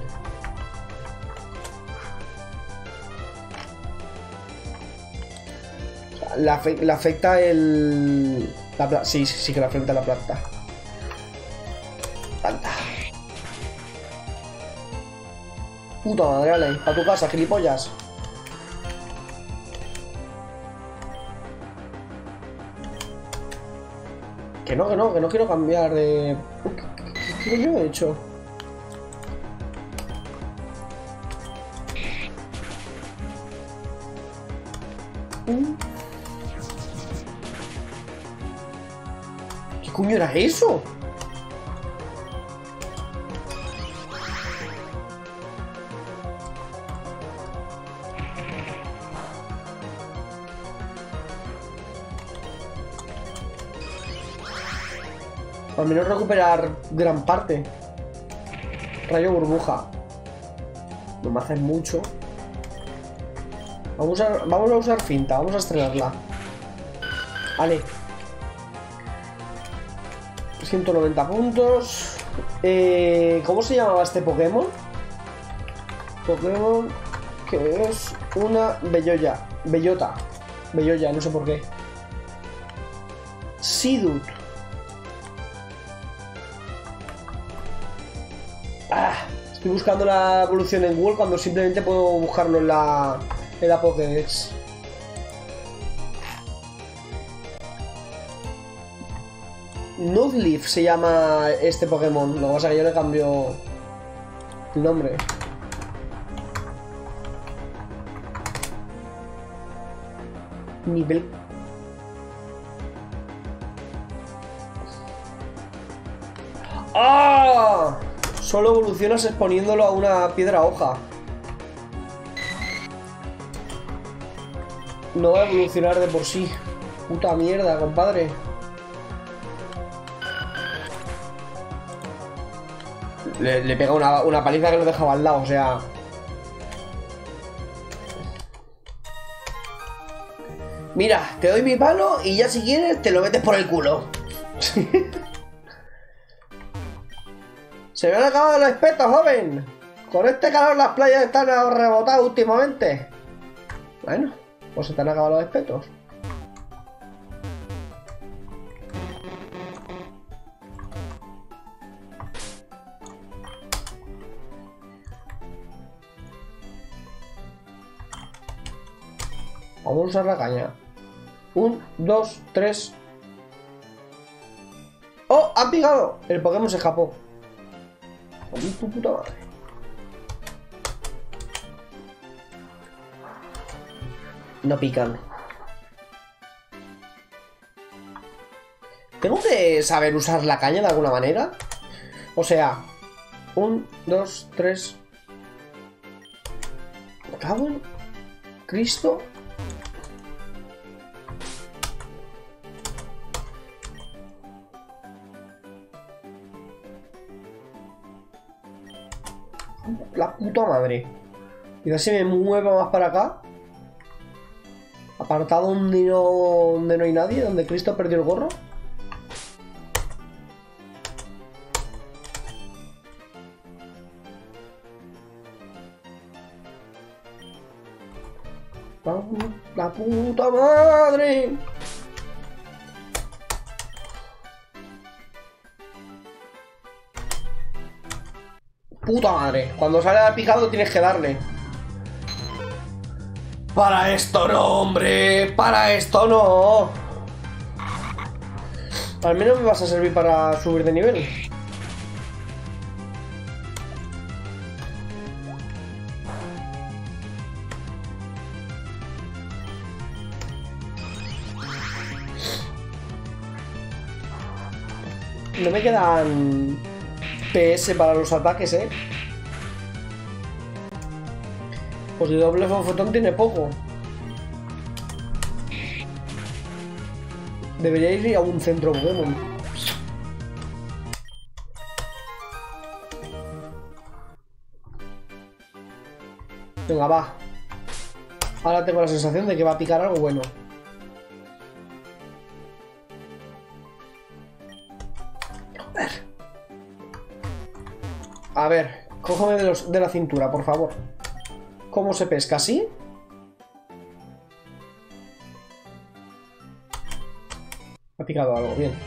A: Le, afe, le afecta el... La, sí, sí, sí que le afecta la planta. Planta. Puta madre, Ale. A tu casa, gilipollas. Que no, que no, que no quiero cambiar de... ¿Qué, qué yo he hecho? ¿Qué coño era eso? Al menos recuperar gran parte. Rayo burbuja. No me hacen mucho. Vamos a, vamos a usar finta, vamos a estrenarla. Vale. ciento noventa puntos. Eh, ¿Cómo se llamaba este Pokémon? Pokémon que es una belloya. Bellota. Belloya, no sé por qué. Sidut. Ah, estoy buscando la evolución en Google cuando simplemente puedo buscarlo en la, en la Pokédex. Nuzleaf se llama este Pokémon. Lo que pasa es que yo le cambio el nombre. Nivel... ¡Ah! Solo evolucionas exponiéndolo a una piedra hoja. No va a evolucionar de por sí. Puta mierda, compadre. Le, le pega una, una paliza que lo dejaba al lado, o sea... Mira, te doy mi palo y ya si quieres te lo metes por el culo. Se me han acabado los espetos, joven. Con este calor las playas están rebotadas últimamente. Bueno, pues se te han acabado los espetos. Vamos a usar la caña. Un, dos, tres. ¡Oh! ¡Han picado! El Pokémon se escapó. Tu puta madre. No pican. ¿Tengo que saber usar la caña de alguna manera? O sea, un, dos, tres. ¿Me cago en Cristo? La puta madre. Quizás si me muevo más para acá. Apartado donde no, donde no hay nadie, donde Cristo perdió el gorro. La, la puta madre. Puta madre. Cuando sale al picado tienes que darle. Para esto no, hombre. Para esto no. Al menos me vas a servir para subir de nivel. No me quedan P S para los ataques, eh. Pues el doble fotón tiene poco. Debería ir a un centro Pokémon. Venga, va. Ahora tengo la sensación de que va a picar algo bueno. A ver, cójame de, los, de la cintura, por favor. ¿Cómo se pesca? ¿Así? Ha picado algo, bien.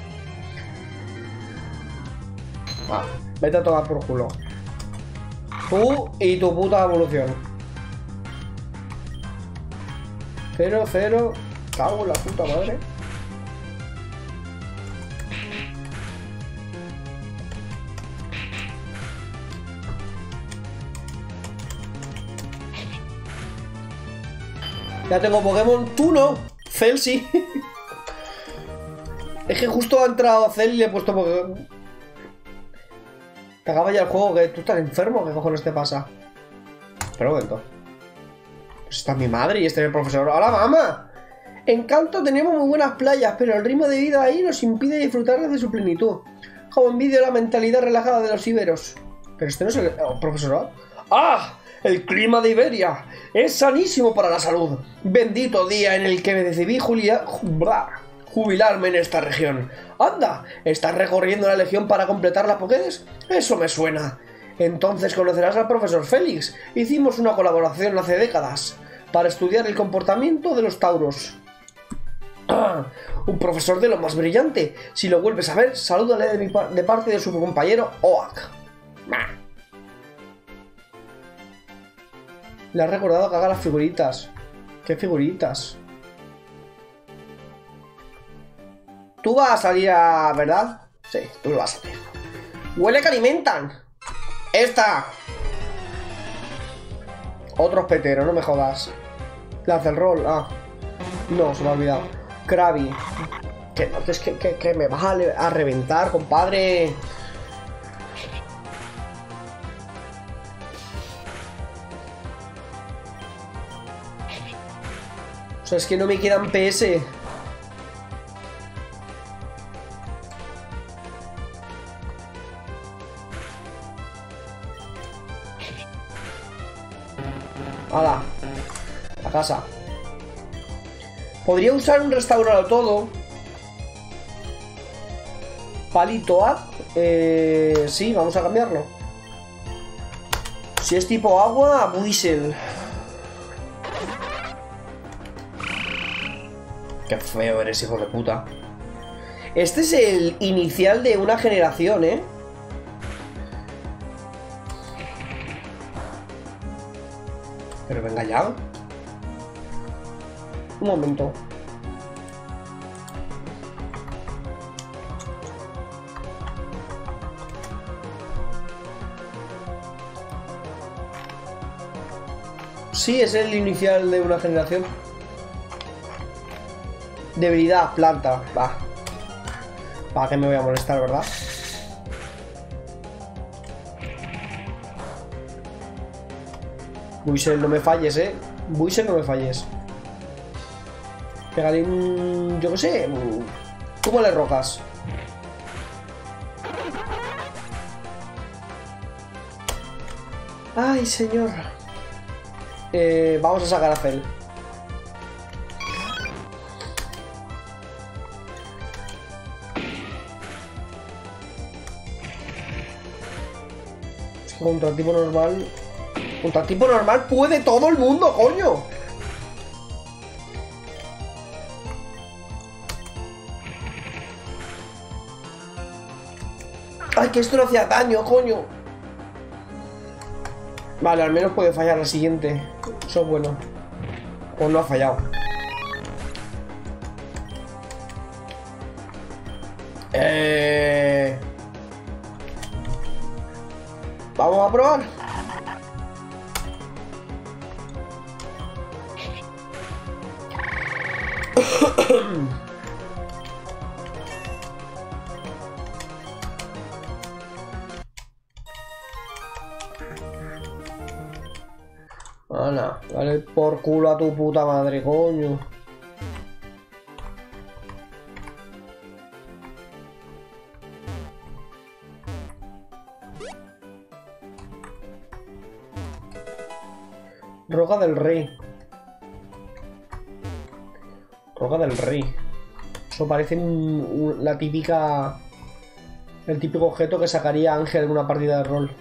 A: Ah, vete a tomar por culo. Tú y tu puta evolución. Cero, cero. Cago en la puta madre. Ya tengo Pokémon, tú no. Cell sí. Es que justo ha entrado Cell y le he puesto Pokémon. Te acaba ya el juego, que tú estás enfermo, ¿qué cojones te pasa? Pero un momento. Pues está mi madre y este es el profesor. ¡Hola, mamá! En Kanto tenemos muy buenas playas, pero el ritmo de vida ahí nos impide disfrutar de su plenitud. Como envidio la mentalidad relajada de los iberos. Pero este no es el oh, profesor. ¡Ah! El clima de Iberia es sanísimo para la salud. Bendito día en el que me decidí Julia... jubilarme en esta región. ¡Anda! ¿Estás recorriendo la legión para completar la Pokédex? Eso me suena. Entonces conocerás al profesor Félix. Hicimos una colaboración hace décadas para estudiar el comportamiento de los tauros. ¡Ah! Un profesor de lo más brillante. Si lo vuelves a ver, salúdale de, mi pa de parte de su compañero Oak. ¡Bah! Le has recordado que haga las figuritas. ¿Qué figuritas? Tú vas a salir a... ¿verdad? Sí, tú lo vas a hacer. ¡Huele que alimentan! ¡Esta! Otros peteros, no me jodas. Las del rol, ah. No, se me ha olvidado. Krabby. Que no, es que, que, que me vas a, a reventar, compadre. O sea, es que no me quedan P S. ¡Hala! A casa. Podría usar un restaurado todo. Palito A. Eh, sí, vamos a cambiarlo. Si es tipo agua, Buisel. Qué feo eres, hijo de puta. Este es el inicial de una generación, ¿eh? Pero venga ya. Un momento. Sí, es el inicial de una generación. Debilidad, planta. Va. ¿Para qué me voy a molestar, verdad? Buisel, no me falles, eh. Buisel, no me falles. Pégale un... yo qué sé. ¿Cómo le rocas? Ay, señor. Eh, vamos a sacar a Cell. Contra tipo normal. Contra tipo normal puede todo el mundo, coño. Ay, que esto no hacía daño, coño. Vale, al menos puede fallar la siguiente. Eso es bueno. O no ha fallado. Eh... Vamos a probar. Hala, dale por culo a tu puta madre, coño. Roca del Rey. Roca del Rey. Eso parece un, un, la típica... El típico objeto que sacaría Ángel en una partida de rol.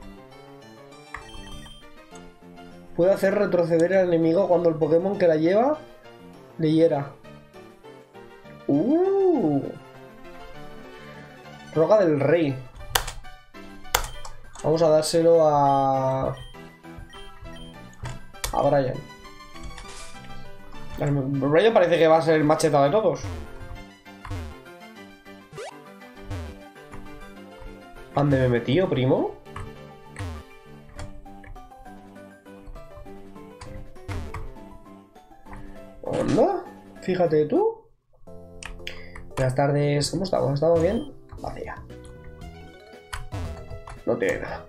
A: Puede hacer retroceder al enemigo cuando el Pokémon que la lleva le hiera. Uh. Roca del Rey. Vamos a dárselo a... A Brian. Brian parece que va a ser el macheta de todos. ¿Dónde me he metido, primo? ¿Onda? Fíjate tú. Buenas tardes. ¿Cómo estamos? ¿Estamos bien? Vacía. No tiene nada.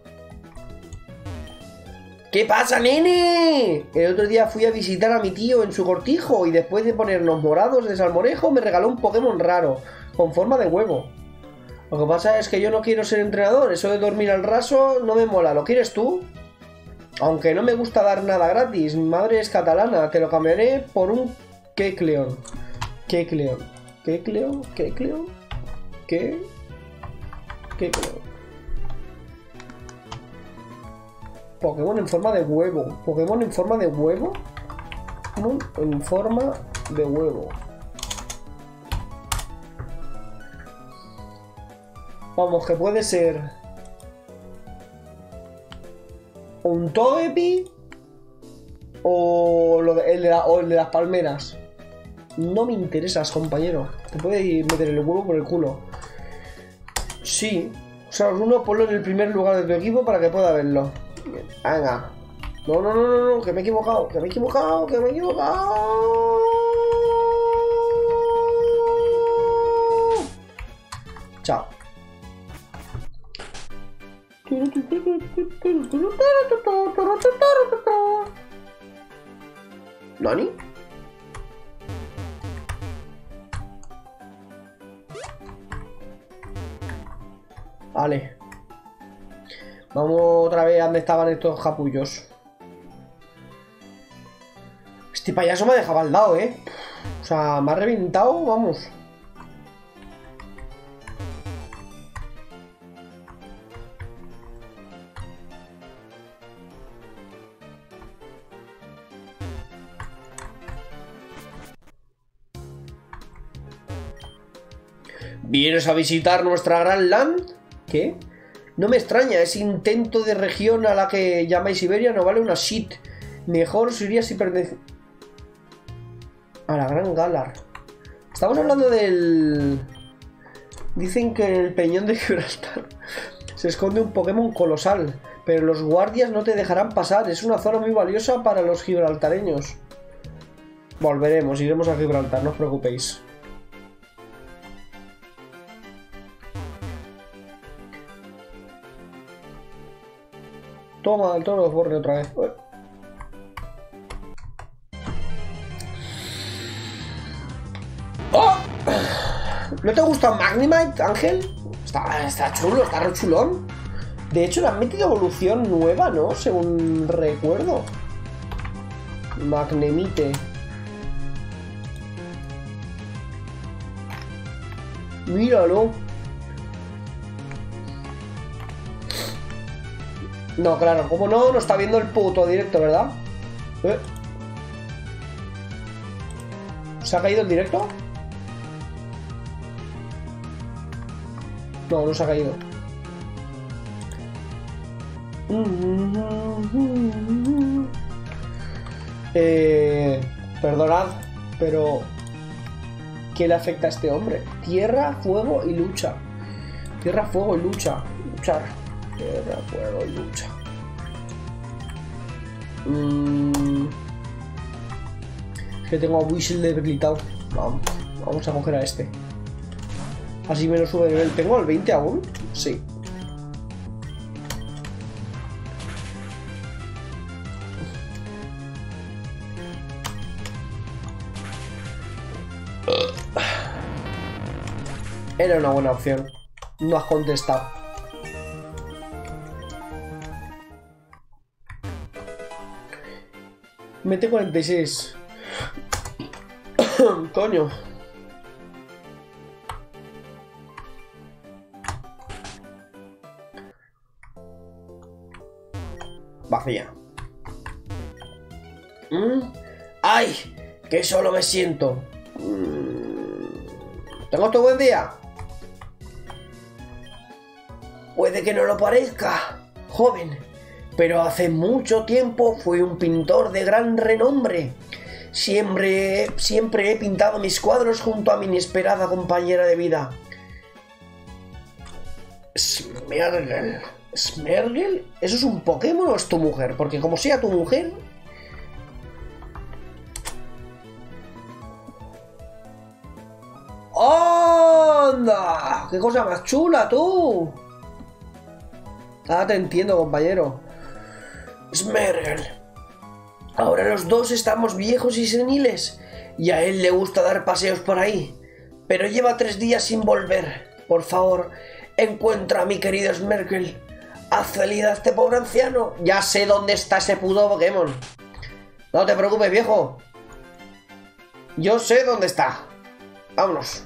A: ¿Qué pasa, nene? El otro día fui a visitar a mi tío en su cortijo y después de ponernos morados de salmorejo me regaló un Pokémon raro, con forma de huevo. Lo que pasa es que yo no quiero ser entrenador, eso de dormir al raso no me mola. ¿Lo quieres tú? Aunque no me gusta dar nada gratis, mi madre es catalana, te lo cambiaré por un Kecleon. Kecleon. Kecleon. Kecleon. ¿Qué? Kecleon. Pokémon en forma de huevo. Pokémon en forma de huevo. Pokémon en forma de huevo. Vamos, que puede ser un Togepi o, lo de, el, de la, o el de las palmeras. No me interesas, compañero. Te puede meter el huevo por el culo. Sí. O sea, uno ponlo en el primer lugar de tu equipo para que pueda verlo. Venga. No, no, no, no, no, que me he equivocado, que me he equivocado, que me he equivocado. Chao. ¿Nani? Vale. Vamos otra vez a donde estaban estos capullos. Este payaso me ha dejado al lado, ¿eh? O sea, me ha reventado, vamos. ¿Vienes a visitar nuestra gran land? ¿Qué? No me extraña, ese intento de región a la que llamáis Siberia no vale una shit. Mejor sería si pertenece... A la Gran Galar. Estamos hablando del... Dicen que en el Peñón de Gibraltar se esconde un Pokémon colosal, pero los guardias no te dejarán pasar. Es una zona muy valiosa para los gibraltareños. Volveremos, iremos a Gibraltar, no os preocupéis. Toma, el toro los borre otra vez. ¡Oh! ¿No te gusta Magnemite, Ángel? Está, está chulo, está re chulón. De hecho, le han metido evolución nueva, ¿no? Según recuerdo. Magnemite. Míralo. No, claro, como no, no está viendo el puto directo, ¿verdad? ¿Eh? ¿Se ha caído el directo? No, no se ha caído. Eh, perdonad, pero ¿qué le afecta a este hombre? Tierra, fuego y lucha. Tierra, fuego y lucha. Luchar. Tierra, fuego y lucha. Mm. Es que tengo a Whistle debilitado. Vamos, vamos a coger a este. Así me lo sube de nivel. ¿Tengo el veinte aún? Sí. Era una buena opción. No has contestado. Mete cuarenta y seis. Coño. Vacía. ¿Mm? ¡Ay! Que solo me siento. ¿Tengo otro buen día? Puede que no lo parezca, joven, pero hace mucho tiempo fui un pintor de gran renombre. Siempre, siempre he pintado mis cuadros junto a mi inesperada compañera de vida. Smergel. ¿Smergel? ¿Eso es un Pokémon o es tu mujer? Porque como sea tu mujer... ¡Anda! ¡Qué cosa más chula, tú! Ah, te entiendo, compañero. Smergel. Ahora los dos estamos viejos y seniles, y a él le gusta dar paseos por ahí, pero lleva tres días sin volver. Por favor, encuentra a mi querido Smergel. Haz feliz a este pobre anciano. Ya sé dónde está ese puto Pokémon. No te preocupes, viejo. Yo sé dónde está. Vámonos.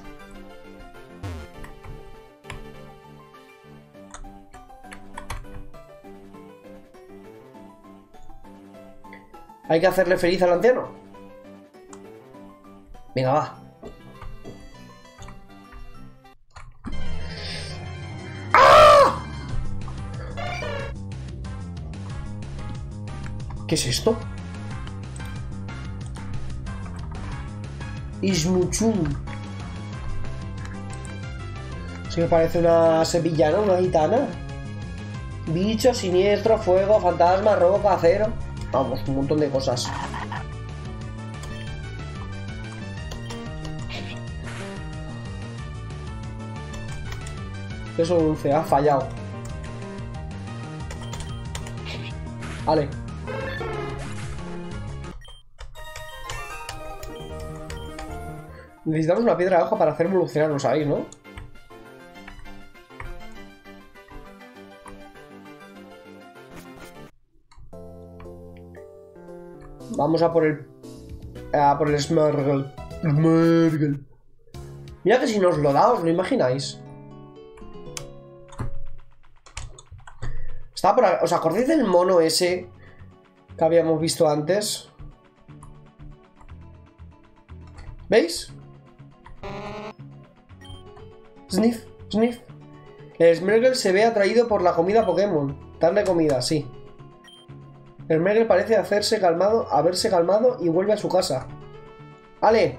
A: Hay que hacerle feliz al anciano. Venga, va. ¡Ah! ¿Qué es esto? Ismuchun. Sí me parece una sevillana, una gitana. Bicho, siniestro, fuego, fantasma, roca, acero. Vamos, un montón de cosas. Eso dulce, ha fallado. Vale. Necesitamos una piedra de hoja para hacer evolucionar, ¿lo sabéis, no? Vamos a por el... A por el Smergel. Smergel. Mira que si nos lo da, ¿os lo imagináis? Estaba por... ¿Os acordáis del mono ese que habíamos visto antes? ¿Veis? Sniff, sniff. El Smergel se ve atraído por la comida Pokémon. Darle comida, sí. El Smergel parece hacerse calmado, haberse calmado y vuelve a su casa. ¡Ale!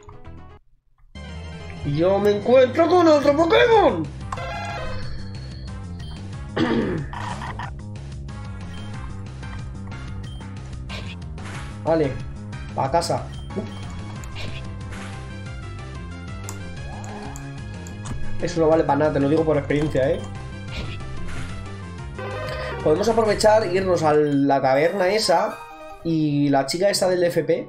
A: ¡Yo me encuentro con otro Pokémon! Vale, a casa. Eso no vale para nada, te lo digo por experiencia, ¿eh? Podemos aprovechar e irnos a la taberna esa y la chica esa del F P.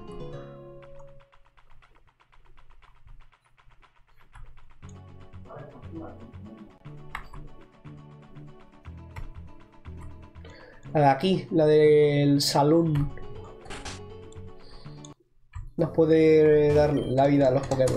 A: La de aquí, la del salón. Nos puede dar la vida a los Pokémon.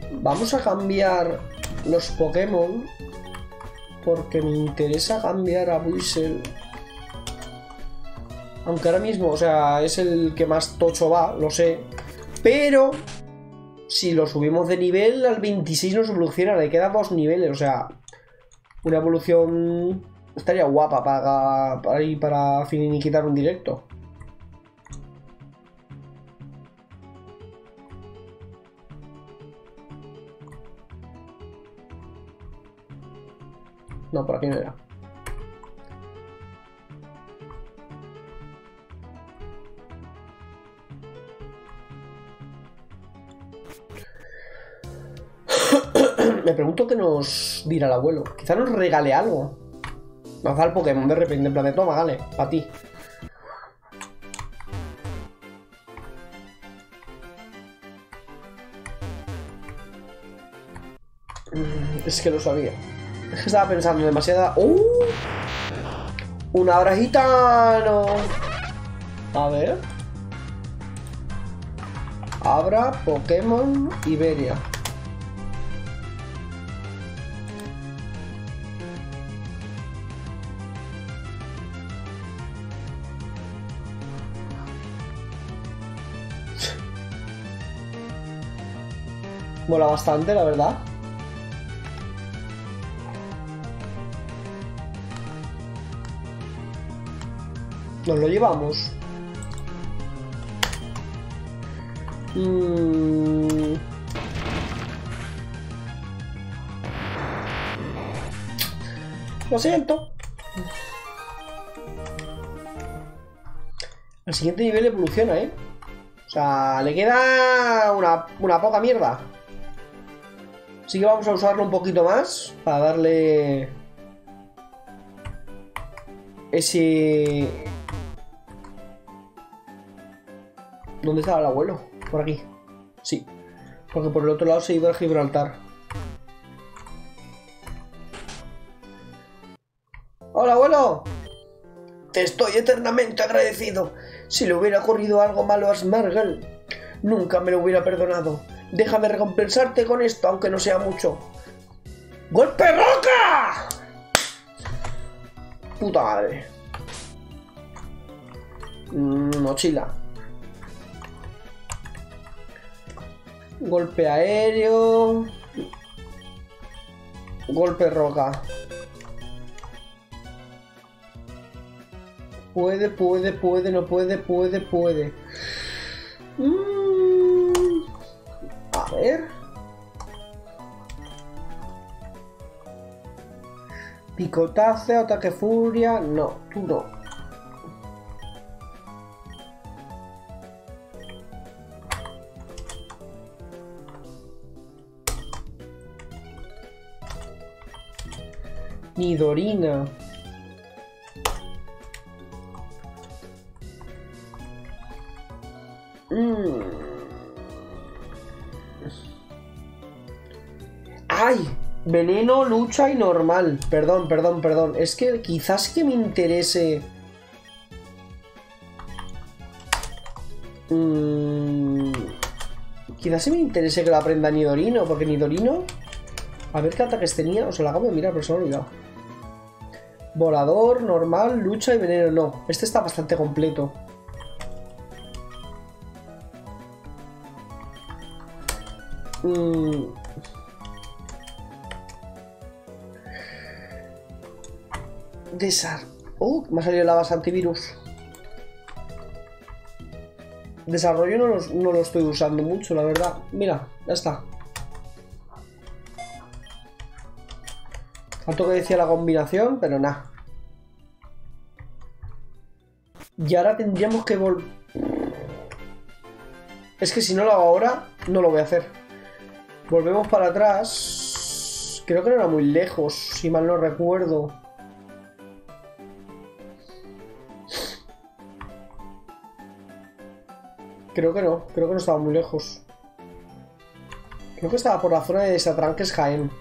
A: Vamos a cambiar los Pokémon. Porque me interesa cambiar a Buizel. Aunque ahora mismo, o sea, es el que más tocho va, lo sé. Pero si lo subimos de nivel, al veintiséis nos evoluciona. Le quedan dos niveles, o sea, una evolución estaría guapa para, para ir para finiquitar un directo. No, por aquí no era. Me pregunto qué nos dirá el abuelo. Quizá nos regale algo. Nos da el Pokémon de repente, en plan de toma, vale, para ti. Es que lo sabía. Es que estaba pensando demasiada... ¡Uh! ¡Una hora gitano! A ver. Abra Pokémon Iberia. Mola bastante, la verdad. Nos lo llevamos. Mm. Lo siento. El siguiente nivel evoluciona, ¿eh? O sea, le queda una, una poca mierda. Así que vamos a usarlo un poquito más para darle ese... ¿Dónde estaba el abuelo? Por aquí. Sí. Porque por el otro lado se iba a Gibraltar. ¡Hola, abuelo! Te estoy eternamente agradecido. Si le hubiera ocurrido algo malo a Smargel, nunca me lo hubiera perdonado. Déjame recompensarte con esto, aunque no sea mucho. ¡Golpe roca! Puta madre. Mm, mochila. Golpe aéreo. Golpe roca. Puede, puede, puede, no puede, puede, puede. Mm. A ver. Picotazo, ataque furia. No, tú no. Nidorina. Mm. ¡Ay! Veneno, lucha y normal. Perdón, perdón, perdón. Es que quizás que me interese... Mm... Quizás sí me interese que lo aprenda Nidorino, porque Nidorino... A ver qué ataques tenía. O sea, lo acabo de mirar, pero se me ha olvidado. Volador, normal, lucha y veneno. No, este está bastante completo. Mm... Desar... Oh, me ha salido la base antivirus. Desarrollo no lo, no lo estoy usando mucho, la verdad. Mira, ya está. Tanto que decía la combinación, pero nada. Y ahora tendríamos que volver... Es que si no lo hago ahora, no lo voy a hacer. Volvemos para atrás. Creo que no era muy lejos, si mal no recuerdo. Creo que no, creo que no estaba muy lejos. Creo que estaba por la zona de Desatranques Jaén.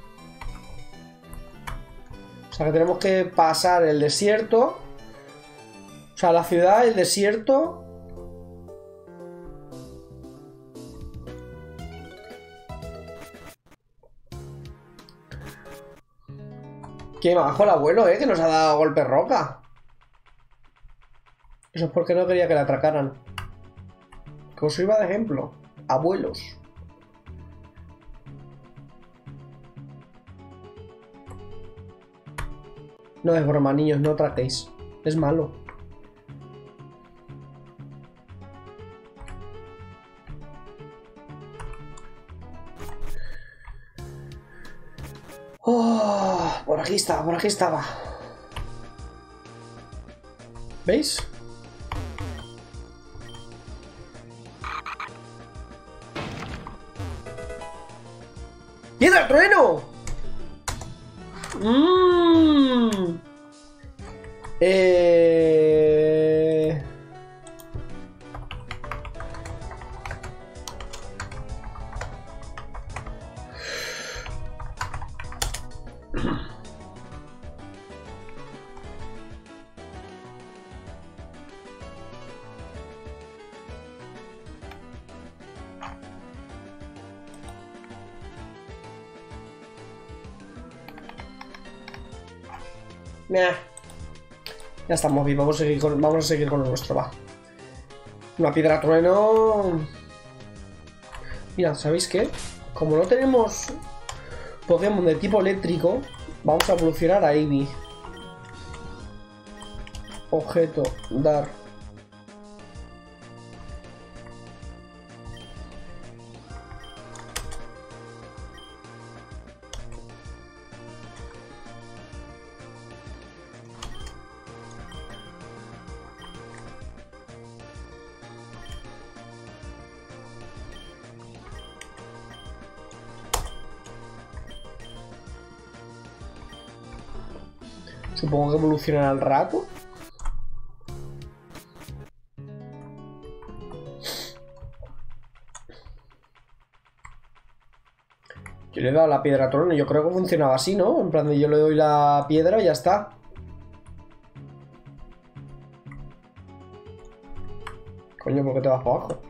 A: O sea que tenemos que pasar el desierto. O sea, la ciudad, el desierto. Qué bajo el abuelo, eh, que nos ha dado golpe roca. Eso es porque no quería que le atracaran. Que os sirva de ejemplo. Abuelos. No es broma, niños, no atraquéis. Es malo. Oh, por aquí estaba, por aquí estaba. ¿Veis? ¡Piedra trueno! Mmm. Eh... Nah. Ya estamos vivos, vamos a seguir con, vamos a seguir con lo nuestro, va. Una piedra trueno. Mira, ¿sabéis qué? Como no tenemos Pokémon de tipo eléctrico, vamos a evolucionar a Eevee. Objeto, dar. Supongo que evolucionará al rato. Yo le he dado la piedra a Trono y yo creo que funcionaba así, ¿no? En plan de yo le doy la piedra y ya está. Coño, ¿por qué te vas para abajo?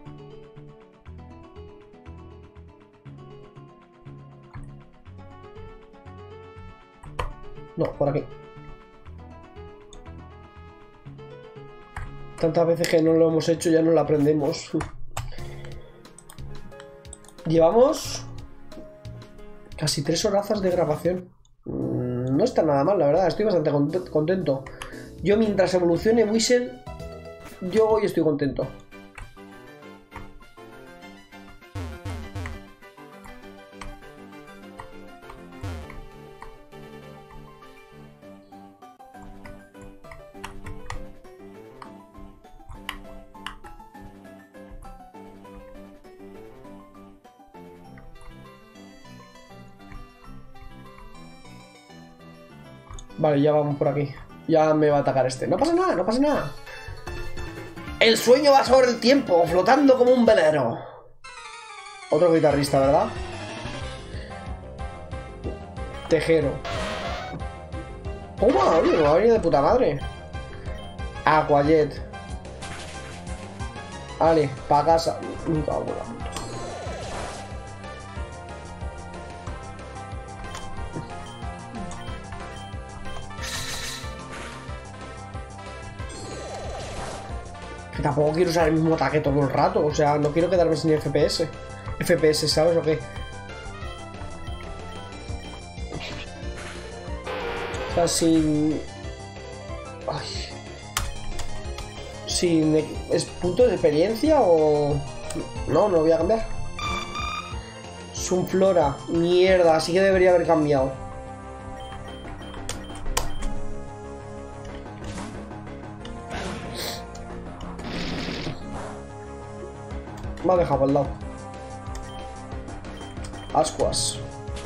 A: No, por aquí. Tantas veces que no lo hemos hecho ya no lo aprendemos. Llevamos casi tres horazas de grabación. No está nada mal, la verdad. Estoy bastante contento. Yo mientras evolucione Whistle, yo hoy estoy contento. Vale, ya vamos por aquí. Ya me va a atacar este. No pasa nada, no pasa nada. El sueño va sobre el tiempo, flotando como un velero. Otro guitarrista, ¿verdad? Tejero. ¡Toma! Oye, me va a venir de puta madre. Aquajet. Vale, pa' casa. Me cago en la puta. Que tampoco quiero usar el mismo ataque todo el rato. O sea, no quiero quedarme sin F P S. F P S, ¿sabes o qué? O sea, sin... Ay. Sin... ¿Es punto de experiencia o...? No, no voy a cambiar. Sunflora. Mierda, así que debería haber cambiado. Me ha dejado al lado. Ascuas.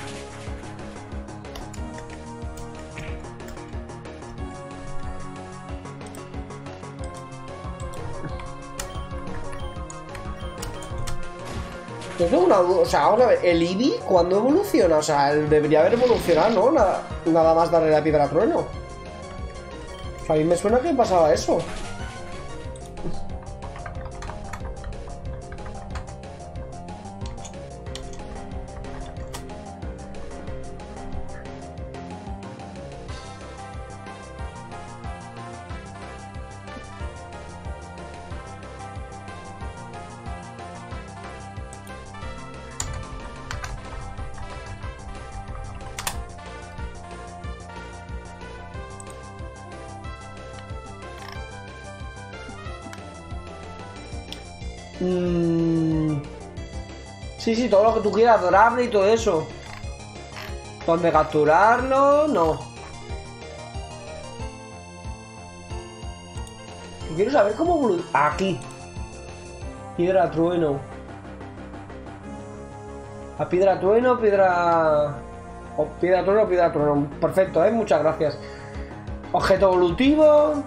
A: Yo tengo una duda, o sea, vamos a ver, el Eevee, ¿cuándo evoluciona? O sea, él debería haber evolucionado, ¿no? Nada, nada más darle la piedra a trueno. O sea, a mí me suena que pasaba eso. Mm. Sí, sí, todo lo que tú quieras, adorable y todo eso. ¿Dónde capturarlo? No. Quiero saber cómo evoluciona. Aquí. Piedra trueno. A piedra trueno, piedra... O piedra trueno, piedra trueno. Perfecto, ¿eh? Muchas gracias. Objeto evolutivo.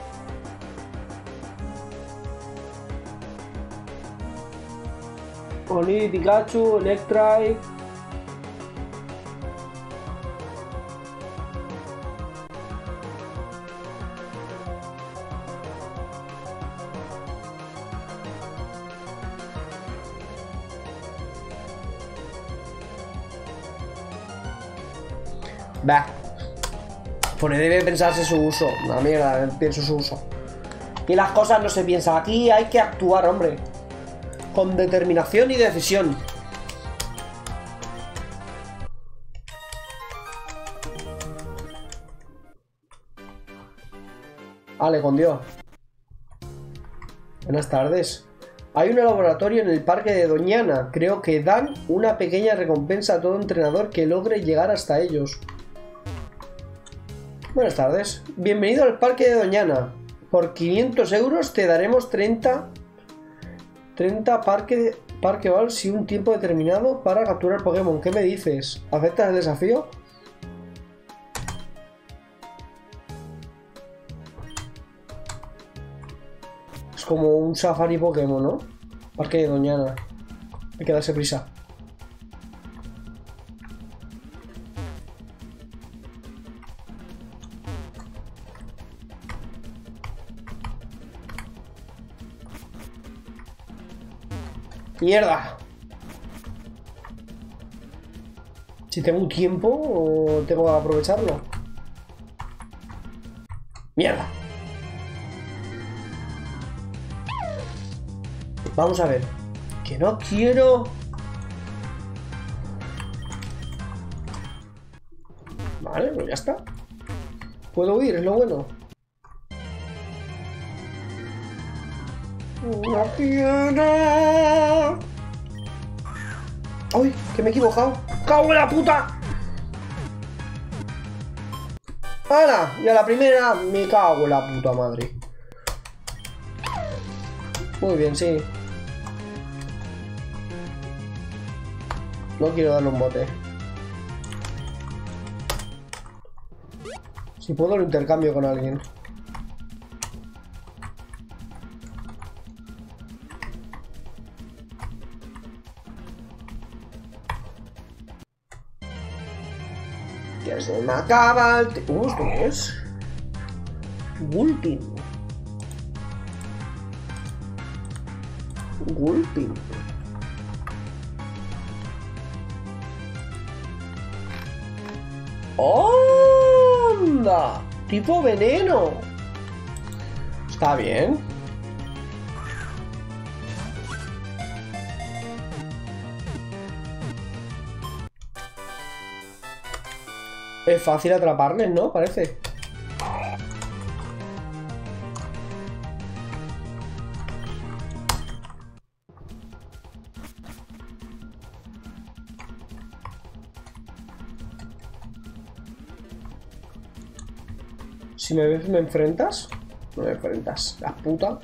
A: Oni, Pikachu, Electrike. Bah. Pues debe pensarse su uso. Una mierda, pienso su uso. Y las cosas no se piensan. Aquí hay que actuar, hombre. Con determinación y decisión. Vale, con Dios. Buenas tardes. Hay un laboratorio en el parque de Doñana. Creo que dan una pequeña recompensa a todo entrenador que logre llegar hasta ellos. Buenas tardes. Bienvenido al parque de Doñana. Por quinientos euros te daremos treinta... treinta parque, parque balls y un tiempo determinado para capturar Pokémon. ¿Qué me dices? ¿Aceptas el desafío? Es como un safari Pokémon, ¿no? Parque de Doñana. Hay que darse prisa. ¡Mierda! Si tengo un tiempo, o tengo que aprovecharlo. ¡Mierda! Vamos a ver. Que no quiero... Vale, pues ya está. Puedo huir, es lo bueno. ¡Una piedra! ¡Ay! Que me he equivocado. ¡Cago en la puta! ¡Hala! Y a la primera me cago en la puta madre. Muy bien, sí. No quiero darle un bote. Si puedo lo intercambio con alguien. Ya se me acaba el... Uh, ¿esto qué es? Gulpin. Gulpin. ¡Onda! Tipo veneno. Está bien. Es fácil atraparles, ¿no? Parece. Si me ves, ¿me enfrentas? No me enfrentas, la puta.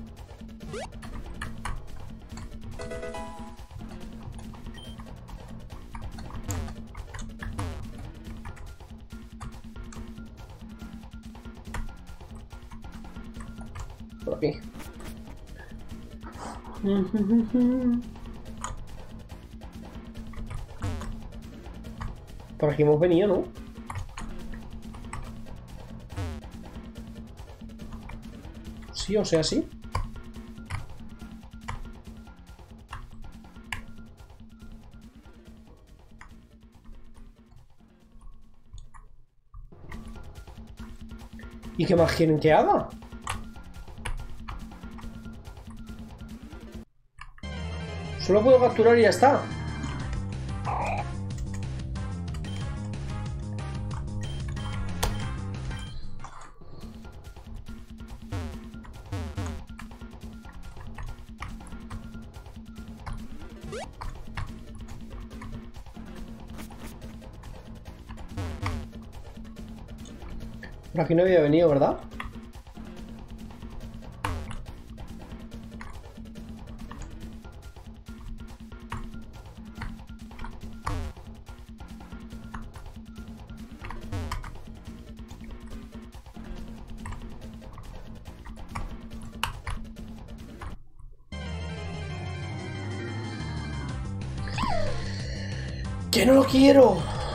A: Por aquí. Por aquí hemos venido, ¿no? Sí, o sea, sí. ¿Y qué más quieren que haga? Solo puedo capturar y ya está. Por aquí no había venido, ¿verdad? ¡Que no lo quiero!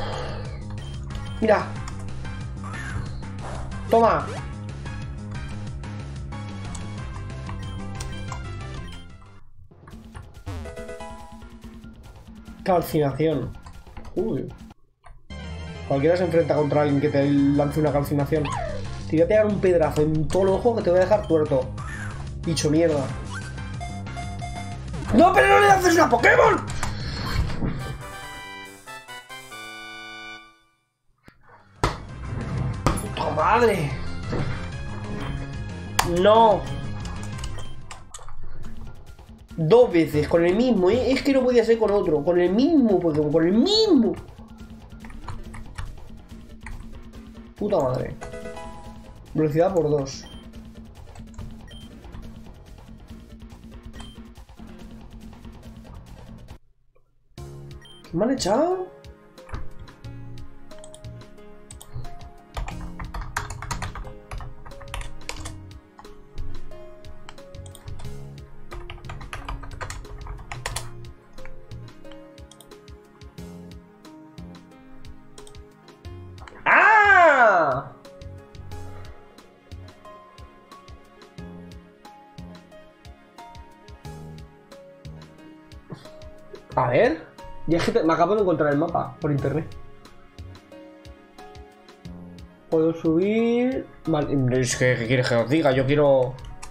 A: Mira. Toma. Calcinación. Uy. Cualquiera se enfrenta contra alguien que te lance una calcinación. Te voy a pegar un pedazo en todo el ojo que te voy a dejar tuerto. Bicho mierda. ¡No, pero no le lances una Pokémon! ¡Puta madre! No. Dos veces, con el mismo, ¿eh? Es que no podía ser con otro. Con el mismo Pokémon, con el mismo. Puta madre. Velocidad por dos. ¿Qué me han echado? A ver. Ya es que me acabo de encontrar el mapa por internet. Puedo subir. Vale, es que ¿qué quieres que os diga? Yo quiero.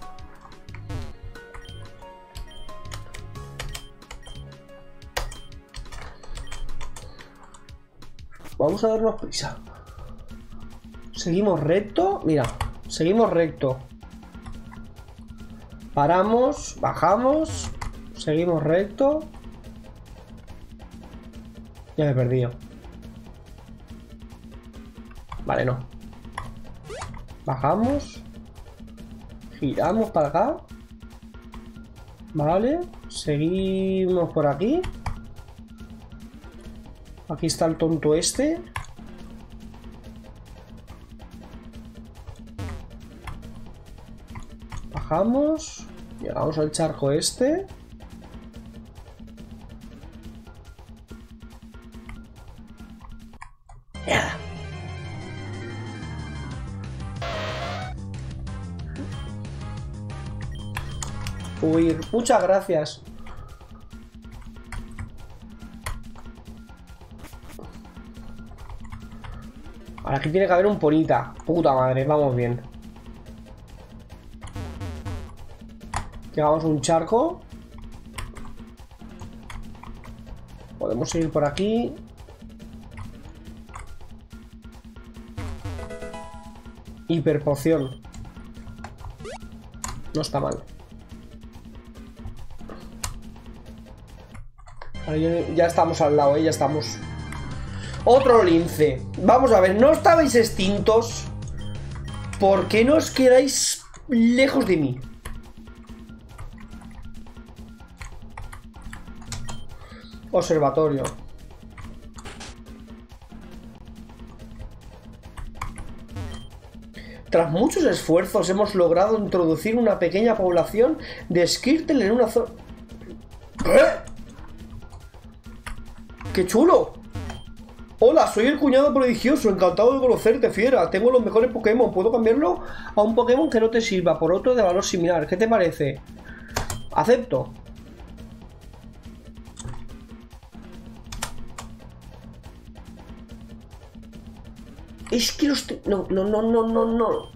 A: Vamos a darnos prisa. Seguimos recto. Mira, seguimos recto. Paramos, bajamos. Seguimos recto. Ya me he perdido. Vale, no. Bajamos. Giramos para acá. Vale. Seguimos por aquí. Aquí está el tonto este. Bajamos. Llegamos al charco este. Uy, muchas gracias. Ahora aquí tiene que haber un Ponita. Puta madre, vamos bien. Llegamos a un charco. Podemos seguir por aquí. Hiperpoción. No está mal. Ya estamos al lado, ¿eh? Ya estamos. Otro lince. Vamos a ver, no estabais extintos. ¿Por qué no os quedáis lejos de mí? Observatorio. Tras muchos esfuerzos hemos logrado introducir una pequeña población de Squirtle en una zona... ¿Eh? ¡Qué chulo! Hola, soy el cuñado prodigioso, encantado de conocerte, fiera. Tengo los mejores Pokémon. ¿Puedo cambiarlo a un Pokémon que no te sirva por otro de valor similar? ¿Qué te parece? Acepto. Es que los... No, no, no, no, no, no.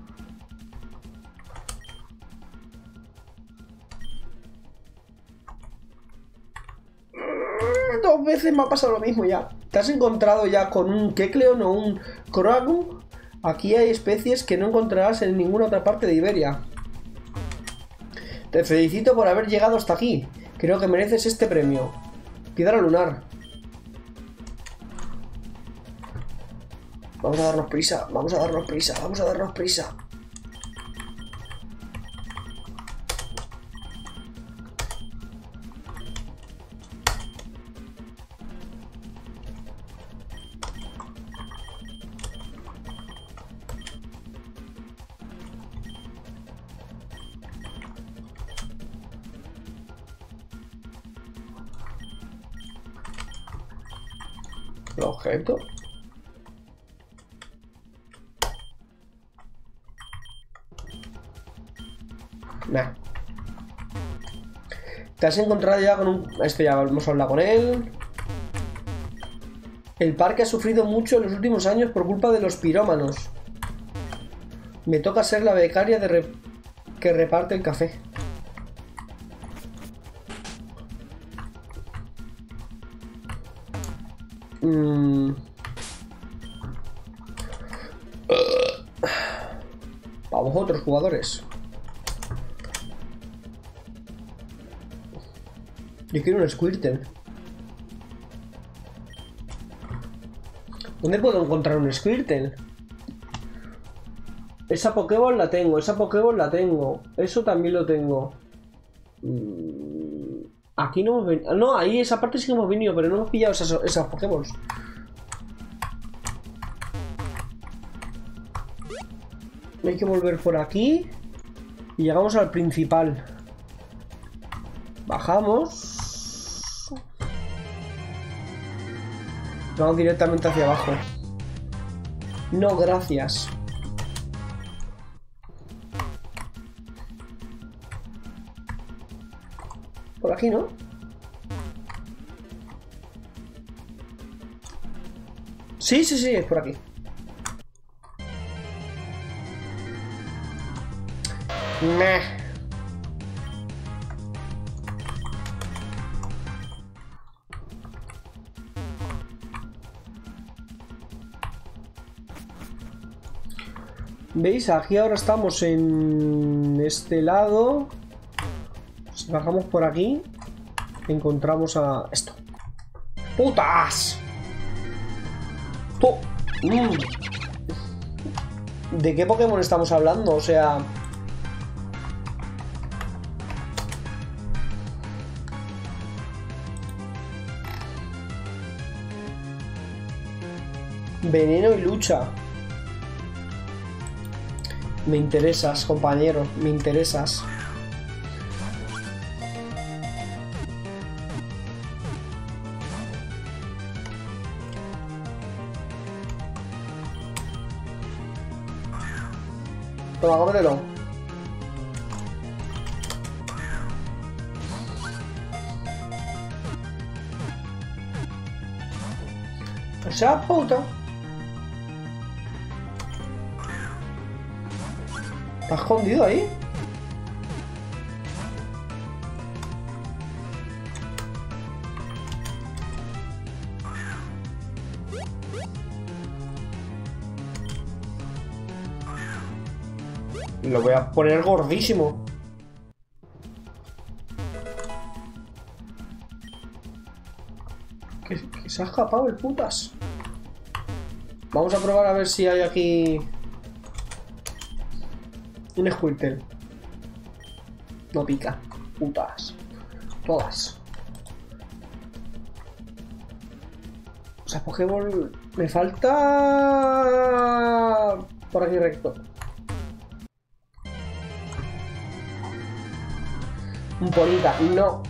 A: Dos veces me ha pasado lo mismo ya. ¿Te has encontrado ya con un Kecleon o un Kroagum? Aquí hay especies que no encontrarás en ninguna otra parte de Iberia. Te felicito por haber llegado hasta aquí. Creo que mereces este premio. Piedra lunar. Vamos a darnos prisa, vamos a darnos prisa, vamos a darnos prisa. El objeto. Nah. Te has encontrado ya con un... Esto ya hemos hablado con él. El parque ha sufrido mucho en los últimos años por culpa de los pirómanos. Me toca ser la becaria de re... que reparte el café. Mm. Vamos, otros jugadores. Yo quiero un Squirtle. ¿Dónde puedo encontrar un Squirtle? Esa Pokéball la tengo, esa Pokéball la tengo. Eso también lo tengo. Aquí no hemos venido. No, ahí esa parte sí que hemos venido, pero no hemos pillado esas, esas Pokéballs. Hay que volver por aquí. Y llegamos al principal. Bajamos. Vamos directamente hacia abajo. No, gracias. Por aquí, ¿no? Sí, sí, sí, es por aquí. Meh. ¿Veis? Aquí ahora estamos en este lado. Si bajamos por aquí, encontramos a esto. ¡Putas! ¡Oh! Mm. ¿De qué Pokémon estamos hablando? O sea... Veneno y lucha. Me interesas, compañero. Me interesas. Toma, cómetelo. O sea, puta. ¿Está escondido ahí? Lo voy a poner gordísimo. Que, que se ha escapado el putas. Vamos a probar a ver si hay aquí un Squirtle. No pica. Putas. Todas. O sea, Pokéball... Me falta... Por aquí recto. Un Ponyta. No.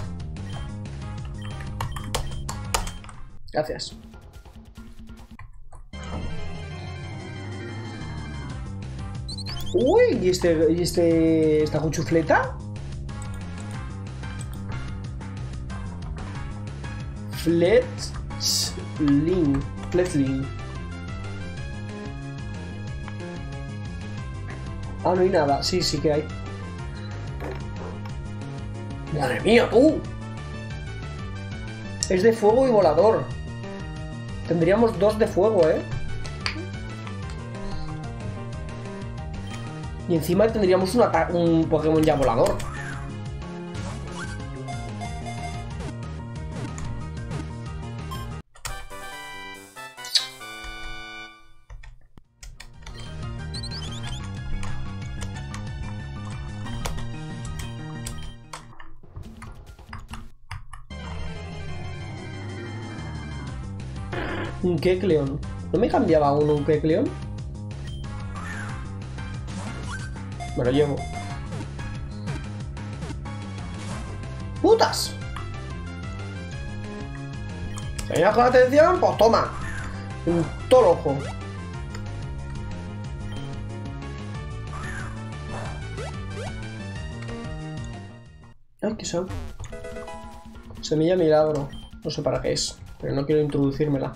A: Gracias. Uy, ¿y este, y este, esta cuchufleta? Fletchling. Fletchling. Ah, no hay nada. Sí, sí que hay. ¡Madre mía, tú! Es de fuego y volador. Tendríamos dos de fuego, ¿eh? Y encima tendríamos un, un Pokémon ya volador. Un Kecleon. ¿No me cambiaba uno un Kecleon? Me lo llevo. ¡Putas! Si venías con atención, pues toma. Un todo ojo. Ay, ¿qué son? Semilla milagro. No sé para qué es, pero no quiero introducírmela.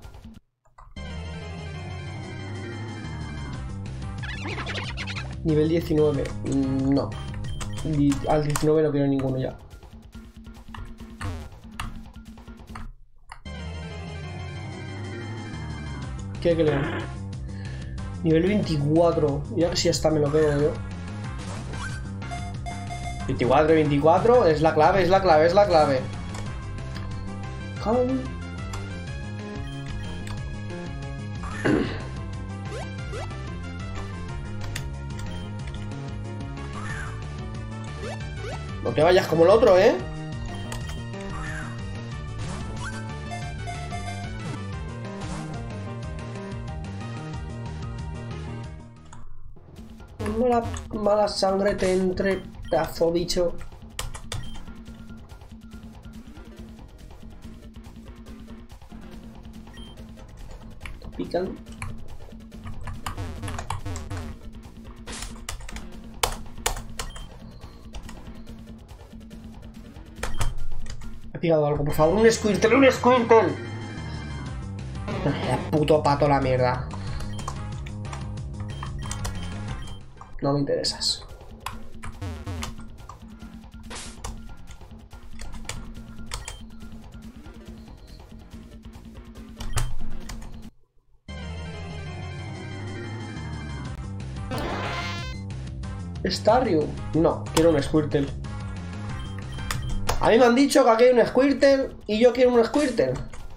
A: Nivel diecinueve. No. Al diecinueve no quiero ninguno ya. ¿Qué creo? Nivel veinticuatro. Mira que si hasta me lo quedo yo. veinticuatro, veinticuatro. Es la clave, es la clave, es la clave. Calm. No te vayas como el otro, ¿eh? Mala, mala sangre te entre, pedazo bicho. Te pican. Me ha picado algo, por favor. Un Squirtle, un Squirtle. Ay, puto pato la mierda. No me interesas. Staryu. No, quiero un Squirtle. A mí me han dicho que aquí hay un Squirtle y yo quiero un Squirtle.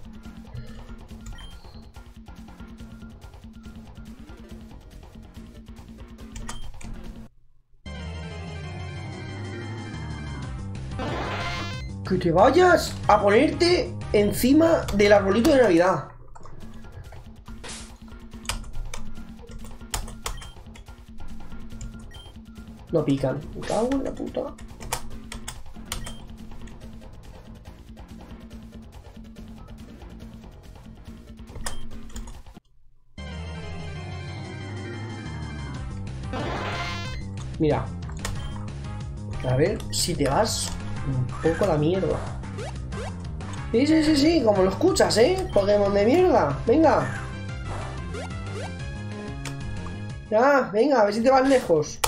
A: Que te vayas a ponerte encima del arbolito de Navidad. No pican. Me cago en la puta. Mira. A ver si te vas un poco a la mierda. Sí, sí, sí, sí, como lo escuchas, ¿eh? Pokémon de mierda. Venga. Ya, venga, a ver si te vas lejos.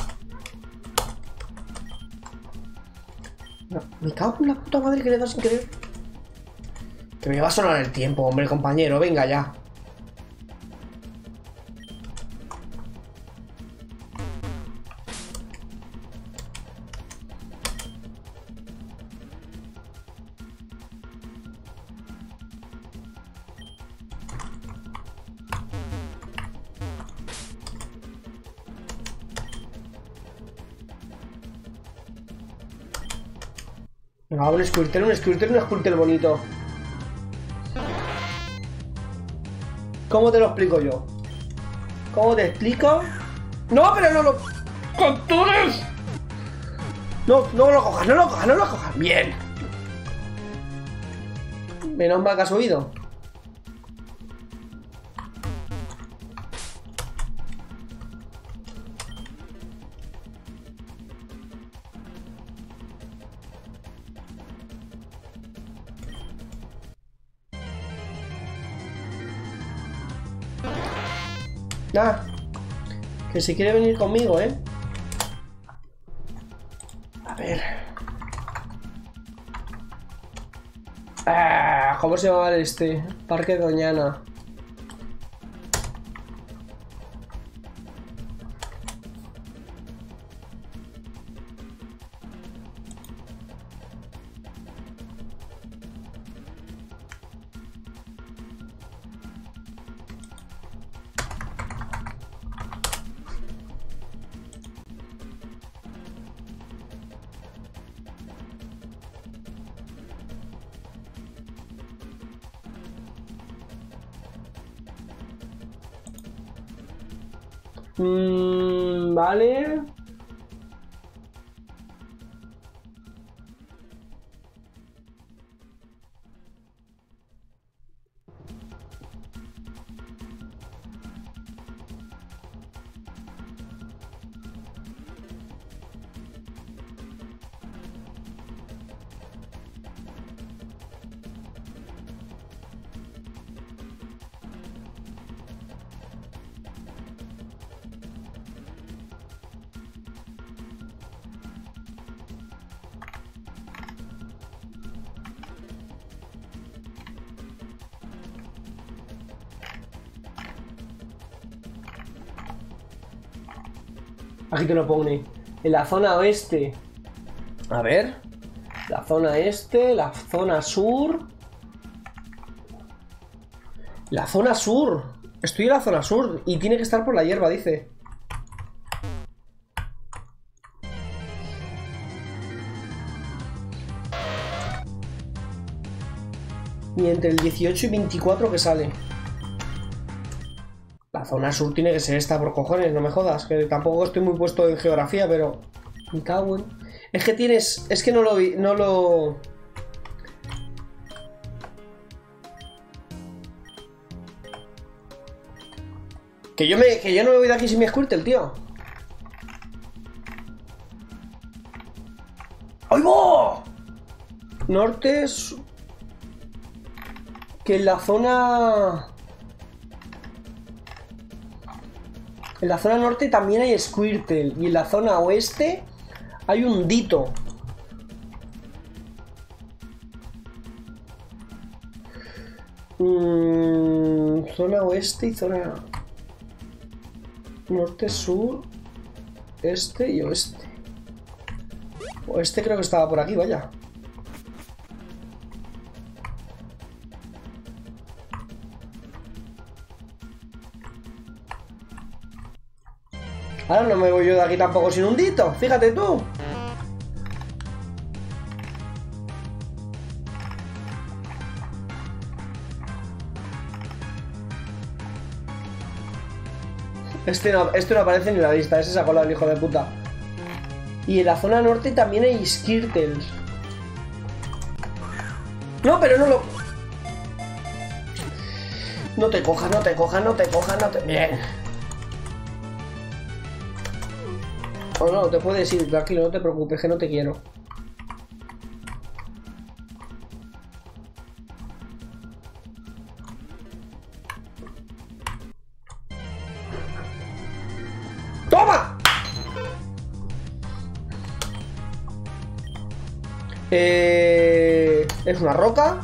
A: No, me cago en la puta madre que le das sin querer. Que me va a sonar el tiempo, hombre, compañero. Venga ya. Venga, un Squirtle, un Squirtle, un Squirtle bonito. ¿Cómo te lo explico yo? ¿Cómo te explico? ¡No, pero no lo captures! No, no lo cojas, no lo cojas, no lo cojas. Bien. Menos mal que has oído. Nah, que si quiere venir conmigo, ¿eh? A ver. Ah, ¿cómo se llama este? Parque Doñana. Mm, vale. Aquí te lo pone. En la zona oeste. A ver. La zona este, la zona sur. La zona sur. Estoy en la zona sur y tiene que estar por la hierba, dice. Y entre el dieciocho y veinticuatro que sale. La zona sur tiene que ser esta por cojones, no me jodas. Que tampoco estoy muy puesto en geografía, pero... Me cago en... Es que tienes... Es que no lo vi... No lo... Que yo me... Que yo no me voy de aquí sin mi Squirtle, tío. ¡Ay, va! Norte... Que en la zona... En la zona norte también hay Squirtle. Y en la zona oeste hay un Dito. Mm, zona oeste y zona... Norte, sur, este y oeste. Oeste creo que estaba por aquí, vaya. Ahora no me voy yo de aquí tampoco sin un Dito, fíjate tú. Este no, este no aparece ni en la lista, ese sacó el hijo de puta. Y en la zona norte también hay Squirtles. No, pero no lo... No te cojas, no te cojas, no te cojas, no te... Bien. O no, te puedes ir, tranquilo, no te preocupes, que no te quiero. ¡Toma! Eh... Es una roca.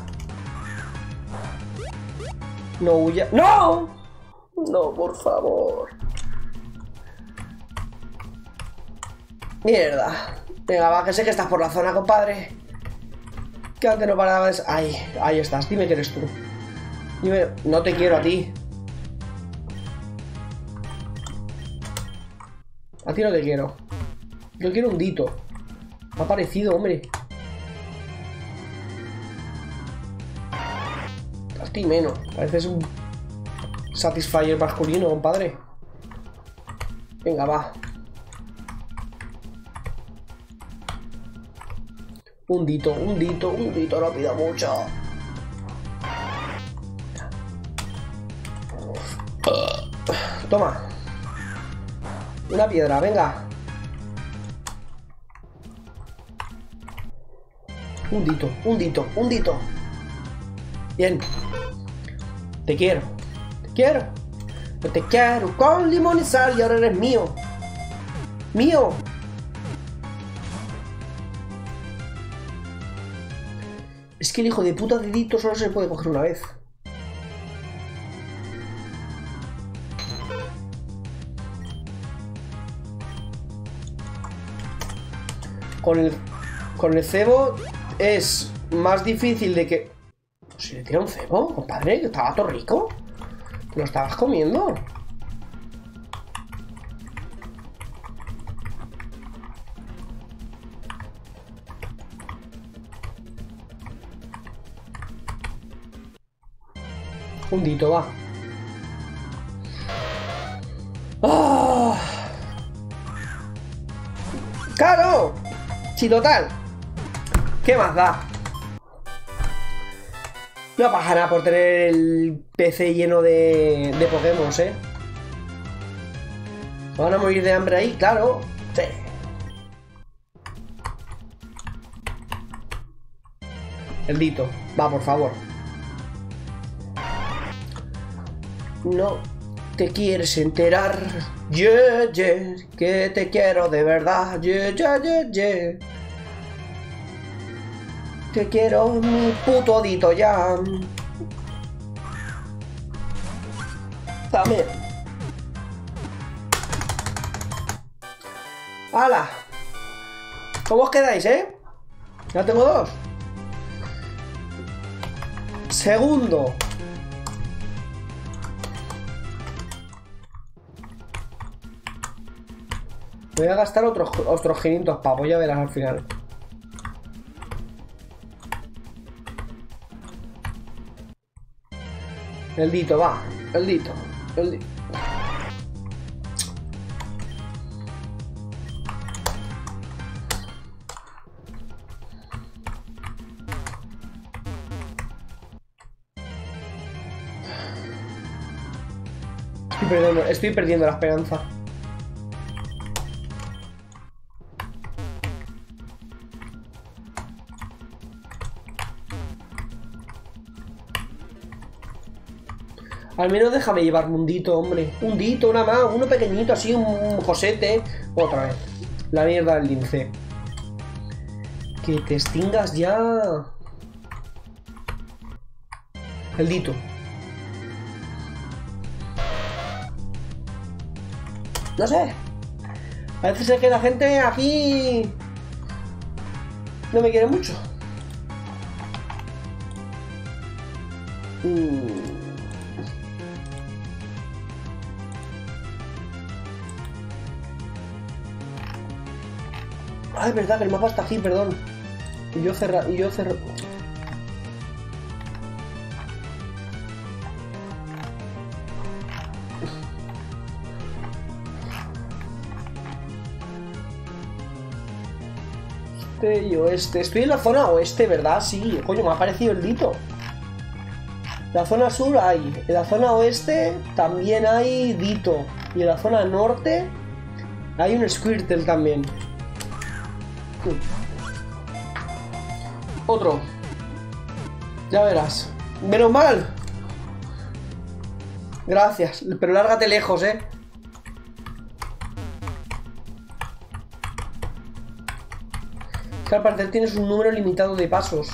A: No huya. ¡No! No, por favor. Mierda. Venga, va, que sé que estás por la zona, compadre. Que antes no parabas. Ahí, ahí estás. Dime que eres tú. Dime... No te quiero a ti. A ti no te quiero. Yo quiero un Dito. Me ha parecido, hombre. A ti menos. Pareces un Satisfyer masculino, compadre. Venga, va. Un Dito, un Dito, un Dito, no pido mucho. Toma. Una piedra, venga. Un Dito, un Dito, un Dito. Bien. Te quiero. Te quiero. Yo te quiero con limón y sal y ahora eres mío. Mío. Es que el hijo de puta de Dito solo se puede coger una vez. Con el, con el cebo es más difícil de que... ¿Si le tira un cebo, compadre? Que estaba todo rico. ¿Te lo estabas comiendo? Un Dito, va. ¡Ah! Sí, total. ¿Qué más da? No pasa nada por tener el P C lleno de, de Pokémon, ¿eh? ¿Van a morir de hambre ahí? Claro. Sí. El Dito. Va, por favor. No te quieres enterar. Yeah, yeah. Que te quiero de verdad. Yeah, yeah, yeah, yeah. Te quiero, mi puto Dito ya. Dame. ¡Hala! ¿Cómo os quedáis, eh? Ya tengo dos. Segundo. Voy a gastar otros, otros quinientos pavos, ya verás al final. El Dito, va. El Dito. El Dito. Estoy perdiendo, estoy perdiendo la esperanza. Al menos déjame llevarme un Dito, hombre. Un Dito, una más, uno pequeñito, así, un, un Josete. Otra vez. La mierda del lince. Que te extingas ya. El Dito. No sé. Parece ser que la gente aquí no me quiere mucho. Mm. Ah, es verdad que el mapa está aquí, perdón. Y yo cerra... Y yo cerra... Este y oeste. Estoy en la zona oeste, ¿verdad? Sí. Coño, me ha parecido el Dito. La zona sur hay. En la zona oeste también hay Dito. Y en la zona norte hay un Squirtle también. Otro. Ya verás. Menos mal. Gracias. Pero lárgate lejos, eh. Es que al parecer tienes un número limitado de pasos.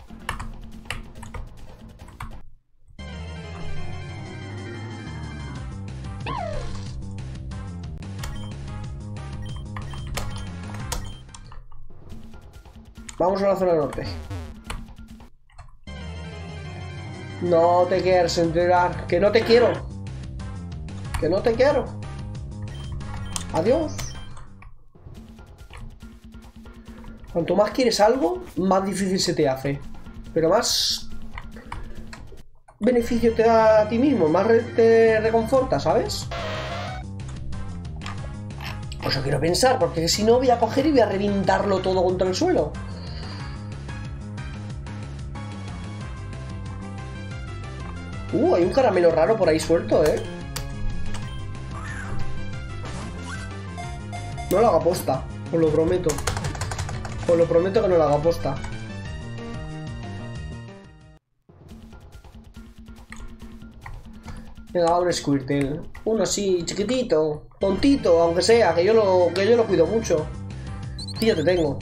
A: Vamos a la zona norte. No te quieres enterar. Que no te quiero. Que no te quiero. Adiós. Cuanto más quieres algo, más difícil se te hace. Pero más beneficio te da a ti mismo. Más te reconforta, ¿sabes? Pues yo quiero pensar, porque si no voy a coger y voy a reventarlo todo contra el suelo. Uh, hay un caramelo raro por ahí suelto, ¿eh? No lo hago aposta, os lo prometo. Os lo prometo que no lo hago aposta. Venga, va un Squirtle. Uno así, chiquitito, tontito, aunque sea, que yo lo, que yo lo cuido mucho. Sí, ya te tengo.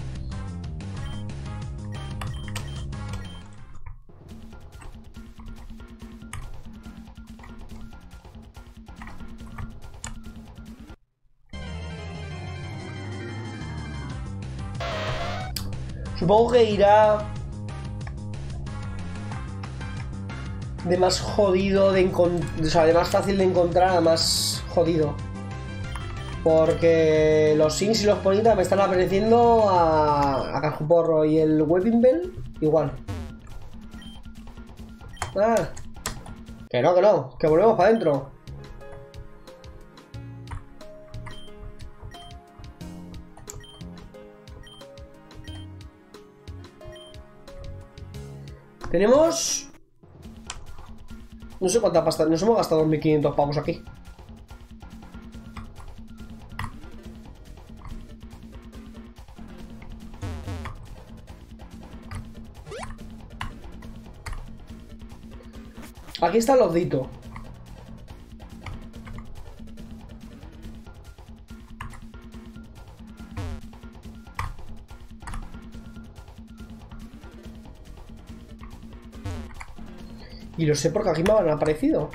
A: Supongo que irá de más jodido de encontrar, o sea, de más fácil de encontrar a más jodido. Porque los Sims y los Ponitas me están apareciendo a, a Cajuporro y el Webbing Bell igual. Ah, que no, que no, que volvemos para adentro. Tenemos... No sé cuánta pasta... Nos hemos gastado dos mil quinientos pavos aquí. Aquí está el odito. Y lo sé porque aquí me han aparecido.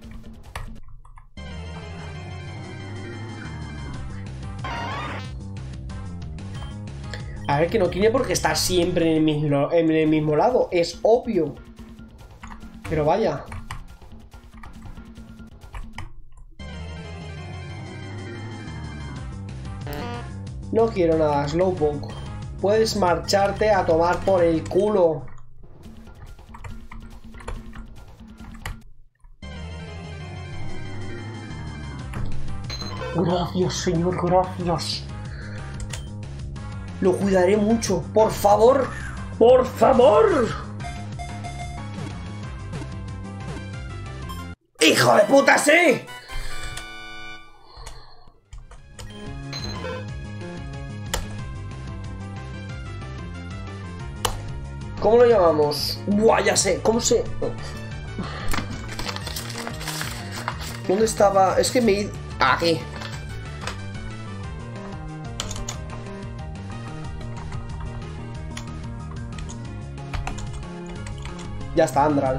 A: A ver, que no tiene por qué estar siempre en el mismo, en el mismo lado. Es obvio. Pero vaya. No quiero nada, Slowpoke. Puedes marcharte a tomar por el culo. Gracias, señor, gracias. Lo cuidaré mucho, por favor. ¡Por favor! ¡Hijo de puta, sí! ¿Cómo lo llamamos? Buah, ya sé. ¿Cómo se...? ¿Dónde estaba? Es que me... Aquí. Ya está, Andral.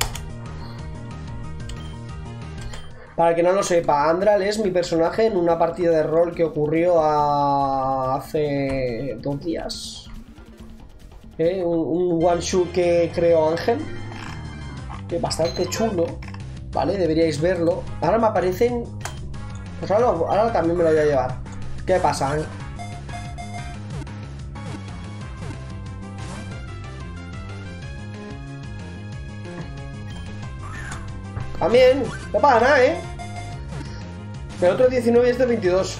A: Para el que no lo sepa, Andral es mi personaje en una partida de rol que ocurrió a... hace dos días. ¿Eh? Un, un one shot que creó Ángel. Que es bastante chulo. Vale, deberíais verlo. Ahora me aparecen... Pues ahora, ahora también me lo voy a llevar. ¿Qué pasa, eh? También, no pasa nada, ¿eh? El otro es diecinueve y este es veintidós.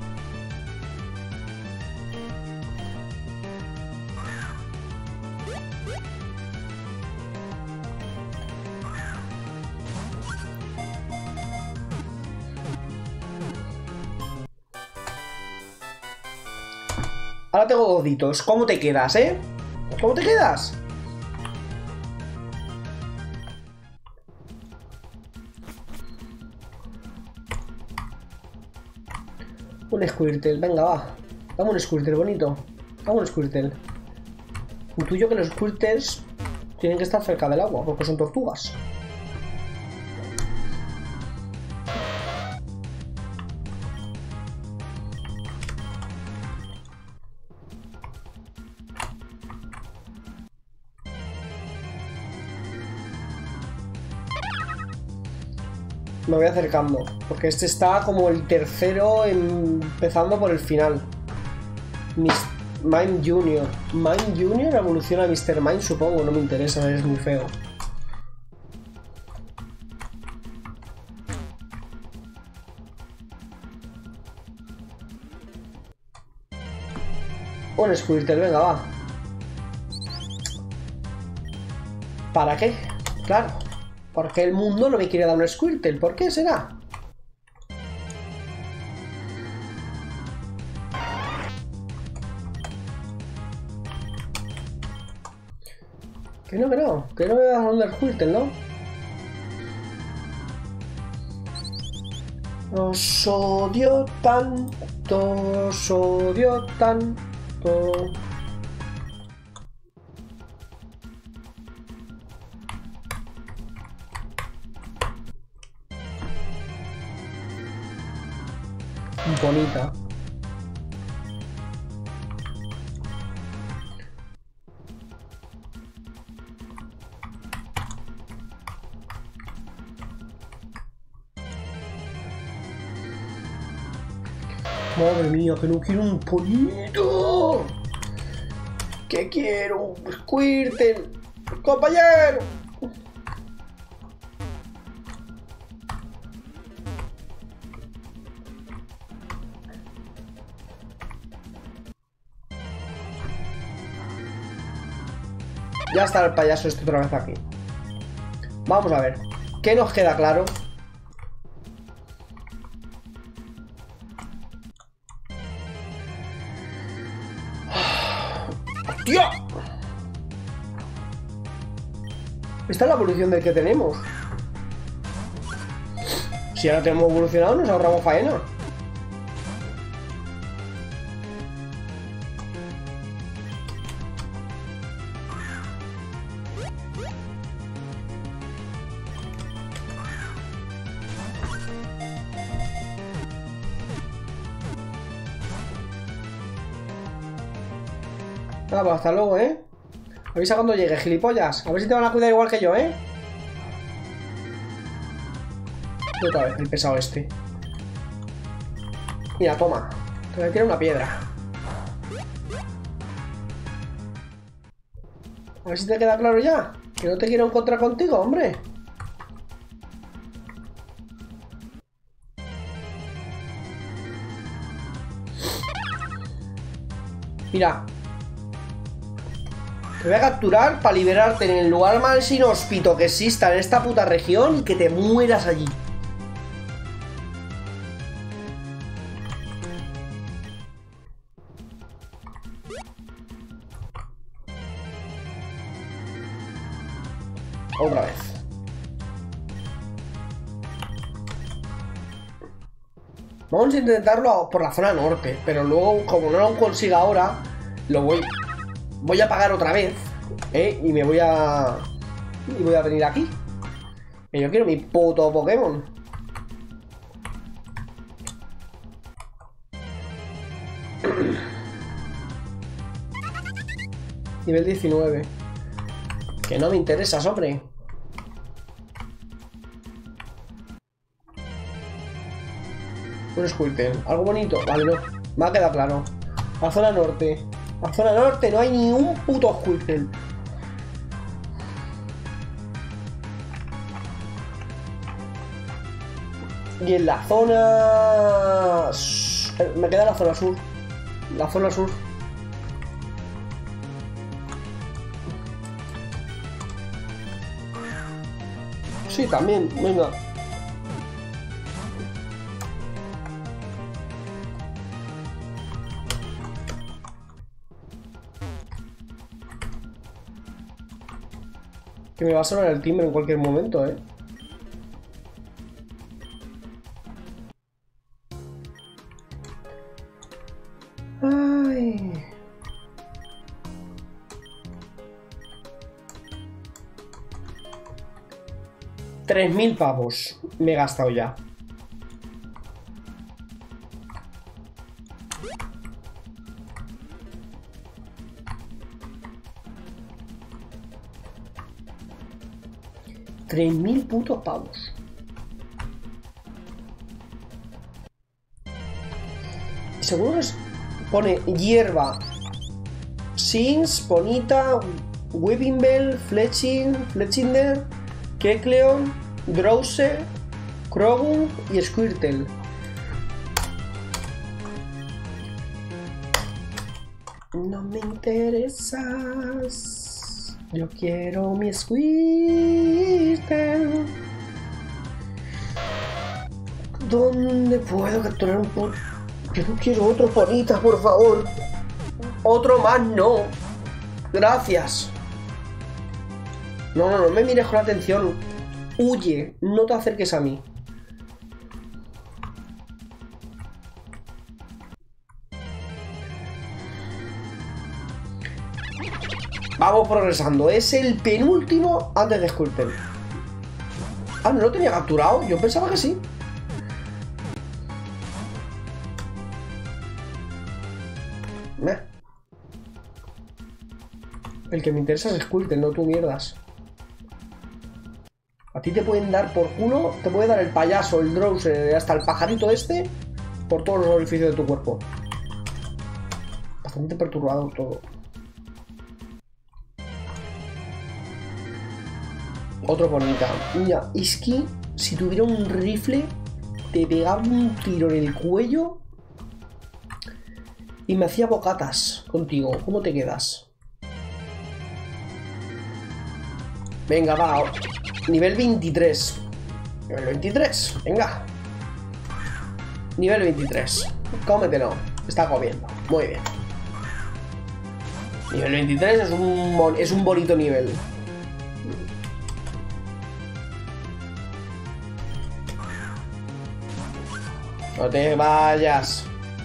A: Ahora tengo goditos. ¿Cómo te quedas, eh? ¿Cómo te quedas? Un Squirtle, venga, va. Dame un Squirtle bonito. Dame un Squirtle. Intuyo que los Squirtles tienen que estar cerca del agua, porque son tortugas. Me voy acercando, porque este está como el tercero empezando por el final. Mime Junior. Mime Junior evoluciona a mister Mime, supongo, no me interesa, es muy feo. Un Squirtle, venga, va. ¿Para qué? Claro. ¿Por qué el mundo no me quiere dar un Squirtle? ¿Por qué será? Que no, que no. Que no me vas a dar un Squirtle, ¿no? Os odio tanto, os odio tanto. Bonita. Madre mía, que no quiero un polito. Que quiero un Squirtle. Compañero. Ya está el payaso este otra vez aquí. Vamos a ver. ¿Qué nos queda claro? ¡Hostia! Esta es la evolución del que tenemos. Si ahora tenemos evolucionado, nos ahorramos faena. Ah, pues hasta luego, ¿eh? Avisa cuando llegue, gilipollas. A ver si te van a cuidar igual que yo, ¿eh? Y otra vez, el pesado este. Mira, toma. Te voy a tirar una piedra. A ver si te queda claro ya. Que no te quiero encontrar contigo, hombre. Mira. Te voy a capturar para liberarte en el lugar más inhóspito que exista en esta puta región y que te mueras allí. Otra vez. Vamos a intentarlo por la zona norte, pero luego, como no lo consiga ahora, lo voy... Voy a pagar otra vez, ¿eh? Y me voy a... Y voy a venir aquí. Y yo quiero mi puto Pokémon. Nivel diecinueve. Que no me interesas, hombre. Un Squirtle. Algo bonito. Vale, no. Me ha quedado claro. A zona norte. A zona norte no hay ni un puto Squirtle. Y en la zona... Me queda la zona sur. La zona sur. Sí, también. Venga. Que me va a sonar el timbre en cualquier momento, ¿eh? Ay. Tres mil pavos me he gastado ya. Tres mil putos pavos. Seguro que pone hierba, Sins, Bonita, Weeping Bell, Fletching, Fletchinder, Kecleon, Drowse, Croagunk y Squirtle. No me interesas. Yo quiero mi Squirtle. ¿Dónde puedo capturar un por? Yo no quiero otro Bonita, por favor. Otro más, no. Gracias. No, no, no me mires con atención. Huye, no te acerques a mí. Vamos progresando. Es el penúltimo antes de Squirtle. Ah, ¿no lo tenía capturado? Yo pensaba que sí. Nah. El que me interesa es Squirtle, no tú mierdas. A ti te pueden dar por culo, te puede dar el payaso, el Drowse, hasta el pajarito este, por todos los orificios de tu cuerpo. Bastante perturbado todo. Otro Bonita. Mira, es que si tuviera un rifle, te pegaba un tiro en el cuello y me hacía bocatas contigo. ¿Cómo te quedas? Venga, va. Nivel veintitrés. Nivel veintitrés. Venga. Nivel veintitrés. Cómetelo. Está comiendo. Muy bien. Nivel veintitrés es un, es un bonito nivel. No te vayas.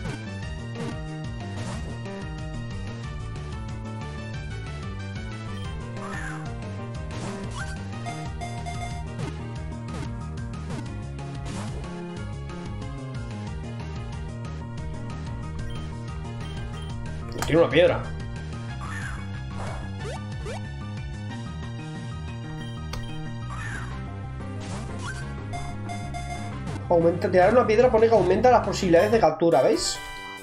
A: Tiene una piedra. Aumenta, tirar una piedra pone que aumenta las posibilidades de captura, ¿veis?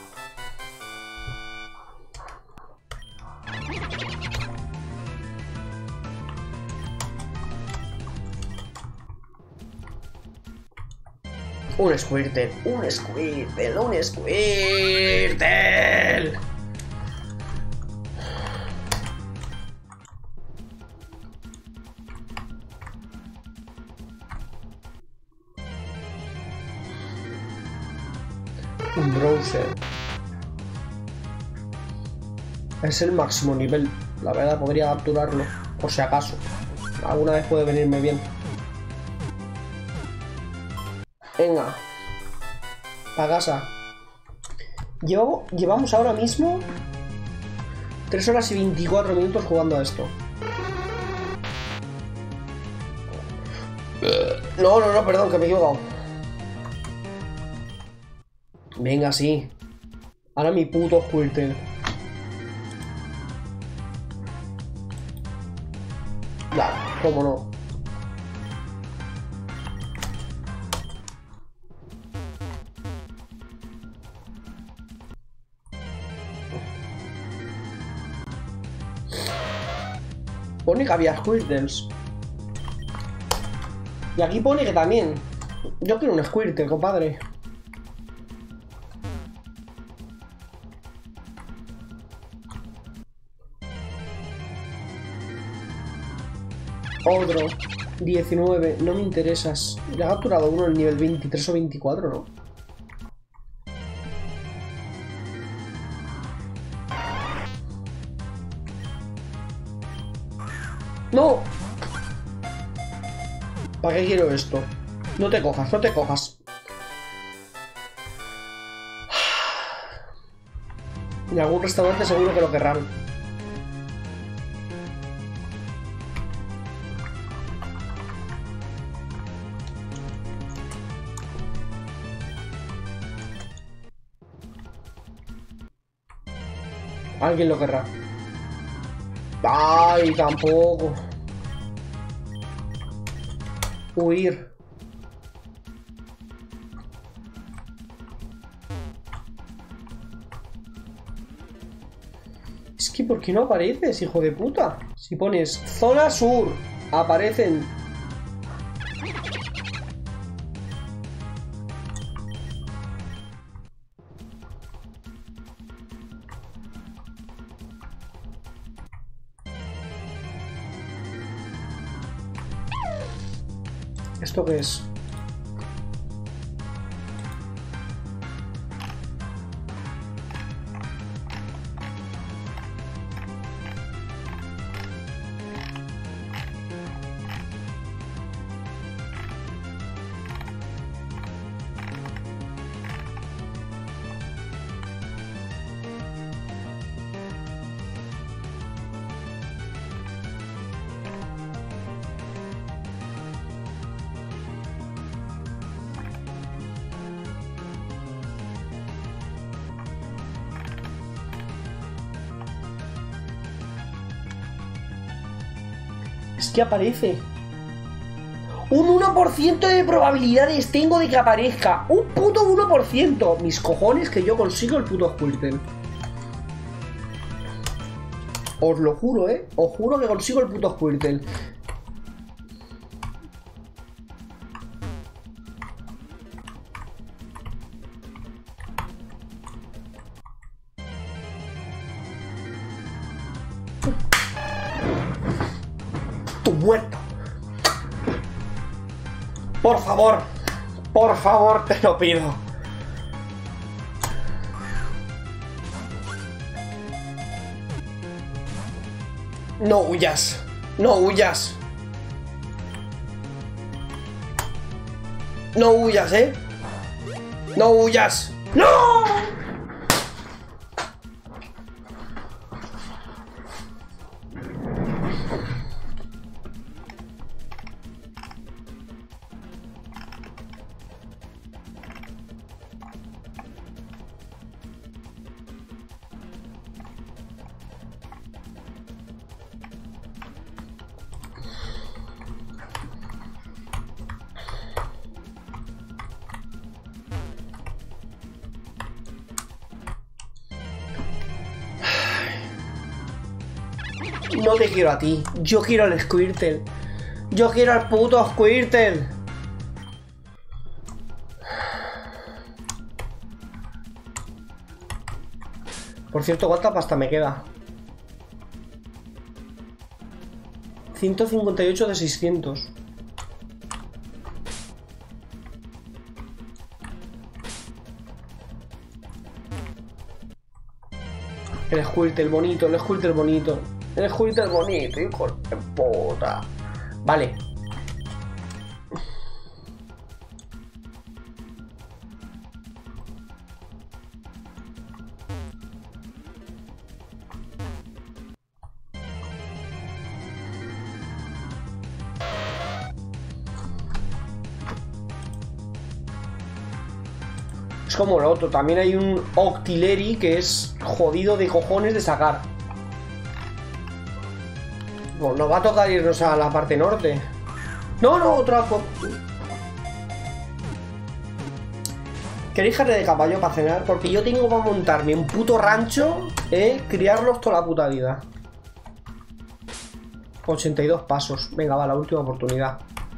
A: Un Squirtle, un Squirtle, un Squirtle. Un browser. Es el máximo nivel. La verdad podría capturarlo, por si acaso. Alguna vez puede venirme bien. Venga. Pa' casa. Llevo, llevamos ahora mismo tres horas y veinticuatro minutos jugando a esto. No, no, no, perdón, que me he equivocado. Venga, sí. Ahora mi puto Squirtle. Ya, cómo no. Pone que había Squirtles. Y aquí pone que también. Yo quiero un Squirtle, compadre. Otro. diecinueve. No me interesas. Le ha capturado uno en el nivel veintitrés o veinticuatro, ¿no? ¡No! ¿Para qué quiero esto? No te cojas, no te cojas. En algún restaurante seguro que lo querrán. Alguien lo querrá. Ay, tampoco. Huir. Es que ¿por qué no apareces, hijo de puta? Si pones zona sur, aparecen. ¿Esto qué es? Es que aparece. Un uno por ciento de probabilidades tengo de que aparezca. Un puto uno por ciento. Mis cojones que yo consigo el puto Squirtle. Os lo juro, eh. Os juro que consigo el puto Squirtle. ¡Tum! muerto. Por favor. Por favor, te lo pido. No huyas. No huyas. No huyas, ¿eh? No huyas. ¡No! No te quiero a ti. Yo quiero al Squirtle. Yo quiero al puto Squirtle. Por cierto, ¿cuánta pasta me queda? ciento cincuenta y ocho de seiscientos. El Squirtle bonito, el Squirtle bonito. El Squirtle bonito, hijo de puta. Vale. Es como el otro. También hay un Octillery que es jodido de cojones de sacar. Bueno, nos va a tocar irnos a la parte norte. No, no, otra. ¿Queréis carne de caballo para cenar? Porque yo tengo para montarme un puto rancho, eh, criarlos toda la puta vida. ochenta y dos pasos. Venga, va, la última oportunidad.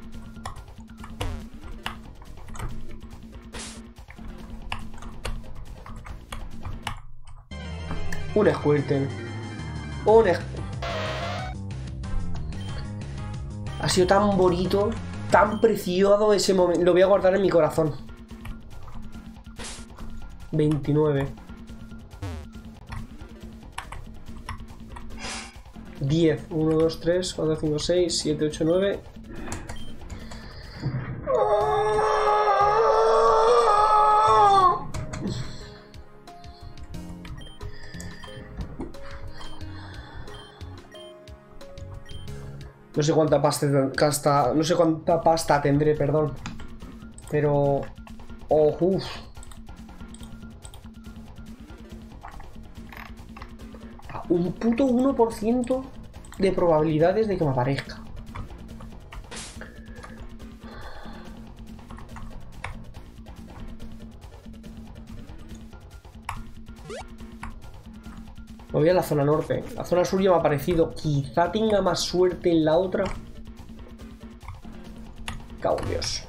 A: Un Squirtle. Un Squirtle. Ha sido tan bonito, tan precioso ese momento. Lo voy a guardar en mi corazón. veintinueve. diez. uno, dos, tres, cuatro, cinco, seis, siete, ocho, nueve. No sé cuánta pasta, pasta, no sé cuánta pasta tendré, perdón. Pero... Oh, uff. Un puto uno por ciento de probabilidades de que me aparezca. Me voy a la zona norte. La zona sur ya me ha parecido. Quizá tenga más suerte en la otra. Cago en Dios.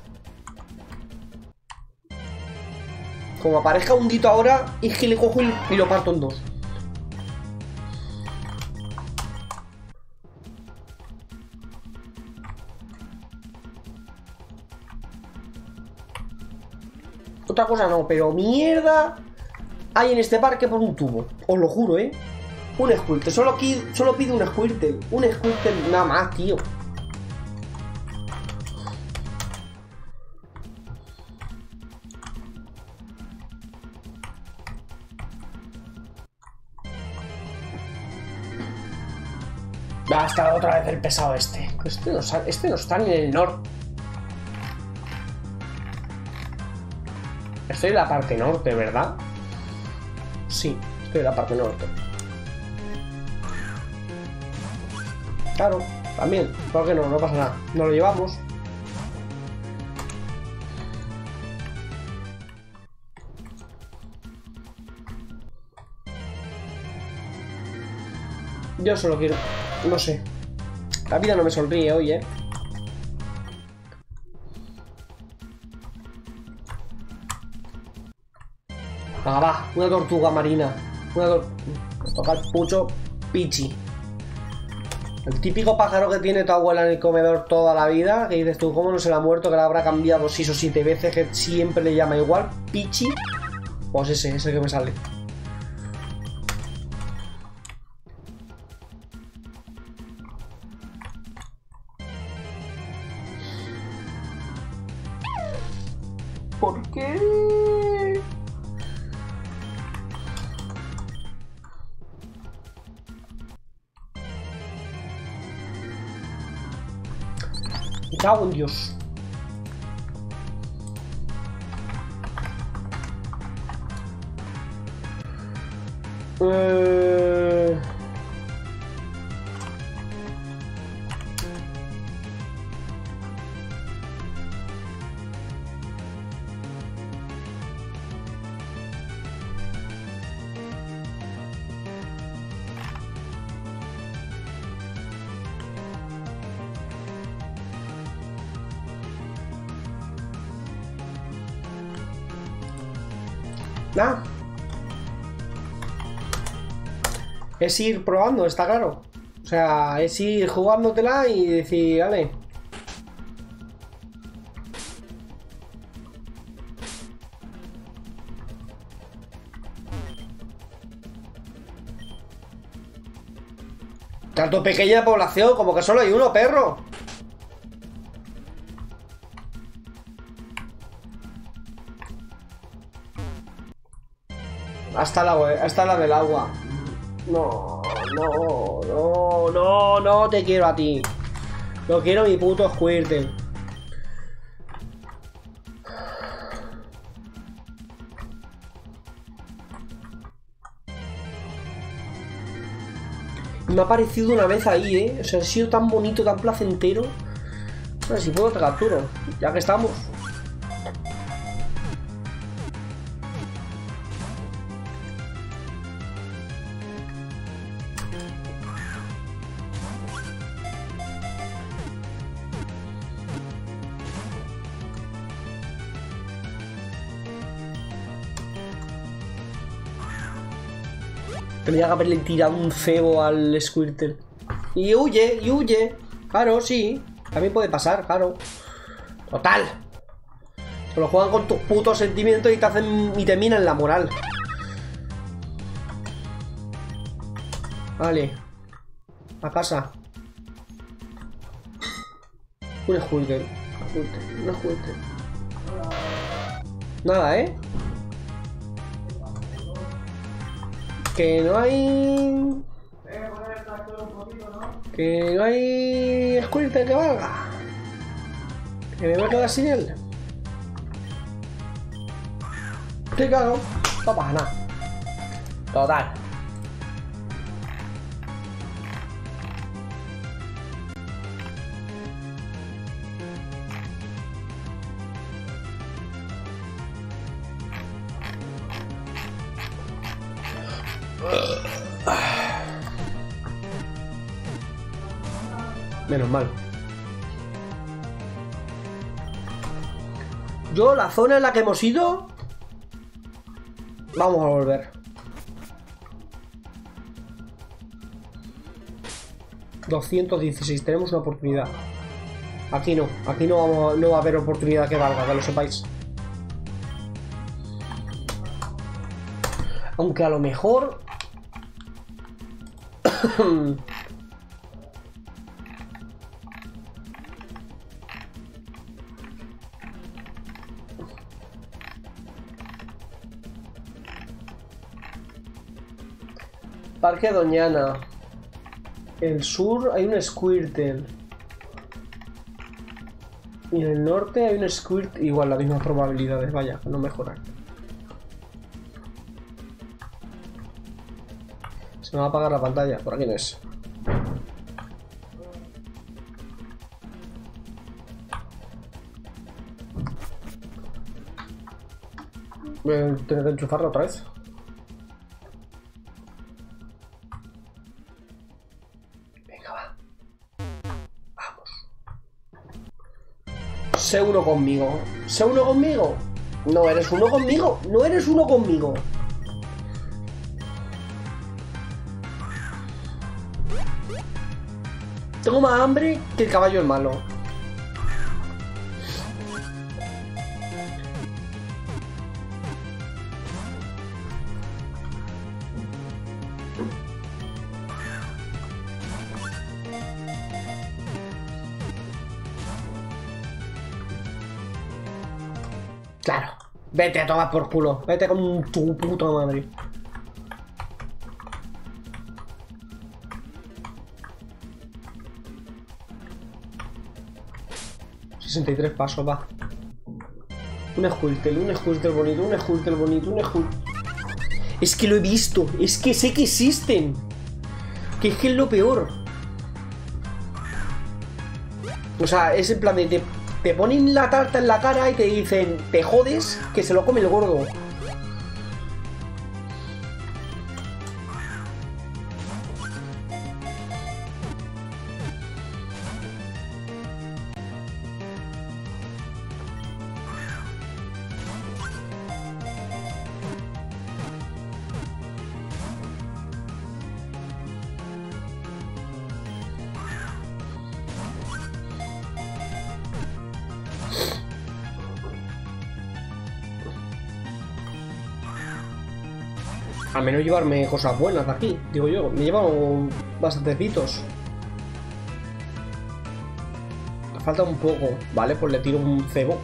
A: Como aparezca un dito ahora, es que le cojo y, y lo parto en dos. Otra cosa no, pero mierda hay en este parque por un tubo. Os lo juro, ¿eh? Un Squirtle. Solo, solo pido un Squirtle. Un Squirtle nada más, tío. Va a estar otra vez el pesado este. Este no, este no está ni en el norte. Estoy en la parte norte, ¿verdad? Sí, estoy en la parte norte. Claro, también. ¿Por qué no? No pasa nada. Nos lo llevamos. Yo solo quiero... No sé. La vida no me sonríe hoy, ¿eh? Ah, va, una tortuga marina. Una tortuga. Toca el pucho pichi. El típico pájaro que tiene tu abuela en el comedor toda la vida, que dices tú, ¿cómo no se le ha muerto? Que la habrá cambiado seis o siete veces, que siempre le llama igual. Pichi. Pues ese, ese que me sale. ¿Por qué? Me cago en Dios. Eh... Nada. Es ir probando, está claro. O sea, es ir jugándotela y decir, vale. Tanto pequeña población, como que solo hay uno, perro. Hasta la, hasta la del agua. No, no, no, no, no te quiero a ti. No quiero mi puto Squirtle. Me ha parecido una vez ahí, ¿eh? O sea, ha sido tan bonito, tan placentero. A ver si puedo te capturo, ya que estamos. Tendría que haberle tirado un cebo al Squirtle. Y huye, y huye. Claro, sí. También puede pasar, claro. Total. Se lo juegan con tus putos sentimientos y te hacen y te minan la moral. Vale. A casa. Un Squirtle. Un Squirtle. Nada, ¿eh? Que no hay... Que no hay... Squirtle que valga. Que me voy a quedar sin él. Sí, claro. No pasa nada. Total. Menos mal. Yo, la zona en la que hemos ido, vamos a volver. doscientos dieciséis, tenemos una oportunidad. Aquí no, aquí no, vamos, no va a haber oportunidad que valga, que lo sepáis. Aunque a lo mejor... Parque Doñana. En el sur hay un Squirtle. Y en el norte hay un Squirtle. Igual, las mismas probabilidades, vaya, no mejorar. Se me va a apagar la pantalla, por aquí no es. Voy a tener que enchufarla otra vez. Sé uno conmigo. Sé uno conmigo. No eres uno conmigo. No eres uno conmigo. Tengo más hambre que el caballo el malo. Claro. Vete a tomar por culo. Vete con tu puta madre. sesenta y tres pasos, va. Un Squirtle, un Squirtle bonito, un Squirtle bonito, un Squirtle... Es que lo he visto. Es que sé que existen. Que es que es lo peor. O sea, es en plan de... Te, te ponen la tarta en la cara y te dicen... Te jodes, que se lo come el gordo. Al menos llevarme cosas buenas de aquí, digo yo. Me llevan bastantecitos. Falta un poco, ¿vale? Pues le tiro un cebo.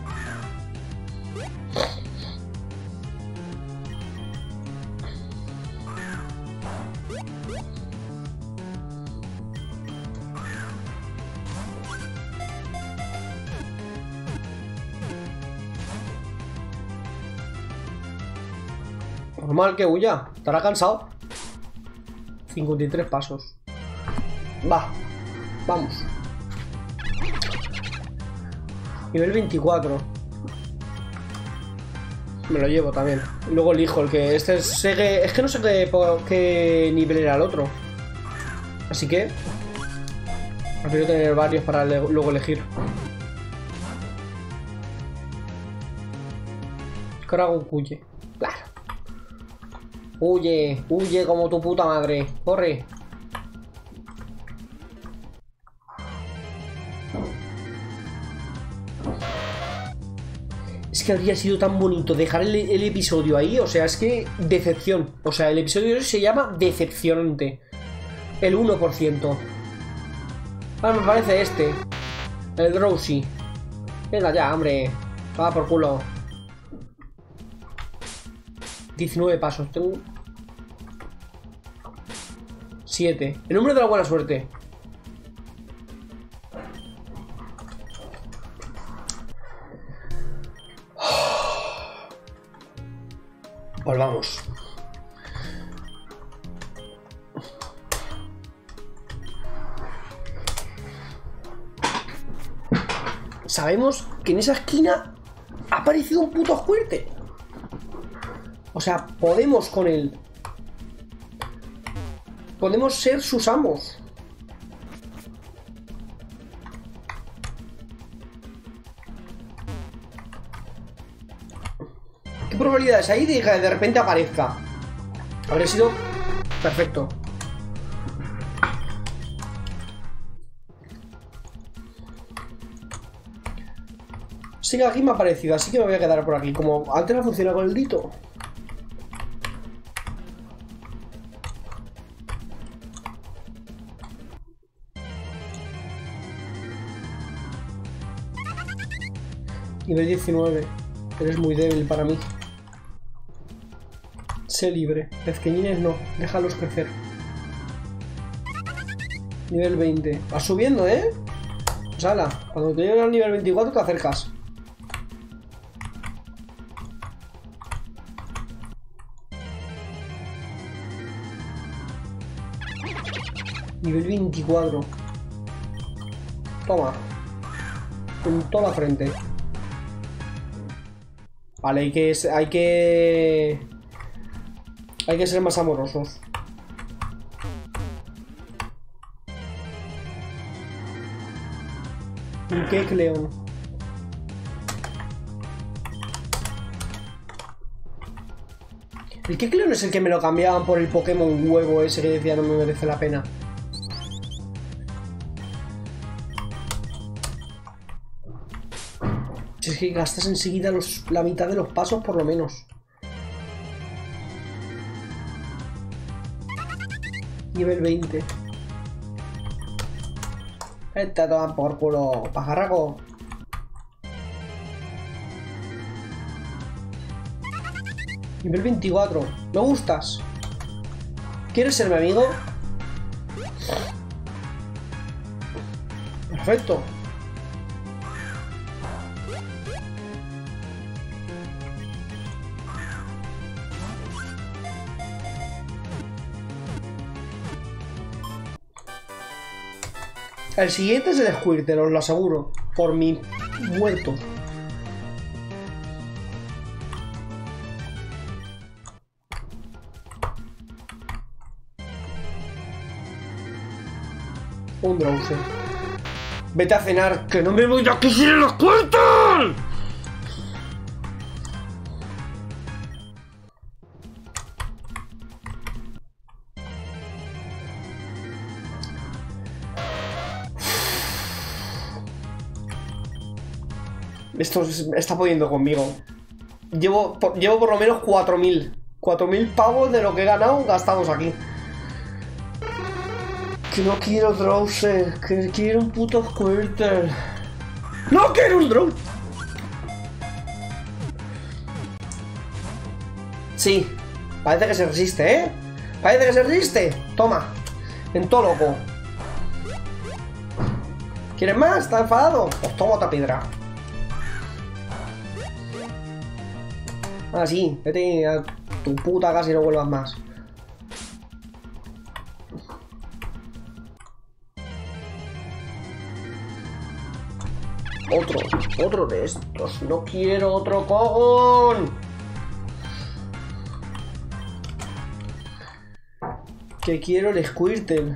A: Normal que huya, estará cansado. cincuenta y tres pasos. Va, vamos. Nivel veinticuatro. Me lo llevo también. Luego elijo el que... Este es, es que no sé qué, qué nivel era el otro. Así que... prefiero tener varios para luego elegir. ¿Qué ahora hago? Huye. Claro. Huye, huye como tu puta madre. Corre. Es que habría sido tan bonito dejar el, el episodio ahí. O sea, es que decepción. O sea, el episodio de hoy se llama decepcionante. El uno por ciento. Ah, me parece este. El Drowsy. Venga ya, hombre. Va por culo. diecinueve pasos. Tengo... siete. El número de la buena suerte. Volvamos. Sabemos que en esa esquina ha aparecido un puto Squirtle. O sea, podemos con él. Podemos ser sus amos. ¿Qué probabilidades hay de que de repente aparezca? Habría sido perfecto. Sí, aquí me ha parecido, así que me voy a quedar por aquí. Como antes no funciona con el dito. Nivel diecinueve. Eres muy débil para mí. Sé libre. Pezqueñines no. Déjalos crecer. Nivel veinte. Vas subiendo, ¿eh? Pues ala, cuando te llegues al nivel veinticuatro te acercas. Nivel veinticuatro. Toma. Con toda la frente. Vale, hay que... Hay que... Hay que ser más amorosos. Un Kecleon. El Kecleon es el que me lo cambiaban por el Pokémon huevo ese que decía no me merece la pena. Si es que gastas enseguida los, la mitad de los pasos por lo menos. Nivel veinte. Esta toma por culo, pajarraco. Nivel veinticuatro. ¿Me gustas? ¿Quieres ser mi amigo? Perfecto. El siguiente es el Squirtle, os lo aseguro. Por mi muerto. Un Drowser. Vete a cenar, que no me voy de aquí sin el Squirtle. Esto se está poniendo conmigo. Llevo por, llevo por lo menos cuatro mil. cuatro mil pavos de lo que he ganado gastados aquí. Que no quiero Drowser. Que quiero un puto Squirtle. ¡No quiero un Drowser! Sí. Parece que se resiste, ¿eh? Parece que se resiste. Toma. En todo loco. ¿Quieres más? ¿Estás enfadado? Pues toma otra piedra. Ah, sí, vete a tu puta casa y no vuelvas más. Otro, otro de estos. No quiero otro cogón. Que quiero el Squirtle.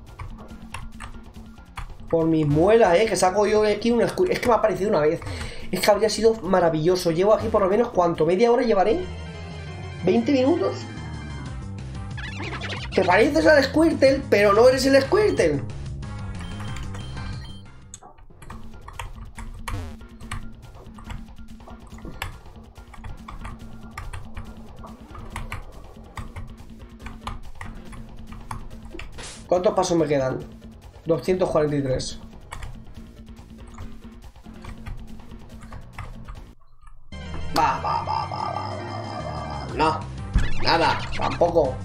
A: Por mis muelas, eh, que saco yo aquí un Squirtle. Es que me ha aparecido una vez. Es que habría sido maravilloso. Llevo aquí por lo menos, ¿cuánto? ¿Media hora llevaré? ¿veinte minutos? Te pareces al Squirtle, pero no eres el Squirtle. ¿Cuántos pasos me quedan? doscientos cuarenta y tres. Va, va, va, va, va, va, va, va. No, nada, tampoco.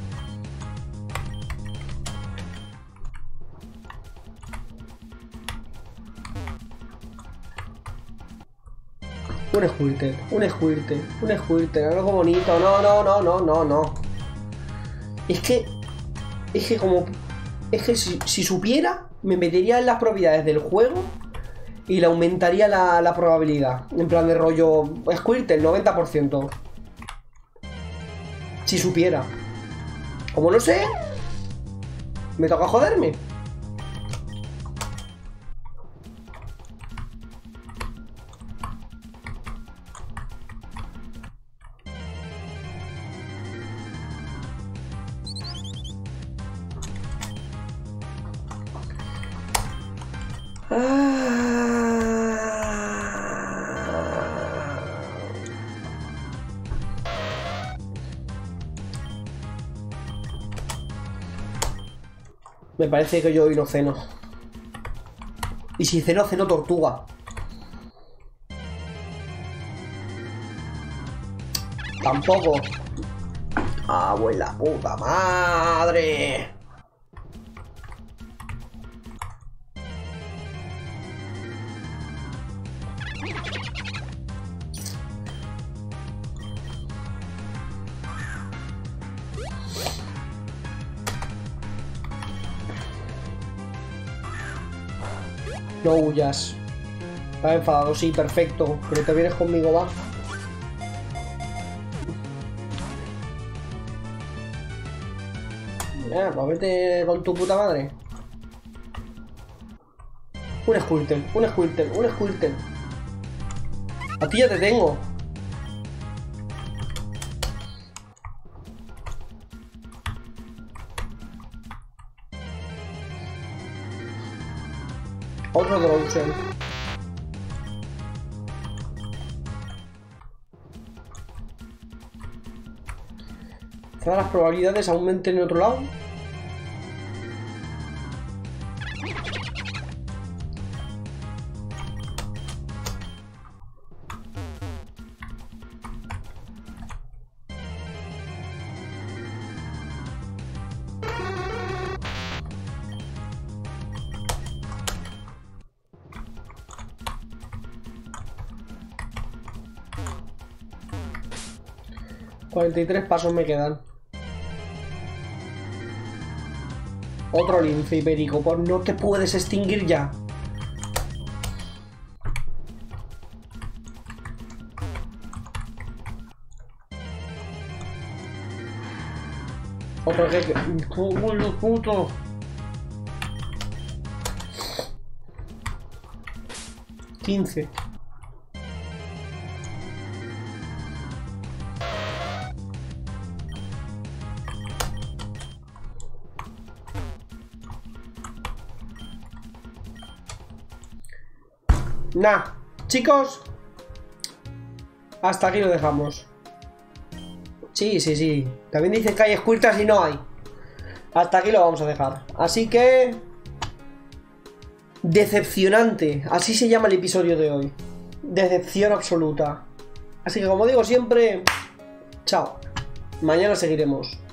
A: Un Squirtle, un Squirtle, un Squirtle, algo bonito. No, no, no, no, no, no. Es que, es que como, es que si, si supiera, me metería en las propiedades del juego y le aumentaría la, la probabilidad. En plan de rollo Squirtle, noventa por ciento. Si supiera. Como no sé, me toca joderme. Me parece que yo hoy no ceno. Y si ceno, ceno tortuga. Tampoco. Abuela puta madre. No huyas. Está enfadado, sí, perfecto. Pero te vienes conmigo, va. Ya, pues vete con tu puta madre. Un Squirtle, un Squirtle, un Squirtle. A ti ya te tengo. Otro Drowser. Quizá las probabilidades aumenten en otro lado. cuarenta y tres pasos me quedan. Otro lince ibérico. Pues no te puedes extinguir ya. Otro que... ¡Uy, puto! quince. Nah, chicos, hasta aquí lo dejamos. Sí, sí, sí. También dice que hay escuirtas y no hay. Hasta aquí lo vamos a dejar. Así que... decepcionante. Así se llama el episodio de hoy. Decepción absoluta. Así que como digo siempre... chao. Mañana seguiremos.